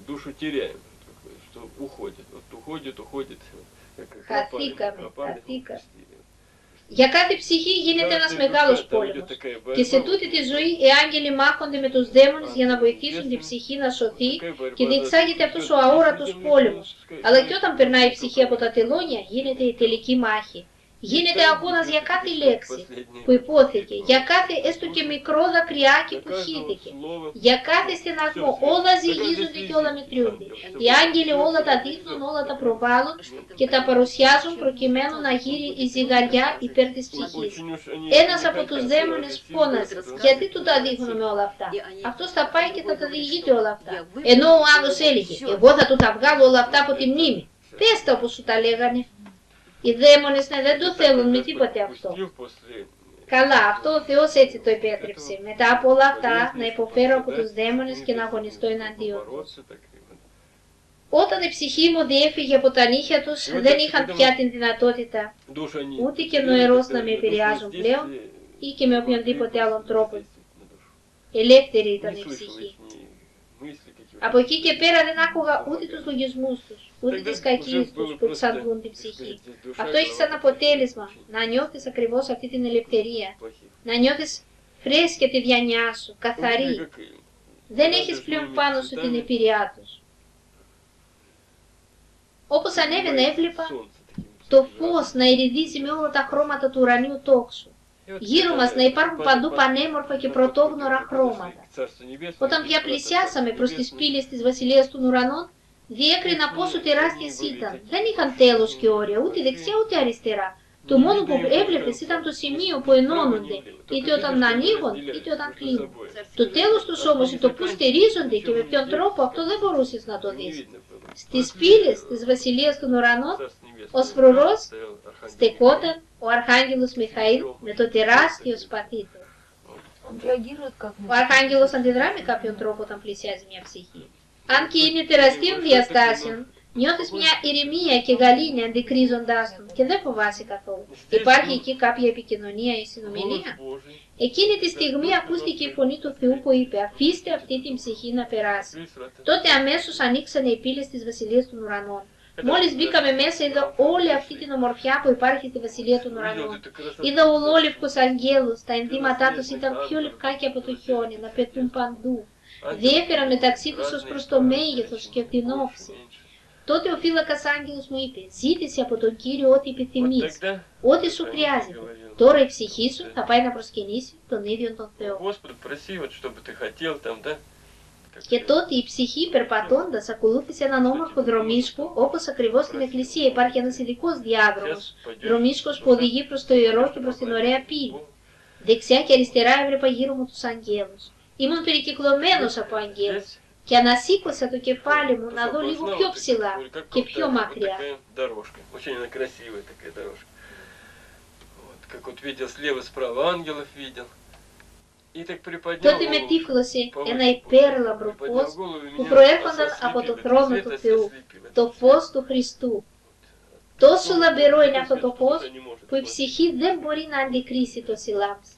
Χαθήκαμε, χαθήκαμε. Για κάθε ψυχή γίνεται ένας μεγάλος πόλεμος. Και σε τούτη τη ζωή οι άγγελοι μάχονται με τους δαίμονες για να βοηθήσουν την ψυχή να σωθεί και διεξάγεται αυτός ο αόρατος πόλεμος. Αλλά και όταν περνάει η ψυχή από τα τελώνια γίνεται η τελική μάχη. Γίνεται αγώνας για κάθε λέξη που υπόθηκε, για κάθε έστω και μικρό δακρυάκι που χύθηκε, για κάθε στεναγμό. Όλα ζυγίζονται και όλα μετριούνται. Οι άγγελοι όλα τα δείχνουν, όλα τα προβάλλουν και τα παρουσιάζουν προκειμένου να γύρει η ζυγαριά υπέρ της ψυχής. Ένας από τους δαίμονες φώναζε, γιατί του τα δείχνουμε όλα αυτά? Αυτός θα πάει και θα τα διηγείται όλα αυτά. Ενώ ο άλλος έλεγε, εγώ θα του τα βγάλω όλα αυτά από τη μνήμη. Πες τα όπως σου τα λέγανε. Οι δαίμονες ναι, δεν το θέλουν με τίποτε αυτό. Καλά, αυτό ο Θεός έτσι το επέτρεψε. Μετά από όλα αυτά να υποφέρω από τους δαίμονες και να αγωνιστώ εναντίον τους. Όταν η ψυχή μου διέφυγε από τα νύχια τους, δεν είχαν πια την δυνατότητα ούτε και νοερός να με επηρεάζουν πλέον ή και με οποιονδήποτε άλλον τρόπο. Ελεύθερη ήταν η ψυχή. Από εκεί και πέρα δεν άκουγα ούτε τους λογισμούς τους, ούτε τις κακίες τους που εξαντλούν την ψυχή. Αυτό έχει σαν αποτέλεσμα να νιώθεις ακριβώς αυτή την ελευθερία, να νιώθεις φρέσκια τη διάνοιά σου, καθαρή. Δεν έχεις πλέον πάνω σου την εμπειριά τους. Όπως ανέβαινα έβλεπα το φως να ειρηδίζει με όλα τα χρώματα του ουρανίου τόξου. Γύρω μας να υπάρχουν παντού πανέμορφα και πρωτόγνωρα χρώματα. Όταν πια πλησιάσαμε προς τις πύλες της Βασιλείας των Ουρανών, διέκρινα πόσο τεράστιες ήταν. Δεν είχαν τέλος και όρια, ούτε δεξιά ούτε αριστερά. Το μόνο που έβλεπες ήταν το σημείο που ενώνονται, είτε όταν ανοίγουν, είτε όταν κλείνουν. Το τέλος τους όμως, το που στερίζονται και με ποιον τρόπο, αυτό δεν μπορούσες να το δεις. Στις πύλες της Βασιλείας των Ουρανών, ως φρουρός στεκόταν ο Αρχάγγελος Μιχαήλ με το τεράστιο σπαθί του. Ο Αρχάγγελος αντιδρά με κάποιον τρόπο όταν πλησιάζει μια ψυχή. Αν και είναι τεραστίων διαστάσεων, νιώθεις μια ηρεμία και γαλήνη αντικρίζοντάς τον και δεν φοβάσαι καθόλου. Υπάρχει εκεί κάποια επικοινωνία ή συνομιλία? Εκείνη τη στιγμή ακούστηκε η φωνή του Θεού που είπε «Αφήστε αυτή την ψυχή να περάσει». Τότε αμέσως ανοίξανε οι πύλες της Βασιλείας των Ουρανών. Μόλις μπήκαμε μέσα είδα όλη αυτή την ομορφιά που υπάρχει στη Βασιλεία των Ουρανών. Είδα ολόλευκους αγγέλους, τα ενδύματά τους ήταν πιο λευκά και από το χιόνι, να πετούν παντού. Διέφεραν μεταξύ τους ως προς το μέγεθος και την όψη. Τότε ο φύλακας άγγελος μου είπε «Ζήτησε από τον Κύριο ό,τι επιθυμείς, ό,τι σου χρειάζεται. Τώρα η ψυχή σου θα πάει να προσκυνήσει τον ίδιο τον Θεό». Και τότε η ψυχή περπατώντας ακολούθησε έναν όμορφο δρομίσκο, όπως ακριβώς στην εκκλησία υπάρχει ένας ειδικός διάδρομος, δρομίσκος που οδηγεί προς το ιερό και προς την ωραία πύλη. Δεξιά και αριστερά έβλεπα γύρω μου τους αγγέλους. Ήμουν περικυκλωμένος από αγγέλους και ανασήκωσα το κεφάλι μου να δω λίγο πιο ψηλά και πιο μακριά. Τότε με τύφλωσε ένα υπέρλαμπρο φως που προέρχονταν από το θρόνο του Θεού, το φως του Χριστού. Τόσο λαμπερό είναι αυτό το φως που η ψυχή δεν μπορεί να αντικρίσει το λάμψη.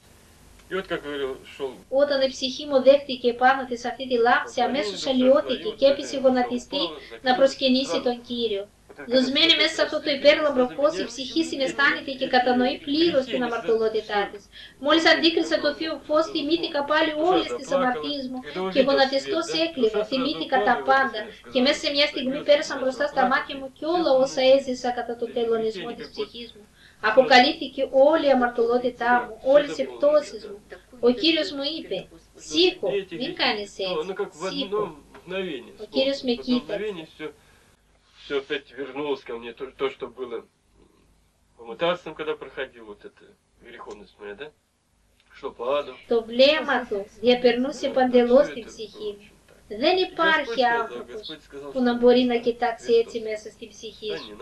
Όταν η ψυχή μου δέχτηκε πάνω της αυτή τη λάμψη, αμέσως αλλοιώθηκε και έπεισε γονατιστή να προσκυνήσει τον Κύριο. Δοσμένη μέσα σε αυτό το υπέρλαμπρο φως, η ψυχή συναισθάνεται και κατανοεί πλήρως την αμαρτωλότητά της. Μόλις αντίκρισα το θείο φως, θυμήθηκα πάλι όλες τις αμαρτίες μου και γονατιστός έκλαιγα, θυμήθηκα τα πάντα και μέσα σε μια στιγμή πέρασαν μπροστά στα μάτια μου και όλα όσα έζησα κατά τον τελωνισμό της ψυχής μου. Αποκαλύφθηκε όλη η αμαρτωλότητά μου, όλες οι πτώσεις μου. Ο Κύριος μου είπε, «Σήκω, μην κάνεις έτσι, σήκω». Ο Κύριος με κοίταξε. Все опять вернулось ко мне, то, то что было по мытарствам, когда проходил, вот эта греховность моя, да? Что по аду. Το βλέμμα του διαπερνούσε παντελώς την ψυχή μου. Δεν υπάρχει άνθρωπος που να μπορεί να κοιτάξει έτσι μέσα στην ψυχή σου.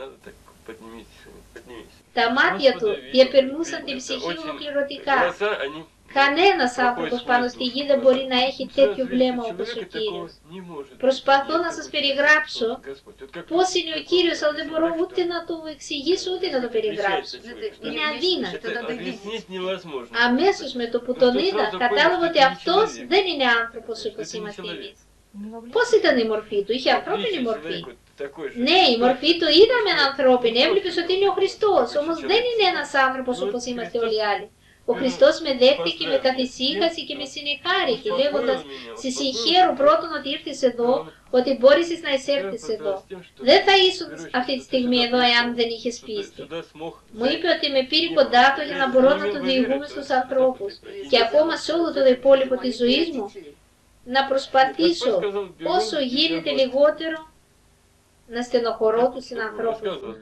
Τα μάτια του διαπερνούσαν την ψυχή ολοκληρωτικά. Κανένας άνθρωπος πάνω στη γη δεν μπορεί να έχει τέτοιο βλέμμα όπως ο Κύριος. Προσπαθώ να σας περιγράψω πώς είναι ο Κύριος, αλλά δεν μπορώ ούτε να το εξηγήσω ούτε να το περιγράψω. Είναι αδύνατο. Αμέσως με το που τον είδα, κατάλαβα ότι αυτός δεν είναι άνθρωπος όπως είμαστε εμείς. Πώς ήταν η μορφή του, είχε ανθρώπινη μορφή. Ναι, η μορφή του είδαμε ανθρώπινη, έβλεπες ότι είναι ο Χριστός, όμως δεν είναι ένας άνθρωπος όπως είμαστε όλοι οι άλλοι. Ο Χριστός με δέχτηκε, με καθησύχασε και με συνεχάρηκε, λέγοντας «Σε συγχαίρω πρώτον ότι ήρθες εδώ, ότι μπόρεσες να εισέλθεις εδώ. Δεν θα ήσουν αυτή τη στιγμή εδώ εάν δεν είχες πίστη». Μου είπε ότι με πήρε κοντά του για να μπορώ να το διηγούμε στους ανθρώπους και ακόμα σε όλο το υπόλοιπο της ζωής μου να προσπαθήσω όσο γίνεται λιγότερο να στενοχωρώ τους συνανθρώπους μου.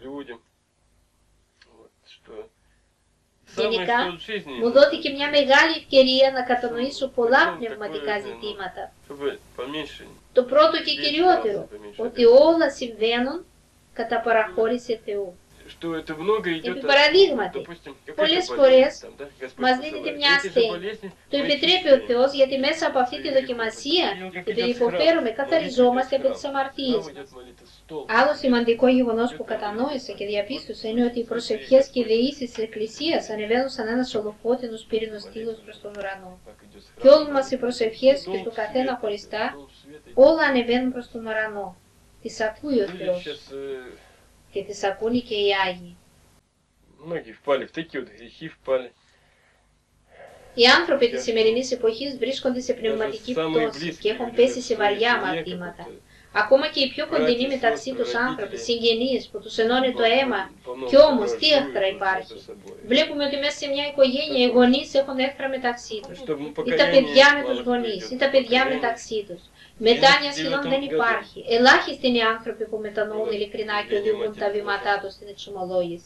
Γενικά, μου δόθηκε μια μεγάλη ευκαιρία να κατανοήσω πολλά πνευματικά ζητήματα. Το πρώτο και κυριότερο, ότι όλα συμβαίνουν κατά παραχώρηση Θεού. Επί παραδείγματι, πολλές φορές μας δίνεται μια ασθένεια. Το επιτρέπει ο Θεός γιατί μέσα από αυτή τη δοκιμασία, επειδή υποφέρουμε, καθαριζόμαστε από τις αμαρτίες μας. Άλλο σημαντικό γεγονός που κατανόησα και διαπίστωσα είναι ότι οι προσευχές και οι δεήσεις της Εκκλησίας ανεβαίνουν σαν ένας ολοφώτινος πύρινος στήλος προς τον ουρανό. Και όλες μας οι προσευχές και του καθένα χωριστά, όλα ανεβαίνουν προς τον ουρανό. Τις ακούει ο Θεός. Και τις ακούνε και οι Άγιοι. Οι άνθρωποι της σημερινής εποχής βρίσκονται σε πνευματική πτώση και έχουν πέσει σε βαριά αμαρτήματα. Ακόμα και οι πιο κοντινοί μεταξύ τους άνθρωποι, συγγενείς που τους ενώνει το αίμα, κι όμως τι έχθρα υπάρχει. Βλέπουμε ότι μέσα σε μια οικογένεια οι γονείς έχουν έχθρα μεταξύ τους. Ή τα παιδιά με τους γονείς, ή τα παιδιά μεταξύ τους. Μετάνοια σχεδόν δεν υπάρχει. Ελάχιστοι είναι οι άνθρωποι που μετανοούν ειλικρινά και οδηγούν τα βήματά τους στην εξομολόγηση.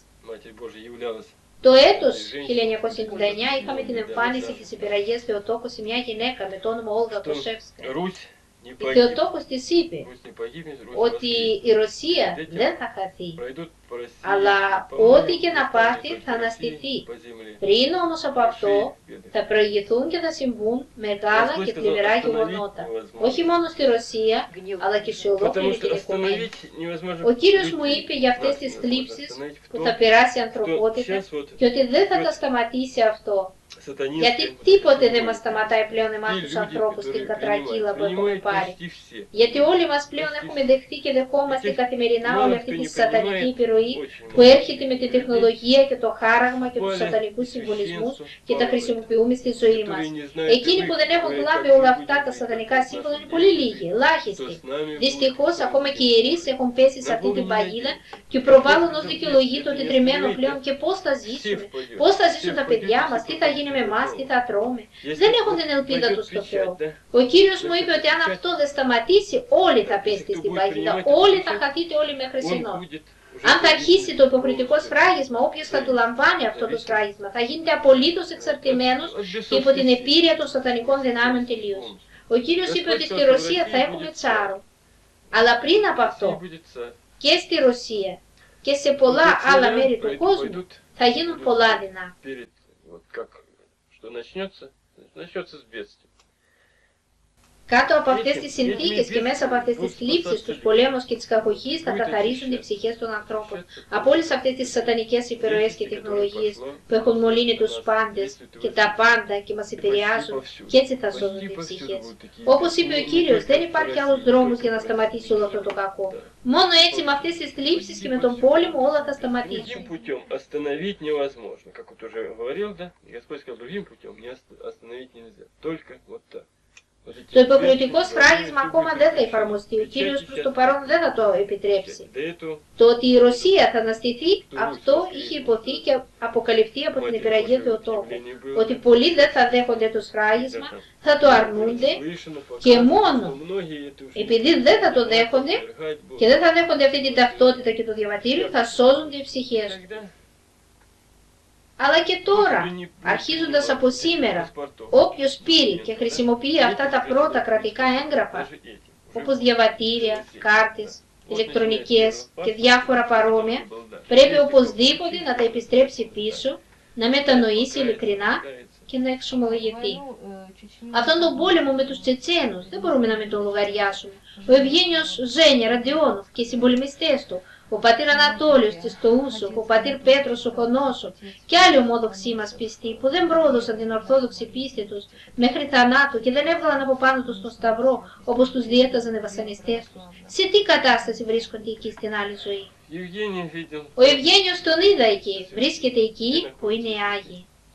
Το έτος χίλια εννιακόσια ενενήντα εννιά είχαμε την εμφάνιση της υπεραγίας Θεοτόκου σε μια γυναίκα με το όνομα Όλγα Κοσεύσκα. Η Θεοτόκος της είπε ότι η Ρωσία δεν θα χαθεί, αλλά ό,τι και να πάθει θα αναστηθεί. Πριν όμως από αυτό θα προηγηθούν και θα συμβούν μεγάλα και θλιβερά γεγονότα, όχι μόνο στη Ρωσία, αλλά και σε ολόκληρη την οικουμένη. Ο Κύριος μου είπε για αυτές τις θλίψεις που θα περάσει η ανθρωπότητα και ότι δεν θα τα σταματήσει αυτό. Γιατί τίποτε δεν μας σταματάει πλέον εμάς τους ανθρώπους στην κατρακύλα που έχουμε πάρει. Γιατί όλοι μας πλέον έχουμε δεχθεί και δεχόμαστε καθημερινά όλη αυτή τη σατανική επιρροή που έρχεται με τη τεχνολογία και το χάραγμα και τους σατανικούς συμβολισμούς και τα χρησιμοποιούμε στη ζωή μας. Εκείνοι που δεν έχουν λάβει όλα αυτά τα σατανικά σύμβολα είναι πολύ λίγοι, ελάχιστοι. Δυστυχώς ακόμα και οι ιερείς έχουν πέσει σε αυτή την παγίδα και προβάλλουν ως δικαιολογία το τετριμένο πλέον και πώς θα ζήσουμε, πώς θα ζήσουν τα παιδιά μας, τι θα γίνει με εμάς, τι θα τρώμε. Δεν έχουν την ελπίδα τους στο Θεό. Ο Κύριος μου είπε ότι αν αυτό δεν σταματήσει, όλοι θα πέσετε στην παγίδα, όλοι θα χαθείτε όλοι μέχρι συνό. Αν θα αρχίσει το υποκριτικό σφράγισμα, όποιος θα του λαμβάνει αυτό το σφράγισμα, θα γίνεται απολύτως εξαρτημένος και υπό την επίρρεια των σατανικών δυνάμεων τελείως. Ο Κύριος είπε ότι στη Ρωσία θα έχουμε τσάρο. Αλλά πριν από αυτό, και στη Ρωσία και σε πολλά άλλα μέρη του κόσμου, θα γίνουν πολλά δεινά. Κάτω από αυτές τις συνθήκες και μέσα από αυτές τις θλίψεις, τους πολέμους και τις κακοχίες θα καθαρίζονται οι ψυχές των ανθρώπων. Από όλες αυτές τις σατανικές υπερροές και τεχνολογίες που έχουν μολύνει τους πάντες και τα πάντα και μας επηρεάζουν, και έτσι θα σώζονται οι ψυχές. Όπως είπε ο Κύριος, δεν υπάρχει άλλος δρόμος για να σταματήσει όλο αυτό το κακό. Μόνο έτσι με αυτές τις θλίψεις και με τον πόλεμο όλα θα σταματήσουν. Το υποκριτικό σφράγισμα ακόμα δεν θα εφαρμοστεί. Ο Κύριος προς το παρόν δεν θα το επιτρέψει. Το ότι η Ρωσία θα αναστηθεί, αυτό είχε υποθεί και αποκαλυφθεί από την υπεραγία Θεοτόκου. Ότι πολλοί δεν θα δέχονται το σφράγισμα, θα το αρνούνται και μόνο επειδή δεν θα το δέχονται και δεν θα δέχονται αυτή την ταυτότητα και το διαβατήριο, θα σώζονται οι ψυχές τους. Αλλά και τώρα, αρχίζοντας από σήμερα, όποιος πήρε και χρησιμοποιεί αυτά τα πρώτα κρατικά έγγραφα, όπως διαβατήρια, κάρτες, ηλεκτρονικές και διάφορα παρόμοια, πρέπει οπωσδήποτε να τα επιστρέψει πίσω, να μετανοήσει ειλικρινά και να εξομολογηθεί. Αυτόν τον πόλεμο με τους Τσετσένους δεν μπορούμε να μην τον λογαριάσουμε. Ο Ευγένιος Ζένια Ραντιόνοφ και οι συμπολεμιστές του, ο πατήρ Ανατόλιος της Τοούσοφ, ο πατήρ Πέτρος ο Χονόσοφ και άλλοι ομόδοξοι μας πιστοί που δεν πρόδωσαν την ορθόδοξη πίστη τους μέχρι θανάτου και δεν έβγαλαν από πάνω τους τον σταυρό όπως τους διέταζαν οι βασανιστές τους. Σε τι κατάσταση βρίσκονται εκεί στην άλλη ζωή? Ο Ευγένιος τον είδα εκεί, βρίσκεται εκεί που είναι οι Άγιοι.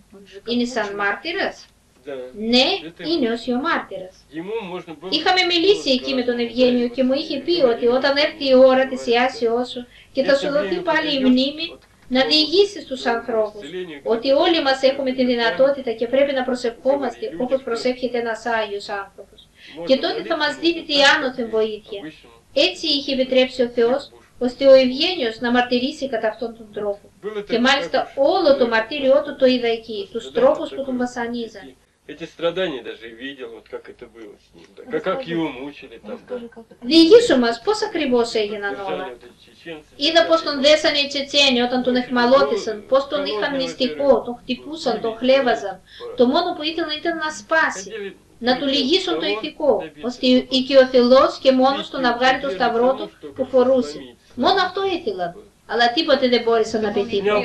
Είναι σαν μάρτυρας? Да. Ναι, είναι ως ο μάρτυρας. Ему можно было... Είχαμε μιλήσει εκεί με τον Ευγένιο και μου είχε πει ότι όταν έρθει η ώρα της ιάσεώς σου και θα σου δοθεί πάλι η μνήμη, να διηγήσεις τους ανθρώπους ότι όλοι μας έχουμε τη δυνατότητα και πρέπει να προσευχόμαστε όπως προσεύχεται ένας Άγιος άνθρωπος. Και τότε θα μας δίνει τη άνωθεν βοήθεια. Έτσι είχε επιτρέψει ο Θεός ώστε ο Ευγένιος να μαρτυρήσει κατά αυτόν τον τρόπο. Και μάλιστα όλο το μαρτύριό του το είδα εκεί, τους τρόπους που τον βασανίζαν. Эти στрадания даже видел, вот как это было с ним, да, как, как его мучили там, да. Διηγήσου μας πώς ακριβώς έγιναν όλα. Είδα πώς τον δέσανε οι Τσετσένοι όταν τον εχμαλώτησαν, πώς τον είχαν μυστικό, τον χτυπούσαν, τον χλέβαζαν. Το μόνο που ήθελαν ήταν να σπάσει, να του λυγίσουν το ηθικό, ώστε οικειοθελώς και μόνος του να βγάλει το σταυρό του που φορούσε. Μόνο αυτό ήθελαν, αλλά τίποτε δεν μπόρεσαν να πετύχουν.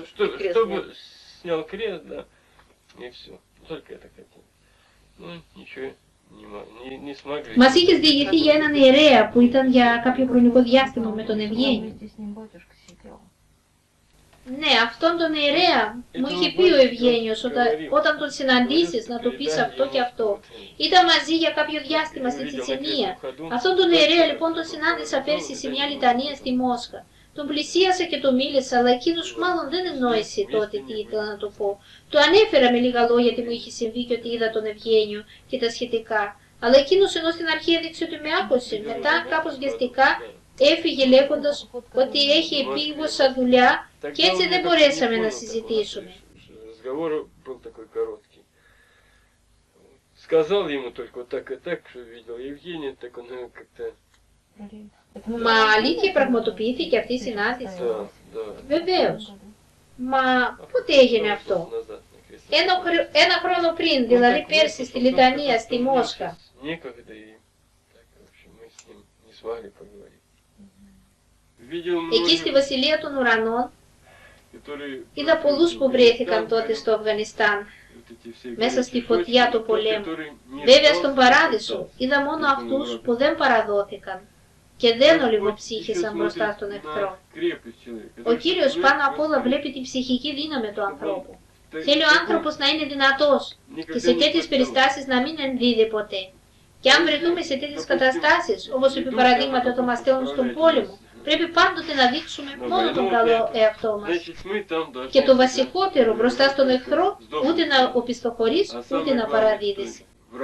Μας είχες διηγηθεί για έναν ιερέα που ήταν για κάποιο χρονικό διάστημα με τον Ευγένιο. Ναι, αυτόν τον ιερέα μου είχε πει ο Ευγένιος όταν, όταν τον συναντήσεις να του πεις αυτό και αυτό. Ήταν μαζί για κάποιο διάστημα στη Τσετσενία. Αυτόν τον ιερέα λοιπόν τον συνάντησα πέρσι σε μια λιτανία στη Μόσχα. Τον πλησίασα και του μίλησα, αλλά εκείνος μάλλον δεν εννόησε τότε τι ήθελα να του πω. Του ανέφερα με λίγα λόγια τι μου είχε συμβεί και ότι είδα τον Ευγένιο και τα σχετικά. Αλλά εκείνος ενώ στην αρχή έδειξε ότι με άκουσε, μετά κάπως βιαστικά έφυγε λέγοντας ότι έχει επίγουσα δουλειά και έτσι δεν μπορέσαμε να συζητήσουμε. Μα αλήθεια πραγματοποιήθηκε αυτή η συνάντηση? Βεβαίως. Μα πότε έγινε αυτό? Ένα, ένα χρόνο πριν, δηλαδή πέρσι στη Λιτανία, στη Μόσχα. Εκεί στη Βασιλεία των Ουρανών είδα πολλούς που βρέθηκαν τότε στο Αφγανιστάν, μέσα στη φωτιά του πολέμου. Βέβαια στον Παράδεισο είδα μόνο αυτούς που δεν παραδόθηκαν και δεν ολιγοψύχησαν μπροστά στον εχθρό. Ο Κύριος πάνω απ' όλα βλέπει την ψυχική δύναμη του ανθρώπου. Θέλει ο άνθρωπος να είναι δυνατός και σε τέτοιες περιστάσεις να μην ενδίδει ποτέ. Και αν βρεθούμε σε τέτοιες καταστάσεις, όπως επί παραδείγματα όταν μας στέλνουν στον πόλεμο, πρέπει πάντοτε να δείξουμε μόνο τον καλό εαυτό μας. Και το βασικότερο μπροστά στον εχθρό, ούτε να οπισθοχωρείς, ούτε να παραδίδεσαι.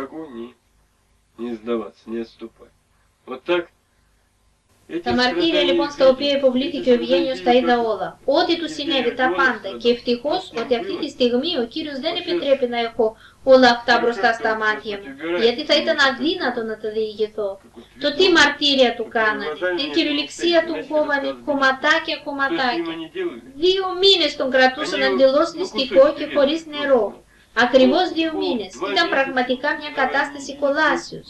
Τα μαρτύρια λοιπόν στα οποία υποβλήθηκε ο Ευγένιος τα είδα όλα. Ό,τι του συνέβη τα πάντα και ευτυχώς ότι αυτή τη στιγμή ο Κύριος δεν επιτρέπει να έχω όλα αυτά μπροστά στα μάτια μου, γιατί θα ήταν αδύνατο να τα διηγηθώ. Το τι μαρτύρια του κάνανε, την κυριολεξία του κόβανε κομματάκια κομματάκια. Δύο μήνες τον κρατούσαν εντελώς νηστικό και χωρίς νερό. Ακριβώς δύο μήνες. Ήταν πραγματικά μια κατάσταση κολάσεως.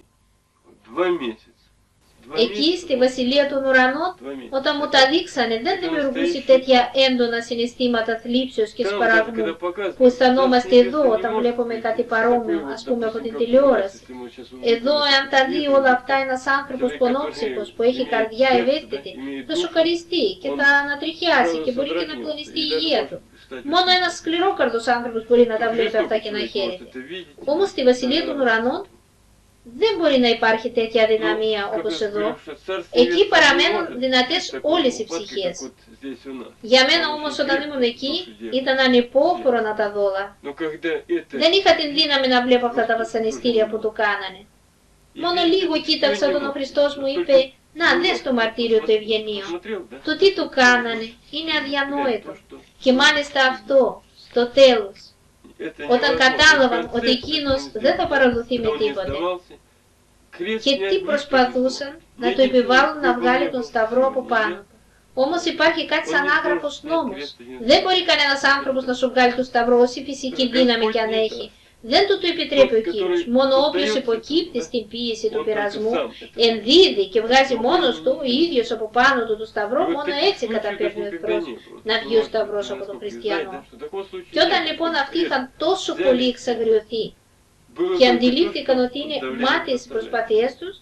Εκεί στη Βασιλεία των Ουρανών, όταν μου τα δείξανε, δεν δημιουργούσε τέτοια έντονα συναισθήματα θλίψεως και σπαραγμού που αισθανόμαστε εδώ όταν βλέπουμε κάτι παρόμοιο, ας πούμε από την τηλεόραση. Εδώ, εάν τα δει όλα αυτά ένας άνθρωπος πονόψυχος που έχει καρδιά ευαίσθητη, θα σοκαριστεί και θα ανατριχιάσει και μπορεί και να κλονιστεί η υγεία του. Μόνο ένας σκληρόκαρδος άνθρωπος μπορεί να τα βλέπει αυτά και να χαίρεται. Όμως στη Βασιλεία των Ουρανών δεν μπορεί να υπάρχει τέτοια αδυναμία όπως εδώ. Εκεί παραμένουν δυνατές όλες οι ψυχές. Για μένα όμως όταν ήμουν εκεί ήταν ανυπόφορο να τα δω όλα. Δεν είχα την δύναμη να βλέπω αυτά τα βασανιστήρια που του κάνανε. Μόνο λίγο κοίταξα όταν ο Χριστός μου είπε «Να, δες το μαρτύριο του Ευγενίου». Το τι του κάνανε είναι αδιανόητο. Και μάλιστα αυτό, στο τέλος, όταν κατάλαβαν ότι εκείνος δεν θα παραδοθεί με τίποτε. Και τι προσπαθούσαν να του επιβάλλουν να βγάλει τον σταυρό από πάνω. Όμως υπάρχει κάτι σαν άγραφος νόμος. Δεν μπορεί κανένας άνθρωπος να σου βγάλει τον σταυρό όση φυσική δύναμη κι αν έχει. Δεν του το επιτρέπει ο Κύριος. Μόνο όποιος υποκύπτει στην πίεση του πειρασμού, ενδίδει και βγάζει μόνος του, ο ίδιος από πάνω του το σταυρό, μόνο έτσι καταφέρνει ο εχθρός να βγει ο σταυρός από τον χριστιανό. Και όταν λοιπόν αυτοί είχαν τόσο πολύ εξαγριωθεί και αντιλήφθηκαν ότι είναι μάταιες οι προσπάθειές τους,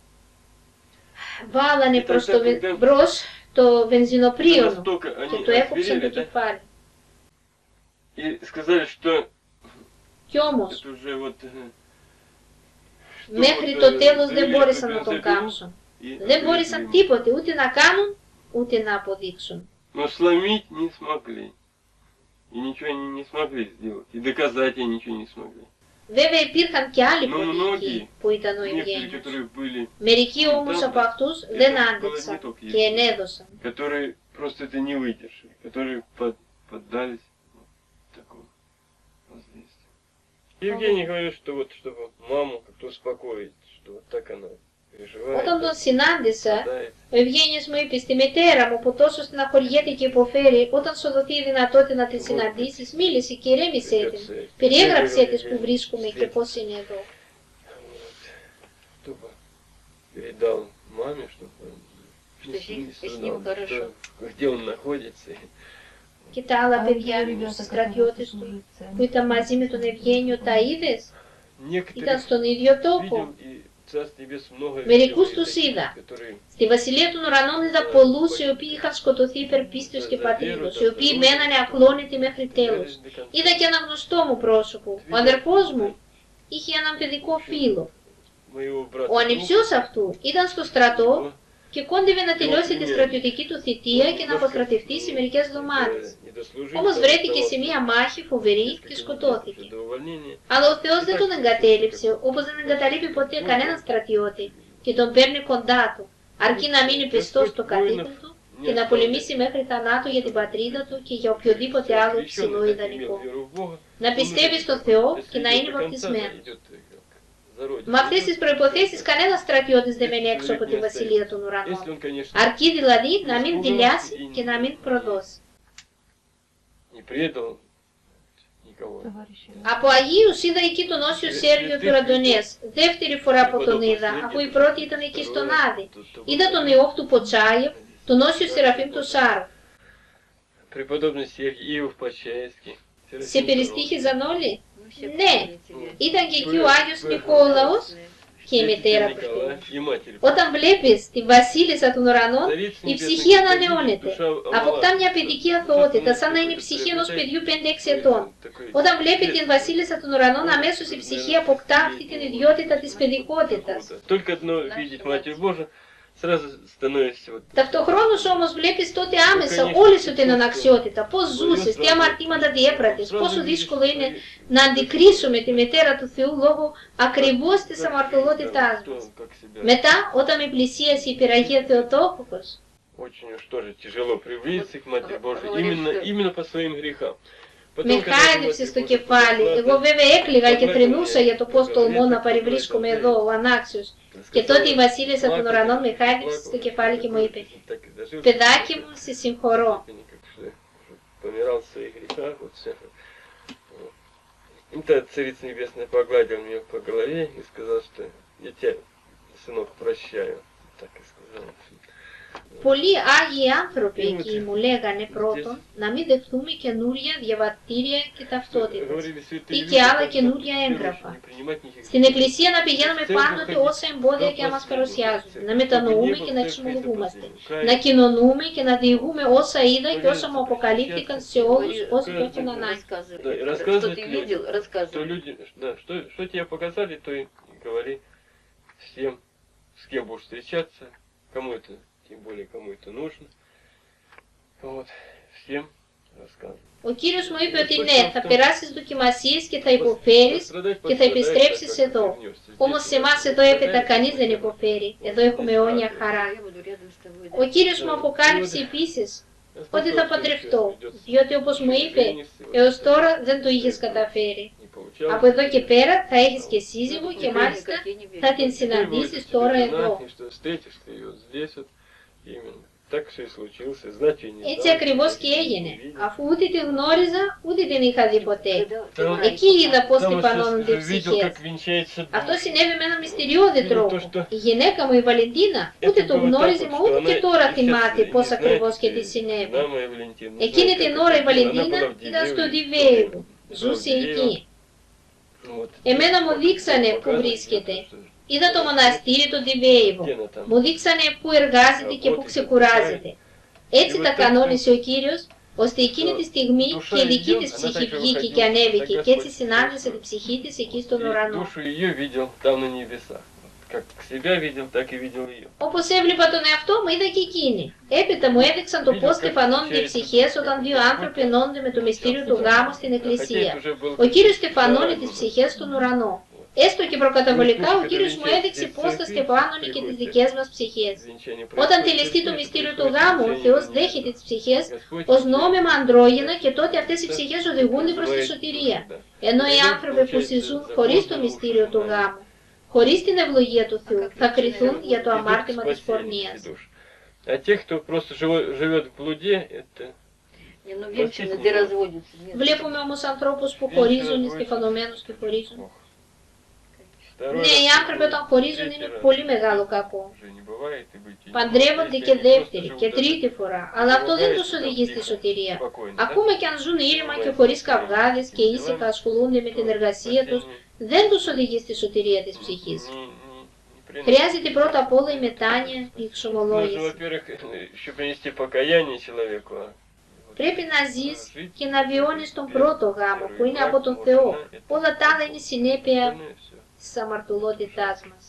βάλανε προς το μπρος το βενζινοπρίωνο και του έκοψαν το κεφάλι. И сказали, что Κι όμως, это уже вот... э, что μέχρι вот, το э, τέλος δεν завели μπόρεσαν эту να τον бензопилу κάμψουν. и Δεν отвезли μπόρεσαν ему. τίποτε ούτε να κάνουν, ούτε να αποδείξουν. Но сломить не смогли. И ничего они не смогли сделать. И доказать они ничего не смогли. Βέβαια υπήρχαν και άλλοι Но πολιτικοί многие, που ήταν ο некоторые, Ευγένιος. которые были, Μερικοί όμως από αυτούς δεν άντεξαν και ενέδωσαν. которые просто это не выдержали, которые под- поддались вот такому воздействию. Евгений говорил, что вот чтобы маму как-то успокоить, что вот так она переживает, Όταν τον так συνάντησα, страдает. ο Ευγένιος μου είπε: στη μητέρα μου που τόσο στεναχωριέται και υποφέρει, όταν σου δοθεί η δυνατότητα να τη συναντήσεις, μίλησε και ηρέμησέ την. Περιέγραψέ της που βρίσκουμε και πώς είναι εδώ. Вот. Чтобы передал маме, чтобы Что с ним- что- с ним хорошо. где он находится. Και τα άλλα παιδιά, τους στρατιώτες του, που ήταν μαζί με τον Ευγένιο, τα είδες? Ήταν Некоторых στον ίδιο τόπο. видел, и Царство Небесное много Μερικούς видел, и τους таких, είδα. которые Στη Βασιλεία των Ουρανών είδα πολλούς οι οποίοι είχαν σκοτωθεί υπέρ πίστεως και πατρίδος, οι οποίοι μένανε ακλόνητοι μέχρι τέλους. Είδα και ένα γνωστό μου πρόσωπο. Ο αδερφός μου είχε έναν παιδικό φίλο. моего брата Ο ανιψιός αυτού ήταν στο στρατό και κόντευε να τελειώσει τη στρατιωτική του θητεία και να αποστρατευτεί σε μερικές εβδομάδες. Όμως βρέθηκε σε μία μάχη φοβερή και σκοτώθηκε. Αλλά ο Θεός δεν τον εγκατέλειψε, όπως δεν εγκαταλείπει ποτέ κανέναν στρατιώτη και τον παίρνει κοντά του, αρκεί να μείνει πιστός στο καθήκον του και να πολεμήσει μέχρι θανάτου για την πατρίδα του και για οποιοδήποτε άλλο ψηλό ιδανικό. Να πιστεύει στον Θεό και να είναι βαπτισμένος. Με αυτές τις προϋποθέσεις κανένας στρατιώτης δεν μένει έξω από τη Βασιλεία των Ουρανών. Αρκεί δηλαδή να μην δηλιάσει και να μην προδώσει. Не предал никого. Από Αγίους είδα εκεί τον Όσιο Σέργιο Πυραντονές, δεύτερη φορά που τον είδα, αφού η πρώτη ήταν εκεί στον Άδη. Είδα τον Ιώβ του Ποτσάιεφ, τον Όσιο Σεραφείμ του Σάρου. Преподобный Сергий Иов Почаевский. Σε περιστήχιζαν όλοι? Ναι, ήταν και εκεί ο Άγιος Νικόλαος και η μητέρα του Θεού. Όταν βλέπεις τη βασίλισσα των ουρανών, η ψυχή ανανεώνεται. Αποκτά μια παιδική αθωότητα, σαν να είναι η ψυχή ενός παιδιού πέντε έξι ετών. Όταν βλέπει την βασίλισσα των ουρανών, αμέσως η ψυχή αποκτά αυτή την ιδιότητα της παιδικότητας. Только одно видеть Матерь Божию, сразу становишься вот... Ταυτοχρόνως όμως βλέπεις τότε άμεσα όλη σου την αναξιότητα, πώς ζούσες, τι αμαρτήματα διέπρατες, πόσο δύσκολο είναι να αντικρίσουμε τη μητέρα του Θεού λόγω ακριβώς της αμαρτωλότητάς μας. Μετά, όταν με πλησίασε η Υπεραγία Θεοτόκος, Очень уж тоже тяжело приблизиться к Матери Божией, именно, именно по своим грехам. με χάιδεψε στο κεφάλι. Εγώ βέβαια έκλαιγα και θρηνούσα για το πώς τολμώ να παρευρίσκομαι εδώ, ο ανάξιος. Και τότε η βασίλισσα των ουρανών με χάιδεψε στο κεφάλι και μου είπε: παιδάκι μου, σε συγχωρώ. Помирал в своих грехах, вот все. И та Царица Небесная погладила меня по голове и сказала, что я тебя, сынок, прощаю. Так и сказала. Πολλοί Άγιοι άνθρωποι εκεί μου λέγανε πρώτον να μην δεχτούμε καινούρια διαβατήρια και ταυτότητες ή και άλλα καινούρια έγγραφα. Στην Εκκλησία να πηγαίνουμε πάντοτε όσα εμπόδια και να μας παρουσιάζουν, να μετανοούμε και να εξομολογούμαστε, να κοινωνούμε και να διηγούμε όσα είδα και όσα μου αποκαλύφθηκαν σε όλους όσοι το έχουν ανάγκη. Что ты видел, То рассказывай. люди, да, что, что тебе показали, то и говори всем, с кем будешь встречаться, кому это, тем более кому это нужно. Вот, всем рассказывай. Ο Κύριος μου είπε ότι ναι, θα περάσεις δοκιμασίες και θα υποφέρεις και θα επιστρέψεις εδώ. Όμως σε εμάς εδώ έπειτα κανείς δεν υποφέρει. Εδώ έχουμε αιώνια χαρά. Ο Κύριος μου αποκάλυψε επίσης ότι θα παντρευτώ, διότι όπως μου είπε, έως τώρα δεν το είχες καταφέρει. Από εδώ και πέρα θα έχεις και σύζυγο και μάλιστα θα την συναντήσεις τώρα εδώ. Έτσι ακριβώς και έγινε, αφού ούτε την γνώριζα, ούτε την είχα δει ποτέ. Εκεί είδα πώς τυπανώνονται οι ψυχές. Αυτό συνέβη με ένα μυστηριώδη τρόπο. Η γυναίκα μου η Βαλεντίνα ούτε το γνώριζε, μα ούτε και τώρα θυμάται πώς ακριβώς και τι συνέβη. Εκείνη την ώρα η Βαλεντίνα ήταν στο Διβέιβο, ζούσε εκεί. Εμένα μου δείξανε που βρίσκεται. Είδα το μοναστήρι του Διβέιβο. Μου δείξανε που εργάζεται και που ξεκουράζεται. Έτσι τα κανόνισε ο Κύριος ώστε εκείνη τη στιγμή και η δική της ψυχή βγήκε και ανέβηκε και έτσι συνάντησε την ψυχή της εκεί στον ουρανό. Όπως έβλεπα τον εαυτό μου, είδα και εκείνη. Έπειτα μου έδειξαν το πώς στεφανώνονται οι ψυχές όταν δύο άνθρωποι ενώνονται με το μυστήριο του γάμου στην εκκλησία. Ο Κύριος στεφανώνει τις ψυχές στον ουρανό. Έστω και προκαταβολικά, ο Κύριος μου έδειξε πώς θα στεφάνωνε και τις δικές μας ψυχές. Όταν τελεστεί το μυστήριο του γάμου, ο Θεός δέχεται τις ψυχές ως νόμιμα αντρόγυνα και τότε αυτές οι ψυχές οδηγούνται προς τη σωτηρία. Ενώ οι άνθρωποι που συζούν χωρίς το μυστήριο του γάμου, χωρίς την ευλογία του Θεού, θα κριθούν για το αμάρτημα της πορνείας. Βλέπουμε όμως ανθρώπους που χωρίζουν, στεφανωμένους και χωρίζουν. Ναι, οι άνθρωποι όταν χωρίζουν είναι πολύ μεγάλο κακό. Παντρεύονται και δεύτερη και τρίτη φορά, αλλά αυτό δεν τους οδηγεί στη σωτηρία. Ακόμα και αν ζουν ήρεμα και χωρίς καυγάδες και ήσυχα ασχολούνται με την εργασία τους, δεν τους οδηγεί στη σωτηρία της ψυχής. Χρειάζεται πρώτα απ' όλα η μετάνοια, η εξομολόγηση. Πρέπει να ζεις και να βιώνεις τον πρώτο γάμο που είναι από τον Θεό. Όλα τα άλλα είναι συνέπεια της αμαρτωλότητάς μας.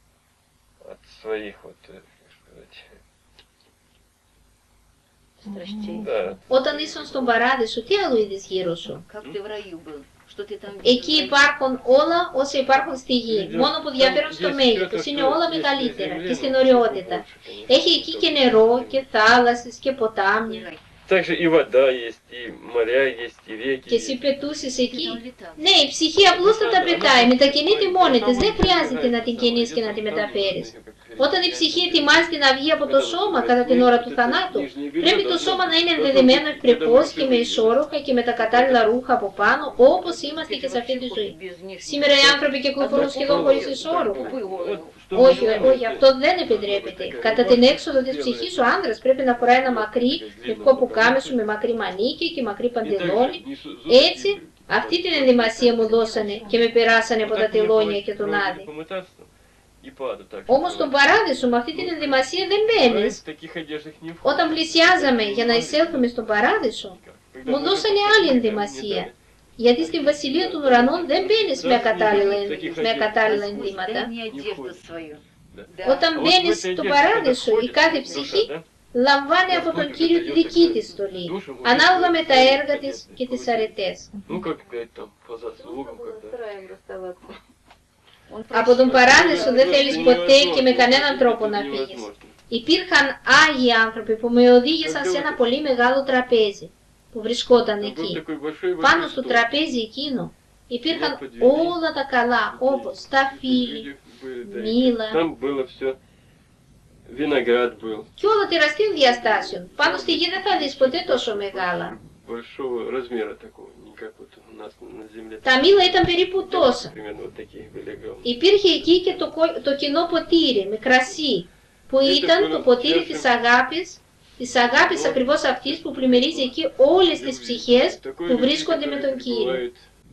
Όταν ήσουν στον παράδεισο, τι άλλο είδες γύρω σου? Εκεί υπάρχουν όλα όσα υπάρχουν στη γη, μόνο που διαφέρουν στο μέγεθος, είναι όλα μεγαλύτερα και στην ωραιότητα. Έχει εκεί και νερό και θάλασσες και ποτάμια. Και εσύ πετούσες εκεί. Ναι, η ψυχή απλούστατα πετάει, μετακινείται μόνη της, δεν χρειάζεται να την κινείς και να τη μεταφέρεις. Όταν η ψυχή ετοιμάζεται να βγει από το σώμα κατά την ώρα του θανάτου, πρέπει το σώμα να είναι ενδεδεμένο ευπρεπώς και με ισόρροπα και με τα κατάλληλα ρούχα από πάνω, όπως είμαστε και σε αυτή τη ζωή. Σήμερα οι άνθρωποι κυκλοφορούν σχεδόν χωρίς ισόρροπα. Όχι, όχι, αυτό δεν επιτρέπεται. Κατά την έξοδο της ψυχής, ο άνδρας πρέπει να φοράει ένα μακρύ λευκό πουκάμισο με μακρύ μανίκι και μακρύ παντελόνι. Έτσι, αυτή την ενδυμασία μου δώσανε και με περάσανε από τα τελώνια και τον άδει. Όμως στον παράδεισο με αυτή την ενδυμασία δεν μπαίνεις. Όταν πλησιάζαμε για να εισέλθουμε στον παράδεισο, μου δώσανε άλλη ενδυμασία. Γιατί στην βασιλεία των ουρανών δεν μπαίνεις με ακατάλληλα ενδύματα. Όταν μπαίνεις στον παράδεισο, η κάθε ψυχή λαμβάνει από τον Κύριο τη δική της στολή, ανάλογα με τα έργα της και τις αρετές. Από τον παράδεισο δεν θέλεις ποτέ και με κανέναν τρόπο να φύγεις. Υπήρχαν Άγιοι άνθρωποι που με οδήγησαν σε ένα πολύ μεγάλο τραπέζι που βρισκόταν εκεί. Πάνω στο τραπέζι εκείνο υπήρχαν όλα τα καλά, όπως σταφύλι, μήλα και όλα τεραστίων διαστάσεων. Πάνω στη γη δεν θα δεις ποτέ τόσο μεγάλα. Τα μήλα ήταν περίπου τόσα. Υπήρχε εκεί και το, το κοινό ποτήρι με κρασί, που ήταν το ποτήρι της αγάπης, της αγάπης ακριβώς αυτής που πλημμυρίζει εκεί όλες τις ψυχές που βρίσκονται με τον Κύριο.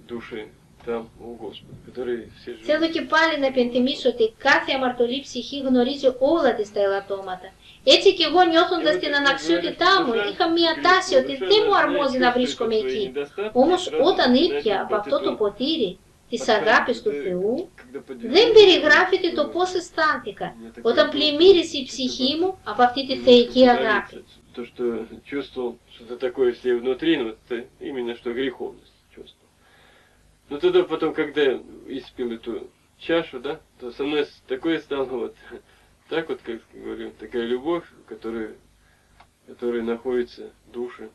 Θέλω και πάλι να επενθυμίσω ότι κάθε αμαρτωλή ψυχή γνωρίζει όλα τις τα ελαττώματα. Έτσι και εγώ, νιώθοντας την αναξιότητά μου, είχα μία τάση ότι δεν μου αρμόζει να βρίσκομαι εκεί. Όμως όταν ήπια από αυτό το ποτήρι της αγάπης του Θεού, δεν περιγράφεται το πώς αισθάνθηκα όταν πλημμύρισε η ψυχή μου από αυτή τη θεϊκή αγάπη. Но тогда потом, когда испил эту чашу, да, то со мной такое стало вот, так вот, как говорю, такая любовь, которая, которая находится души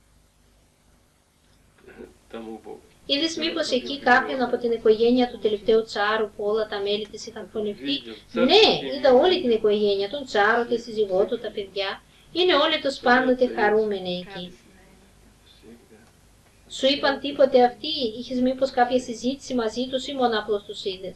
там у Бога. Είδες μήπως εκεί κάποιον από την οικογένεια του τελευταίου τσάρου που όλα τα μέλη της είχαν φωνευτεί? Ναι, είδα όλη την οικογένεια, τον τσάρο, τη σύζυγό του, τα παιδιά. Είναι όλοι τους πάντοτε χαρούμενοι εκεί. Σου είπαν τίποτε αυτοί, είχες μήπως κάποια συζήτηση μαζί τους ή μόνο απλώς τους είδες?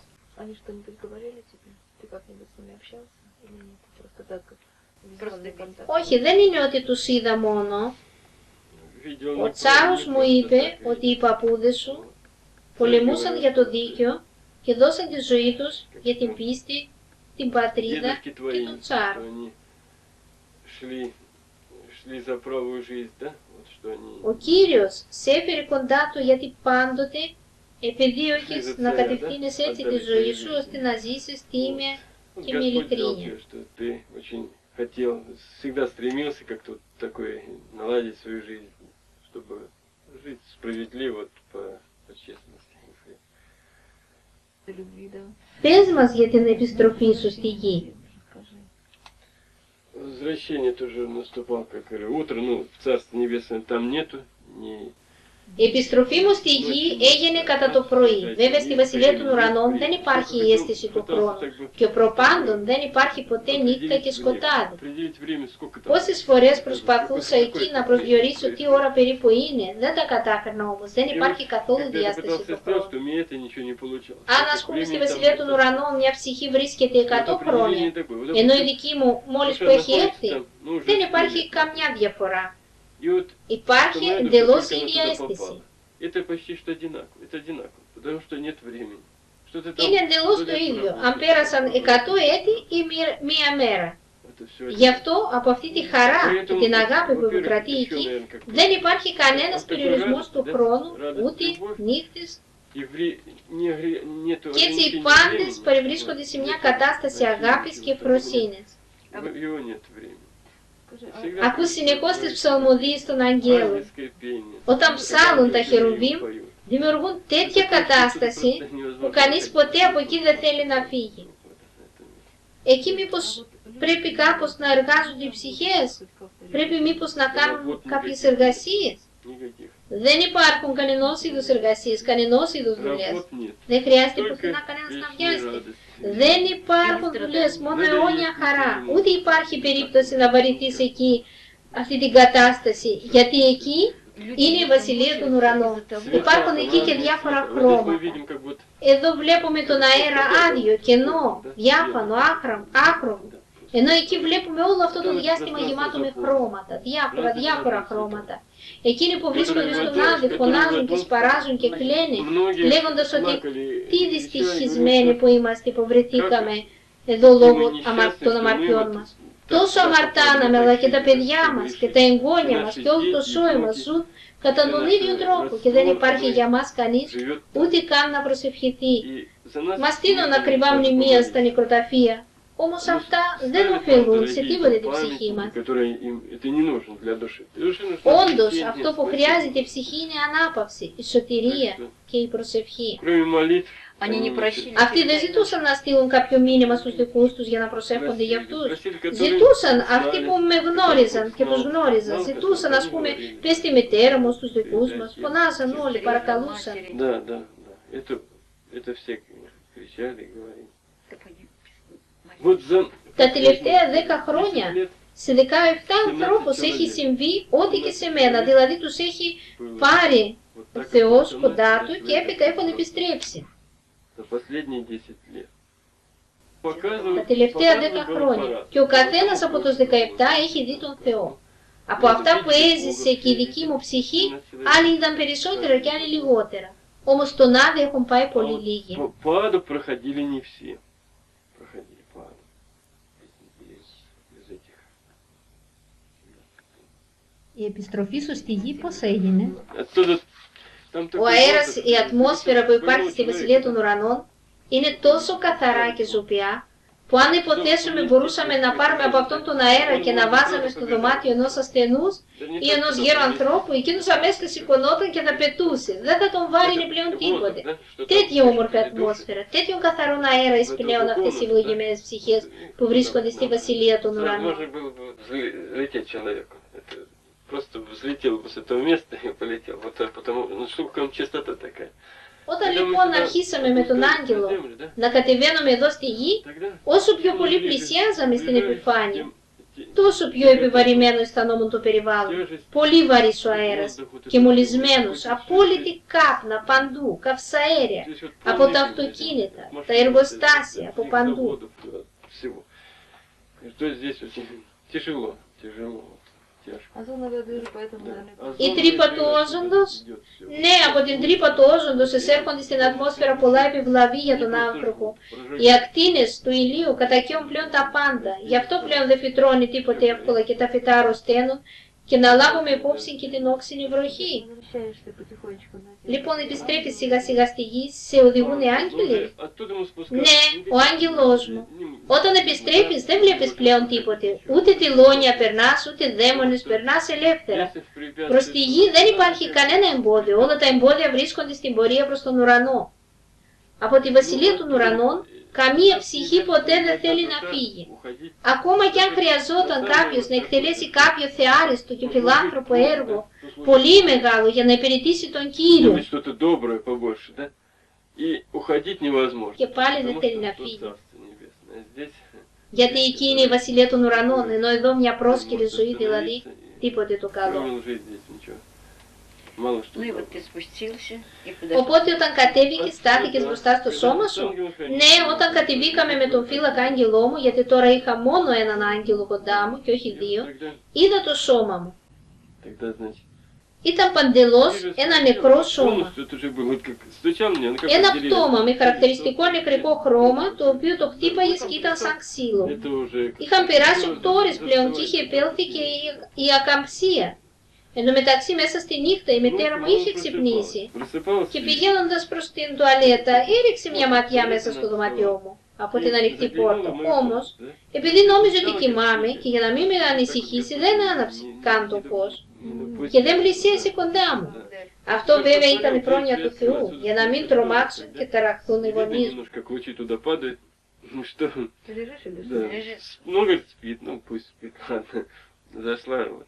Όχι, δεν είναι ότι τους είδα μόνο. Ο τσάρος μου είπε ότι οι παππούδες σου πολεμούσαν για το δίκαιο και δώσαν τη ζωή τους για την πίστη, την πατρίδα και τον τσάρο. шли за правую жизнь, да? Вот что они... Ο Κύριος σε έφερε κοντά του γιατί πάντοτε επιδίωκες να κατευθύνεις έτσι τη ζωή σου ώστε να ζήσεις τίμια Вот και με Господь дал ειλικρίνεια. тебе, что ты очень хотел, всегда стремился как-то вот такой наладить свою жизнь, чтобы жить справедливо, вот, по, по честности. Любви, да. Πες μας για την επιστροφή σου στη γη. Скажи. Возвращение тоже наступало, как говорю, утро, ну, в Царстве Небесном там нету, ни... Η επιστροφή μου στη γη έγινε κατά το πρωί. Βέβαια στη Βασιλεία των Ουρανών δεν υπάρχει η αίσθηση του χρόνου και ο προπάντων δεν υπάρχει ποτέ νύχτα και σκοτάδι. Πόσες φορές προσπαθούσα εκεί να προσδιορίσω τι ώρα περίπου είναι, δεν τα κατάφερνα όμως, δεν υπάρχει καθόλου διάσταση του χρόνου. Αν ας πούμε στη Βασιλεία των Ουρανών μια ψυχή βρίσκεται εκατό χρόνια, ενώ η δική μου μόλις που έχει έρθει, δεν υπάρχει καμιά διαφορά. Υπάρχει εντελώς η ίδια αίσθηση. Είναι εντελώς το ίδιο, αν πέρασαν εκατό έτη ή μία μέρα. Γι' αυτό από αυτή τη χαρά και την αγάπη που επικρατεί εκεί, δεν υπάρχει κανένας περιορισμός του χρόνου, ούτε νύχτες. Και έτσι οι πάντες παρευρίσκονται σε μια κατάσταση αγάπης και ευφροσύνης. Ακούς συνεχώς τις ψαλμοδίες των αγγέλων. Όταν ψάλουν τα χερουβίμ, δημιουργούν τέτοια κατάσταση που κανείς ποτέ από εκεί δεν θέλει να φύγει. Εκεί μήπως πρέπει κάπως να εργάζονται οι ψυχές, πρέπει μήπως να κάνουν κάποιες εργασίες. Δεν υπάρχουν κανενός είδους εργασίες, κανενός είδους δουλειές. Δεν χρειάζεται πουθενά κανένας να βιάζεται. Δεν υπάρχουν δουλειές, μόνο αιώνια χαρά. Ούτε υπάρχει περίπτωση να βαρεθείς εκεί αυτή την κατάσταση, γιατί εκεί είναι η Βασιλεία των Ουρανών. Υπάρχουν εκεί και διάφορα χρώματα. Εδώ βλέπουμε τον αέρα άδειο, κενό, διάφανο, άχρωμο. Ενώ εκεί βλέπουμε όλο αυτό το διάστημα γεμάτο με χρώματα, διάφορα, διάφορα χρώματα. Εκείνοι που βρίσκονται στον άδει φωνάζουν και σπαράζουν και κλαίνε, λέγοντας ότι τι δυστυχισμένοι που είμαστε που βρεθήκαμε εδώ λόγω των αμαρτιών μας. Τόσο αμαρτάναμε, αλλά και τα παιδιά μας και τα εγγόνια μας και όλο το σώμα μας ζουν κατά τον ίδιο τρόπο και δεν υπάρχει για μας κανείς ούτε καν να προσευχηθεί. Μας στείλουν ακριβά μνημεία στα νεκροταφεία. Όμως αυτά δεν ωφελούν σε τίποτε την ψυχή μας. Όντως, αυτό που χρειάζεται η ψυχή είναι ανάπαυση, η σωτηρία και η προσευχή. Αυτοί δεν ζητούσαν να στείλουν κάποιο μήνυμα στους δικούς τους για να προσεύχονται για αυτούς. Ζητούσαν αυτοί που με γνώριζαν και τους γνώριζαν. Ζητούσαν, ας πούμε, πες τη μητέρα μου στους δικούς μας. Φωνάζαν όλοι, παρακαλούσαν. Τα τελευταία δέκα χρόνια σε δεκαεπτά ανθρώπους έχει συμβεί ό,τι και σε μένα, δηλαδή τους έχει πάρει ο Θεός κοντά του και έπειτα έχουν επιστρέψει. Τα τελευταία δέκα χρόνια και ο καθένας από τους δεκαεπτά έχει δει τον Θεό. Από αυτά που έζησε και η δική μου ψυχή, άλλοι ήταν περισσότερα και άλλοι λιγότερα. Όμως στον Άδη έχουν πάει πολύ λίγοι. Η επιστροφή σου στη γη πώς έγινε? Ο αέρας, η ατμόσφαιρα που υπάρχει στη Βασιλεία των Ουρανών είναι τόσο καθαρά και ζωπιά που αν υποθέσουμε μπορούσαμε να πάρουμε από αυτόν τον αέρα και να βάζαμε στο δωμάτιο ενός ασθενούς ή ενός γέρου ανθρώπου, εκείνος αμέσως σηκωνόταν και θα πετούσε. Δεν θα τον βάρινε πλέον τίποτε. Τέτοια όμορφη ατμόσφαιρα, τέτοιον καθαρόν αέρα εισπλέον αυτές οι ευλογημένες ψυχές που βρίσκονται στη Βασιλεία των Ουρανών. Просто взлетел бы с этого места и полетел. Вот так, потому что там частота такая. Όταν λοιπόν αρχίσαμε με τον άγγελο να κατεβαίνουμε εδώ στη γη, όσο πιο πολύ πλησιάζαμε στην επιφάνεια, τόσο πιο επιβαρημένο αισθανόμουν το περιβάλλον. Πολύ βαρύς ο αέρας και μολυσμένος, απόλυτη κάπνα παντού, καυσαέρια, από τα αυτοκίνητα, τα εργοστάσια, από παντού. тяжко. Озоновый движ, поэтому, Да. наверное, Η Озоновый τρύπα движ του όζοντος, идет всё. ναι, από την τρύπα του όζοντος εισέρχονται στην ατμόσφαιρα πολλά επιβλαβή για τον άνθρωπο. Οι ακτίνες του ηλίου κατακαίουν πλέον τα πάντα. Γι' αυτό πλέον δεν φυτρώνει τίποτε εύκολα και τα φυτά αρρωσταίνουν και να λάβουμε υπόψη και την όξινη βροχή. возвращаешься потихонечку на землю. Λοιπόν, επιστρέφεις σιγά σιγά στη γη, σε οδηγούν οι άγγελοι. Ναι, ο άγγελός μου. Όταν επιστρέφεις δεν βλέπεις πλέον τίποτε. Ούτε τελώνια περνάς, ούτε δαίμονες περνάς ελεύθερα. Προς τη γη δεν υπάρχει κανένα εμπόδιο. Όλα τα εμπόδια βρίσκονται στην πορεία προς τον ουρανό. Από τη βασιλεία των ουρανών, καμία ψυχή ποτέ δεν θέλει να φύγει. Ακόμα κι αν χρειαζόταν κάποιος να εκτελέσει κάποιο θεάριστο και φιλάνθρωπο έργο, πολύ μεγάλο για να υπηρετήσει τον Κύριο, Что-то доброе побольше, да? И уходить невозможно. και πάλι δεν Потому θέλει что να тут φύγει. Царство Небесное. Здесь Γιατί εκεί είναι η βασιλεία των ουρανών, ενώ εδώ μια πρόσκαιρη ζωή, δηλαδή τίποτε το καλό. провел жизнь здесь ничего. Мало что. Ну и доброго. вот ты спустился и подошел. Οπότε όταν κατέβηκες, στάθηκες μπροστά στο σώμα σου. Ναι, όταν κατεβήκαμε με τον φύλακα άγγελό μου, γιατί τώρα είχα μόνο έναν άγγελο κοντά μου και όχι δύο, Тогда, είδα το σώμα μου. тогда, значит, Ήταν παντελώς ένα νεκρό σώμα. полностью это же было, вот как стучал мне, ну как Ένα отделение. πτώμα με χαρακτηριστικό νεκρικό χρώμα, το οποίο το χτύπαγες και ήταν σαν ξύλο. Это уже... Είχαν περάσει οκτώ ώρες πλέον και είχε επέλθει και η, η ακαμψία. Εν τω μεταξύ μέσα στη νύχτα η μητέρα μου είχε ξυπνήσει και πηγαίνοντας προς την τουαλέτα έριξε μια ματιά μέσα στο δωμάτιό μου από την ανοιχτή πόρτα. Όμως, επειδή νόμιζε ότι κοιμάμαι και για να μην με ανησυχήσει δεν άναψε καν το φως και δεν πλησίασε κοντά μου. Αυτό βέβαια ήταν η πρόνοια του Θεού, για να μην τρομάξουν και ταραχθούν οι γονείς μου. Немножко лучи туда падают. Ну что, Ты лежишь или да. что? Лежишь. Ну, говорит, спит, ну пусть спит, ладно. Зашла вот.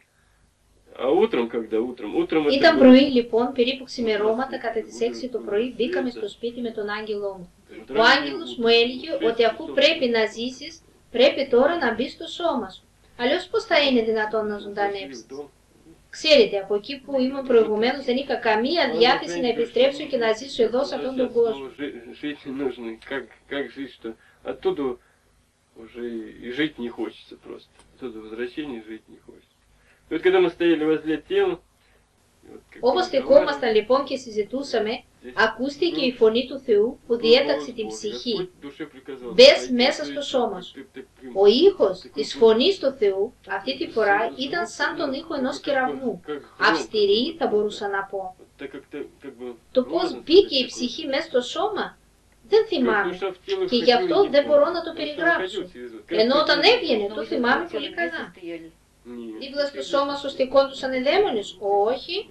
А утром, когда утром, утром это Ήταν было- πρωί λοιπόν, περίπου ξημερώματα, κατά τις έξι το πρωί μπήκαμε στο σπίτι με τον άγγελό μου. Ο άγγελος μου έλεγε ότι αφού πρέπει να ζήσεις, πρέπει τώρα να μπει στο σώμα σου. Αλλιώς πώς θα είναι δυνατόν να ζωντανεύσεις. Ξέρετε, από εκεί που ήμουν προηγουμένως δεν είχα καμία διάθεση να επιστρέψω και να ζήσω εδώ σε αυτόν τον κόσμο. Жить не нужно, как, как жить, что оттуда уже и жить не хочется просто. Оттуда возвращения жить не хочется. И вот когда мы стояли возле тела, и вот как Όπως мы στεκόμασταν λοιπόν και συζητούσαμε, здесь, ακούστηκε ну, η φωνή του Θεού που был διέταξε голос την Божий. ψυχή. Господь душе приказал, Μπες «Пойди, μέσα пойди, στο σώμα σου». ты- ты- ты- Ο ήχος της φωνής του Θεού αυτή τη φορά ήταν σαν τον ήχο ενός κεραυνού. Αυστηρή θα μπορούσα να πω. Так как ты, как бы, Το πώς ложно, μπήκε η такой, ψυχή μέσα στο σώμα δεν как θυμάμαι. душа в тело Και γι' входила, αυτό не δεν помню. μπορώ να το Просто περιγράψω. выходил через вот. Как Ενώ ты όταν думаешь? έβγαινε Ну, το вы θυμάμαι здесь πολύ вместе καλά. стояли Нет. Δίπλα στο σώμα σου στεκόντουσαν οι δαίμονες. Όχι,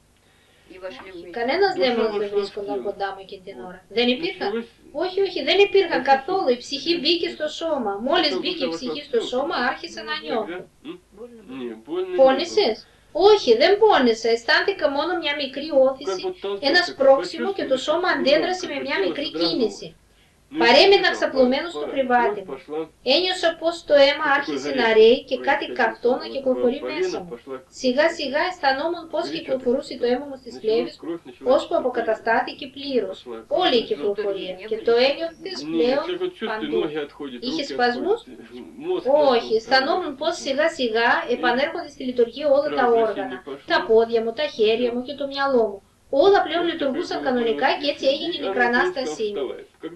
и вошли вместе. κανένας Душа δαίμονας δεν вошла βρίσκονταν в тело. κοντά μου εκείνη την ώρα. Δεν υπήρχαν. Началось- Όχι, όχι, δεν υπήρχαν καθόλου. Η ψυχή μπήκε στο σώμα. Μόλις μπήκε η ψυχή στο σώμα άρχισε να νιώθω. Тогда, м? Больно было? Не, больно не было. Πόνεσες? Όχι, δεν πόνεσα. Αισθάνθηκα μόνο μια μικρή Как όθηση, будто толчок ένα такой, σπρώξιμο και το почувствовали, σώμα что αντέδρασε με немножко μια тело μικρή содрогнулось. κίνηση. Ну, Παρέμεινα и ξαπλωμένος στο кровь κρεβάτι μου. пошла. Ένιωσα πως το αίμα άρχισε να ρέει και κάτι καυτό να κυκλοφορεί μέσα μου. Σιγά σιγά αισθανόμουν πως κυκλοφορούσε το αίμα μου στις πλεύεις, ώσπου αποκαταστάθηκε πλήρως όλη η κυκλοφορία και το ένιωθες πλέον παντού. Είχε σπασμούς? Όχι, αισθανόμουν πως σιγά σιγά επανέρχονται στη λειτουργία όλα τα όργανα, τα πόδια μου, τα χέρια μου και το μυαλό μου. Όλα πλέον λειτουργούσαν κανονικά και έτσι έγινε η μικρανάστασή μου.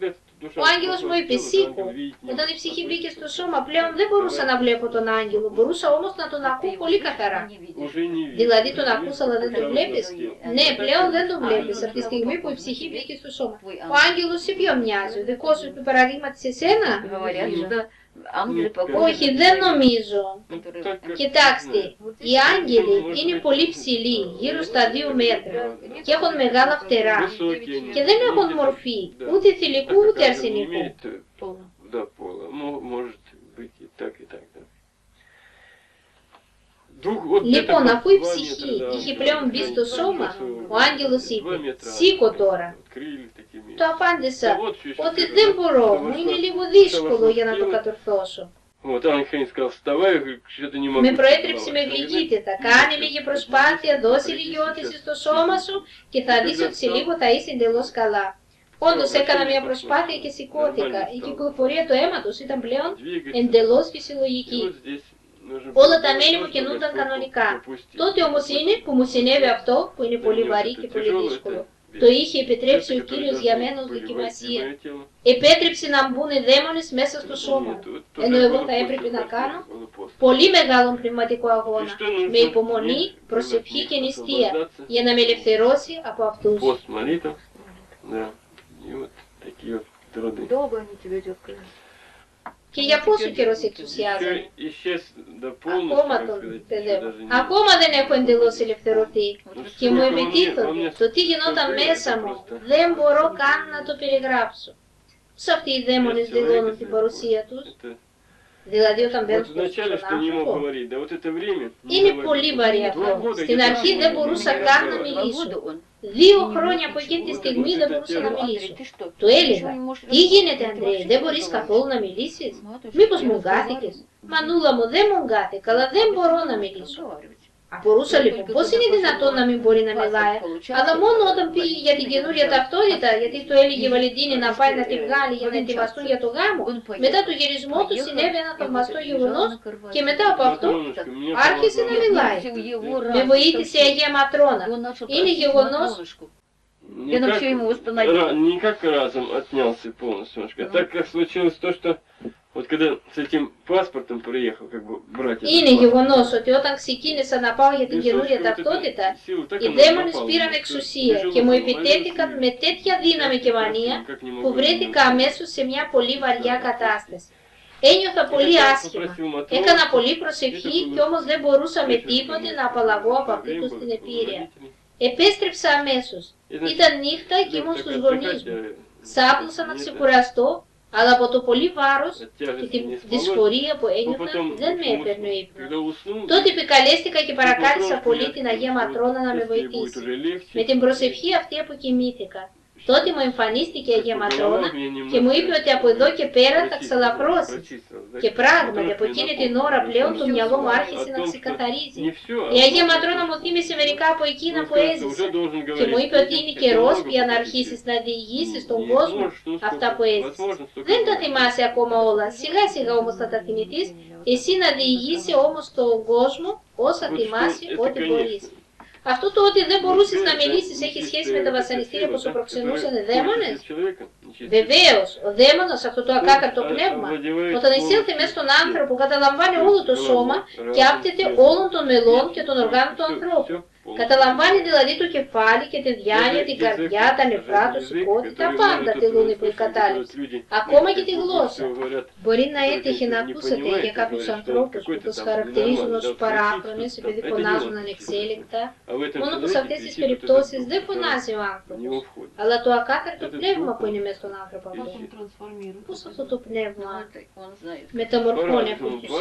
Ο άγγελος μου είπε σήκω. Όταν η ψυχή μπήκε στο σώμα πλέον δεν μπορούσα να βλέπω τον άγγελο, μπορούσα όμως να τον ακούω πολύ καθαρά. Δηλαδή τον ακούς αλλά δεν τον βλέπεις. Ναι, πλέον δεν τον βλέπεις από τη στιγμή που η ψυχή μπήκε στο σώμα. Ο άγγελος σε ποιο μοιάζει, ο δικός σου του παραδείγματι σε σένα? Говорят, что ангелы похожи Όχι, на δεν человека, νομίζω. который- Κοιτάξτε, οι άγγελοι είναι πολύ ψηλοί, γύρω στα δύο μέτρα και έχουν μεγάλα φτερά και δεν έχουν μορφή ούτε θηλυκού ούτε αρσενικού. Полно. Да, пола. Мо- Может быть и так, и так, да. Двух- вот Λοιπόν, где-то αφού η два ψυχή метра, да, είχε вот πλέον μπει крылья, στο два σώμα, метра, ο άγγελος два είπε, метра, σήκω τώρα. вот крылья такими. Το απάντησα Вот что еще ότι первое, δεν да, μπορώ, что μου вошла- είναι λίγο что δύσκολο вошла για в να το тело. κατορθώσω. Вот Ангел сказал, вставай, я говорю, что-то не могу. Με προέτρεψε με вставать. γλυκύτητα. Κάνε λίγη προσπάθεια, δώσε λίγη όθηση στο σώμα σου και θα δεις ότι σε λίγο θα είσαι εντελώς καλά. Όντως έκανα μια προσπάθεια και σηκώθηκα. Η κυκλοφορία του αίματος ήταν πλέον Двигаться. εντελώς И φυσιολογική. вот здесь όλα τα μέλη μου κινούνταν κανονικά. Τότε όμως είναι που μου συνέβη αυτό που είναι πολύ βαρύ και πολύ δύσκολο. Το είχε επιτρέψει ο Κύριος για μένα ως δοκιμασία. Επέτρεψε να μπουν οι δαίμονες μέσα στο σώμα, ενώ εγώ θα έπρεπε να κάνω πολύ μεγάλο πνευματικό αγώνα, με υπομονή, προσευχή και νηστεία, για να με ελευθερώσει από αυτούς. Και για πόσο καιρό σε εξουσιάζει. Ακόμα τον παιδεύω. Ακόμα δεν έχω εντελώς ελευθερωθεί. Και μου επιτίθονται το τι γινόταν μέσα μου. Δεν μπορώ καν να το περιγράψω. Πώς αυτοί οι δαίμονες δηλώνουν την παρουσία τους. Δηλαδή όταν μπαίνουν στον άνθρωπο. Είναι πολύ βαρύ αυτό. Στην αρχή δεν μπορούσα καν να μιλήσω. Δύο χρόνια από εκείνη τη στιγμή δεν μπορούσα να μιλήσω. Του έλεγα, τι γίνεται Ανδρέα, δεν μπορείς καθόλου να μιλήσεις, μήπως μουγκάθηκες. Μανούλα μου, δεν μουγκάθηκα, αλλά δεν μπορώ να μιλήσω. Μπορούσα λοιπόν, πώς είναι δυνατόν να μην μπορεί να μιλάει, αλλά μόνο όταν πήγε για την καινούρια ταυτότητα, γιατί το έλεγε η Βαλεντίνη να πάει να τη βγάλει για να ετοιμαστούν για το γάμο, μετά το γυρισμό του συνέβη ένα θαυμαστό γεγονός και μετά από αυτό άρχισε να μιλάει. Με βοήθησε η Αγία Ματρόνα. Είναι γεγονός. Не как разом отнялся полностью, так как случилось то, что вот когда с этим паспортом приехал, как бы брать. Είναι γεγονός ότι όταν ξεκίνησα να πάω για την καινούρια ταυτότητα, οι δαίμονες πήραν εξουσία και μου επιτέθηκαν με τέτοια δύναμη και μανία που βρέθηκα αμέσως σε μια πολύ βαριά κατάσταση. Ένιωθα πολύ άσχημα, έκανα πολύ προσευχή και όμως δεν μπορούσα με τίποτε να απαλλαγώ από αυτή τους την επίρρεια. Επέστρεψα αμέσως. Ήταν νύχτα και ήμουν στους γονείς μου. Σάπλωσα να ξεκουραστώ, αλλά από το πολύ βάρος και τη δυσφορία που ένιωθα δεν με έπαιρνε ο ύπνος. Τότε επικαλέστηκα και παρακάλεσα πολύ την Αγία Ματρόνα να με βοηθήσει. Με την προσευχή αυτή αποκοιμήθηκα. Τότε μου εμφανίστηκε η Αγία Ματρόνα και μου είπε ότι από εδώ και πέρα θα ξαλαφρώσεις. Και πράγματι από εκείνη την ώρα πλέον το μυαλό μου άρχισε να ξεκαθαρίζει. Η Αγία Ματρόνα μου θύμισε μερικά από εκείνα που έζησα και μου είπε ότι είναι καιρός πια να αρχίσεις να διηγήσεις στον κόσμο αυτά που έζησες. Δεν τα θυμάσαι ακόμα όλα, σιγά σιγά όμως θα τα θυμηθείς, εσύ να διηγήσει όμως στον κόσμο όσα θυμάσαι ό,τι μπορείς. Αυτό το ότι δεν μπορούσες να μιλήσεις έχει σχέση με τα βασανιστήρια που σου προξενούσαν οι δαίμονες. Βεβαίως, ο δαίμονας, αυτό το ακάκαρτο πνεύμα, όταν εισέλθει μέσα στον άνθρωπο, καταλαμβάνει όλο το σώμα και άπτεται όλων των μελών και των οργάνων του ανθρώπου. Καταλαμβάνει δηλαδή το κεφάλι και τη διάνοια, την καρδιά, τα νεφρά, το σηκώτη, τα πάντα τελούν υπό εκατάληψη. Ακόμα και τη γλώσσα. Μπορεί να έτυχε να ακούσατε για κάποιους ανθρώπους που τους χαρακτηρίζουν ως παράφρονες επειδή φωνάζουν ανεξέλεγκτα. Μόνο που σε αυτές τις περιπτώσεις δεν φωνάζει ο άνθρωπος, αλλά το ακάθαρτο πνεύμα που είναι μέσα στον άνθρωπο αυτό. Πώς αυτό το πνεύμα μεταμορφώνει αυτούς τους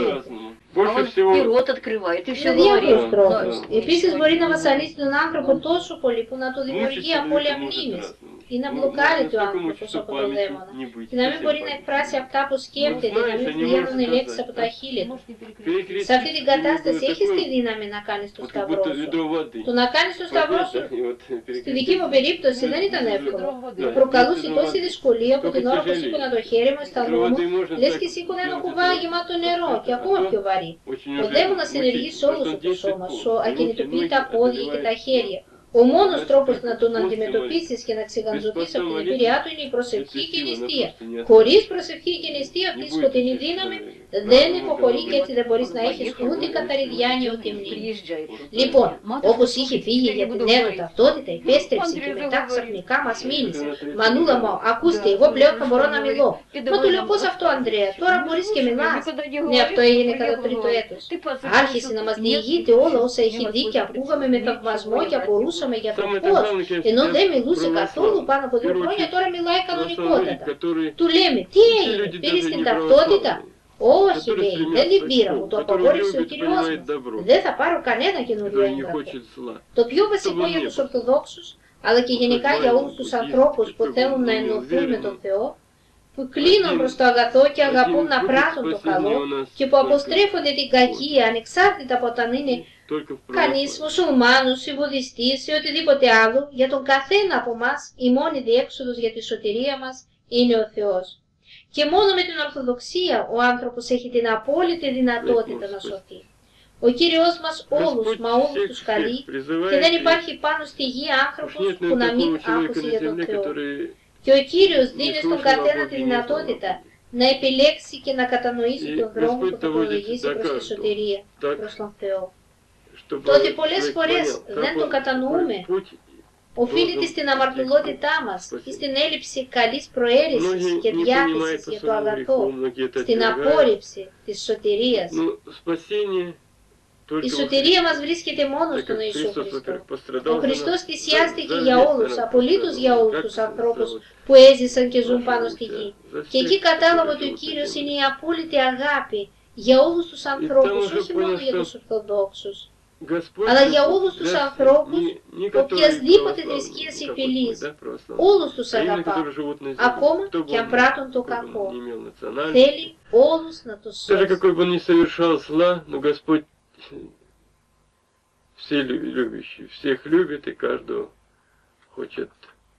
ίδιους. Με διάφορους τρόπους. Επίσης μπορεί να βασανίσει τον άνθρωπο τόσο πολύ που να του δημιουργεί απώλεια μνήμης ή να μπλοκάρει ο άνθρωπος από τον δαίμονα και να μην μπορεί να εκφράσει αυτά που σκέφτεται, να μην βγαίνουν οι λέξεις από τα χείλη του. Σε αυτή την κατάσταση έχεις τη δύναμη να κάνεις το σταυρό σου. Το να κάνεις το σταυρό σου στη δική μου περίπτωση δεν ήταν εύκολο. Προκαλούσε τόση δυσκολία που την ώρα που σήκωνα το χέρι μου αισθανόμουν λες και σήκωνα ένα κουβά γεμάτο νερό και ακόμα πιο βαρύ. Ο δαίμονας ενεργεί σε όλο σου το σώμα σου, ακινητοποιεί τα πόδια και τα χέρια. Ο μόνος τρόπος να τον αντιμετωπίσεις και να ξεγαντζωθείς από την εμπειριά του είναι η προσευχή και η νηστεία. Χωρίς προσευχή και νηστεία αυτή η σκοτεινή δύναμη δεν υποχωρεί και έτσι δεν μπορείς να έχεις ούτε καθαρή διάνοια ούτε μνήμη. Λοιπόν, όπως είχε φύγει για την νέο ταυτότητα, επέστρεψε και μετά ξαφνικά μας μίλησε. Μανούλα μου, ακούστε, εγώ πλέον θα μπορώ να μιλώ. Μα του λέω πώς αυτό Ανδρέα, τώρα μπορείς και μιλάς. Ναι, αυτό έγινε κατά το τρίτο έτος. Άρχισε να μας διηγείται όλα όσα έχει δει και ακούγαμε με θαυμασμό και απορούσαμε για το πώς, ενώ δεν μιλούσε καθόλου πάνω από δύο χρόνια, τώρα μιλάει κανονικότατα. Του λέμε, τι έγινε, πήρες την ταυτότητα? Όχι, λέει, δεν την πήρα, μου το απαγόρευσε ο Κύριος μου. Δεν θα πάρω κανένα καινούριο έγγραφο. Το πιο βασικό για τους Ορθοδόξους, αλλά και γενικά για όλους τους ανθρώπους που θέλουν να ενωθούν με τον Θεό, που κλείνουν προς το αγαθό και αγαπούν να πράττουν το καλό και που αποστρέφονται την κακία ανεξάρτητα από όταν είναι κανείς μουσουλμάνος ή βουδιστής ή οτιδήποτε άλλο, για τον καθένα από μας η μόνη διέξοδος για τη σωτηρία μας είναι ο Θεός. Και μόνο με την Ορθοδοξία ο άνθρωπος έχει την απόλυτη δυνατότητα να σωθεί. Ο Κύριος μας όλους, μα όλους τους καλεί και δεν υπάρχει πάνω στη γη άνθρωπος που να μην άκουσε για τον Θεό. Και ο Κύριος δίνει στον καθένα τη δυνατότητα να επιλέξει και να κατανοήσει τον δρόμο που θα προλογίσει προς τη σωτηρία, προς τον Θεό. Το ότι πολλές φορές δεν το κατανοούμε οφείλεται στην αμαρτωλότητά μας ή στην έλλειψη καλής προαίρεσης και διάθεσης για το αγαθό, στην απόρριψη της σωτηρίας. Η σωτηρία μας βρίσκεται μόνο στον Ιησού Χριστό. Ο Χριστός θυσιάστηκε για όλους, απολύτως για όλους τους ανθρώπους που έζησαν και ζουν πάνω στη γη. Και εκεί κατάλαβα ότι ο Κύριος είναι η απόλυτη αγάπη για όλους τους ανθρώπους, όχι μόνο για τους Ορθοδόξους, αλλά για όλους τους ανθρώπους οποιασδήποτε θρησκείας ή φυλής. Όλους τους αγαπά, ακόμα και αν πράττουν το κακό. Θέλει όλους να τους σώσει. Все любящие, всех любит и каждого хочет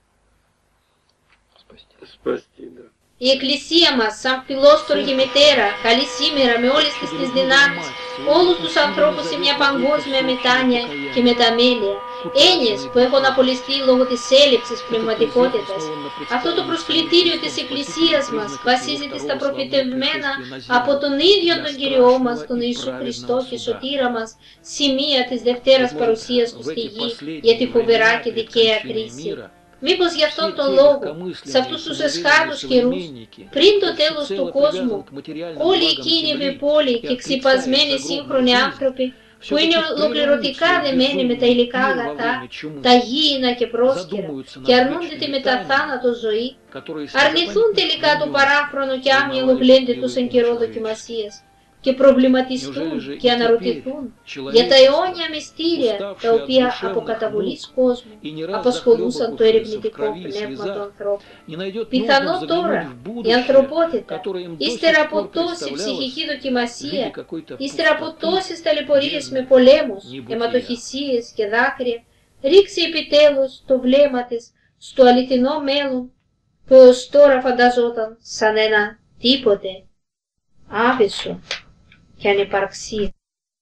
спасти, да. Η Εκκλησία μας, σαν φιλόστοργη μητέρα, καλεί σήμερα με όλες τις τις δυνάμεις όλους τους ανθρώπους σε μια παγκόσμια μετάνοια και μεταμέλεια. Έννοιες που έχουν απολυστεί λόγω της έλλειψης πνευματικότητας. Αυτό το προσκλητήριο της Εκκλησίας μας βασίζεται στα προφητευμένα από τον ίδιο τον Κύριό μας, τον Ιησού Χριστό και Σωτήρα μας, σημεία της Δευτέρας παρουσίας του στη γη για τη φοβερά και δικαία κρίση. Μήπως γι' αυτόν τον λόγο, σε αυτούς τους εσχάτους καιρούς, πριν το τέλος του κόσμου, όλοι εκείνοι βεπόλοι και ξυπασμένοι σύγχρονοι άνθρωποι, που είναι ολοκληρωτικά δεμένοι με τα υλικά αγαθά, τα γήινα και πρόσκαιρα, και αρνούνται τη μεταθάνατο ζωή, αρνηθούν τελικά το παράφρονο και άμυαλο γλέντι τους εν καιρό δοκιμασίας, και προβληματιστούν και αναρωτηθούν για τα αιώνια μυστήρια τα οποία από καταβολής κόσμου απασχολούσαν το ερευνητικό πνεύμα του ανθρώπου. Πιθανό τώρα η ανθρωπότητα, ύστερα από τόση ψυχική δοκιμασία, ύστερα από τόσες ταλαιπωρίες με πολέμους, αιματοχυσίες και δάκρυα, ρίξει επιτέλους το βλέμμα της στο αληθινό μέλλον που έως τώρα φανταζόταν σαν ένα τίποτε, άβυσσο και ανυπαρξία.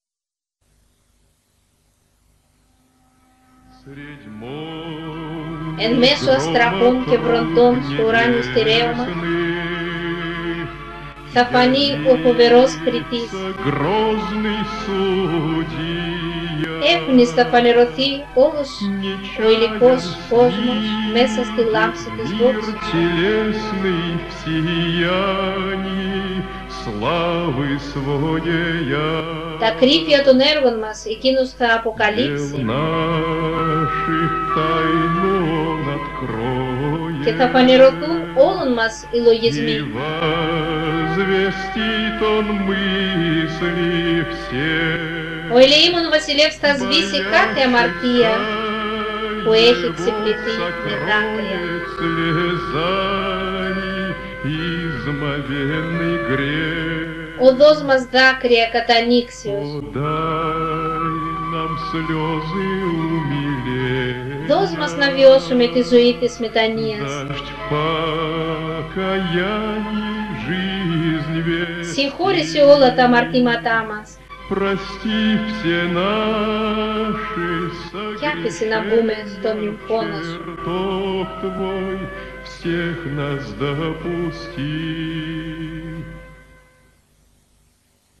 Εν μέσω αστραπών και βροντών στο ουράνιο στερέωμα θα φανεί ο φοβερός κριτής. Έφνης θα φανερωθεί όλος ο υλικός κόσμος μέσα στη λάμψη της δόξης. Τα κρύφια των έργων μας εκείνος θα αποκαλύψει και θα φανερωθούν όλων μας οι λογισμοί. Ο ελεήμων βασιλεύς θα σβήσει κάθε αμαρτία που έχει ξεπληθεί με δάκρυα. Οδός μας δάκρυα κατανοίξεως. Δώσ' μας να βιώσουμε τη ζωή της μετανοίας. Συγχώρησε όλα τα αμαρτήματά μας και άφησε να μπούμε στον εικόνα σου.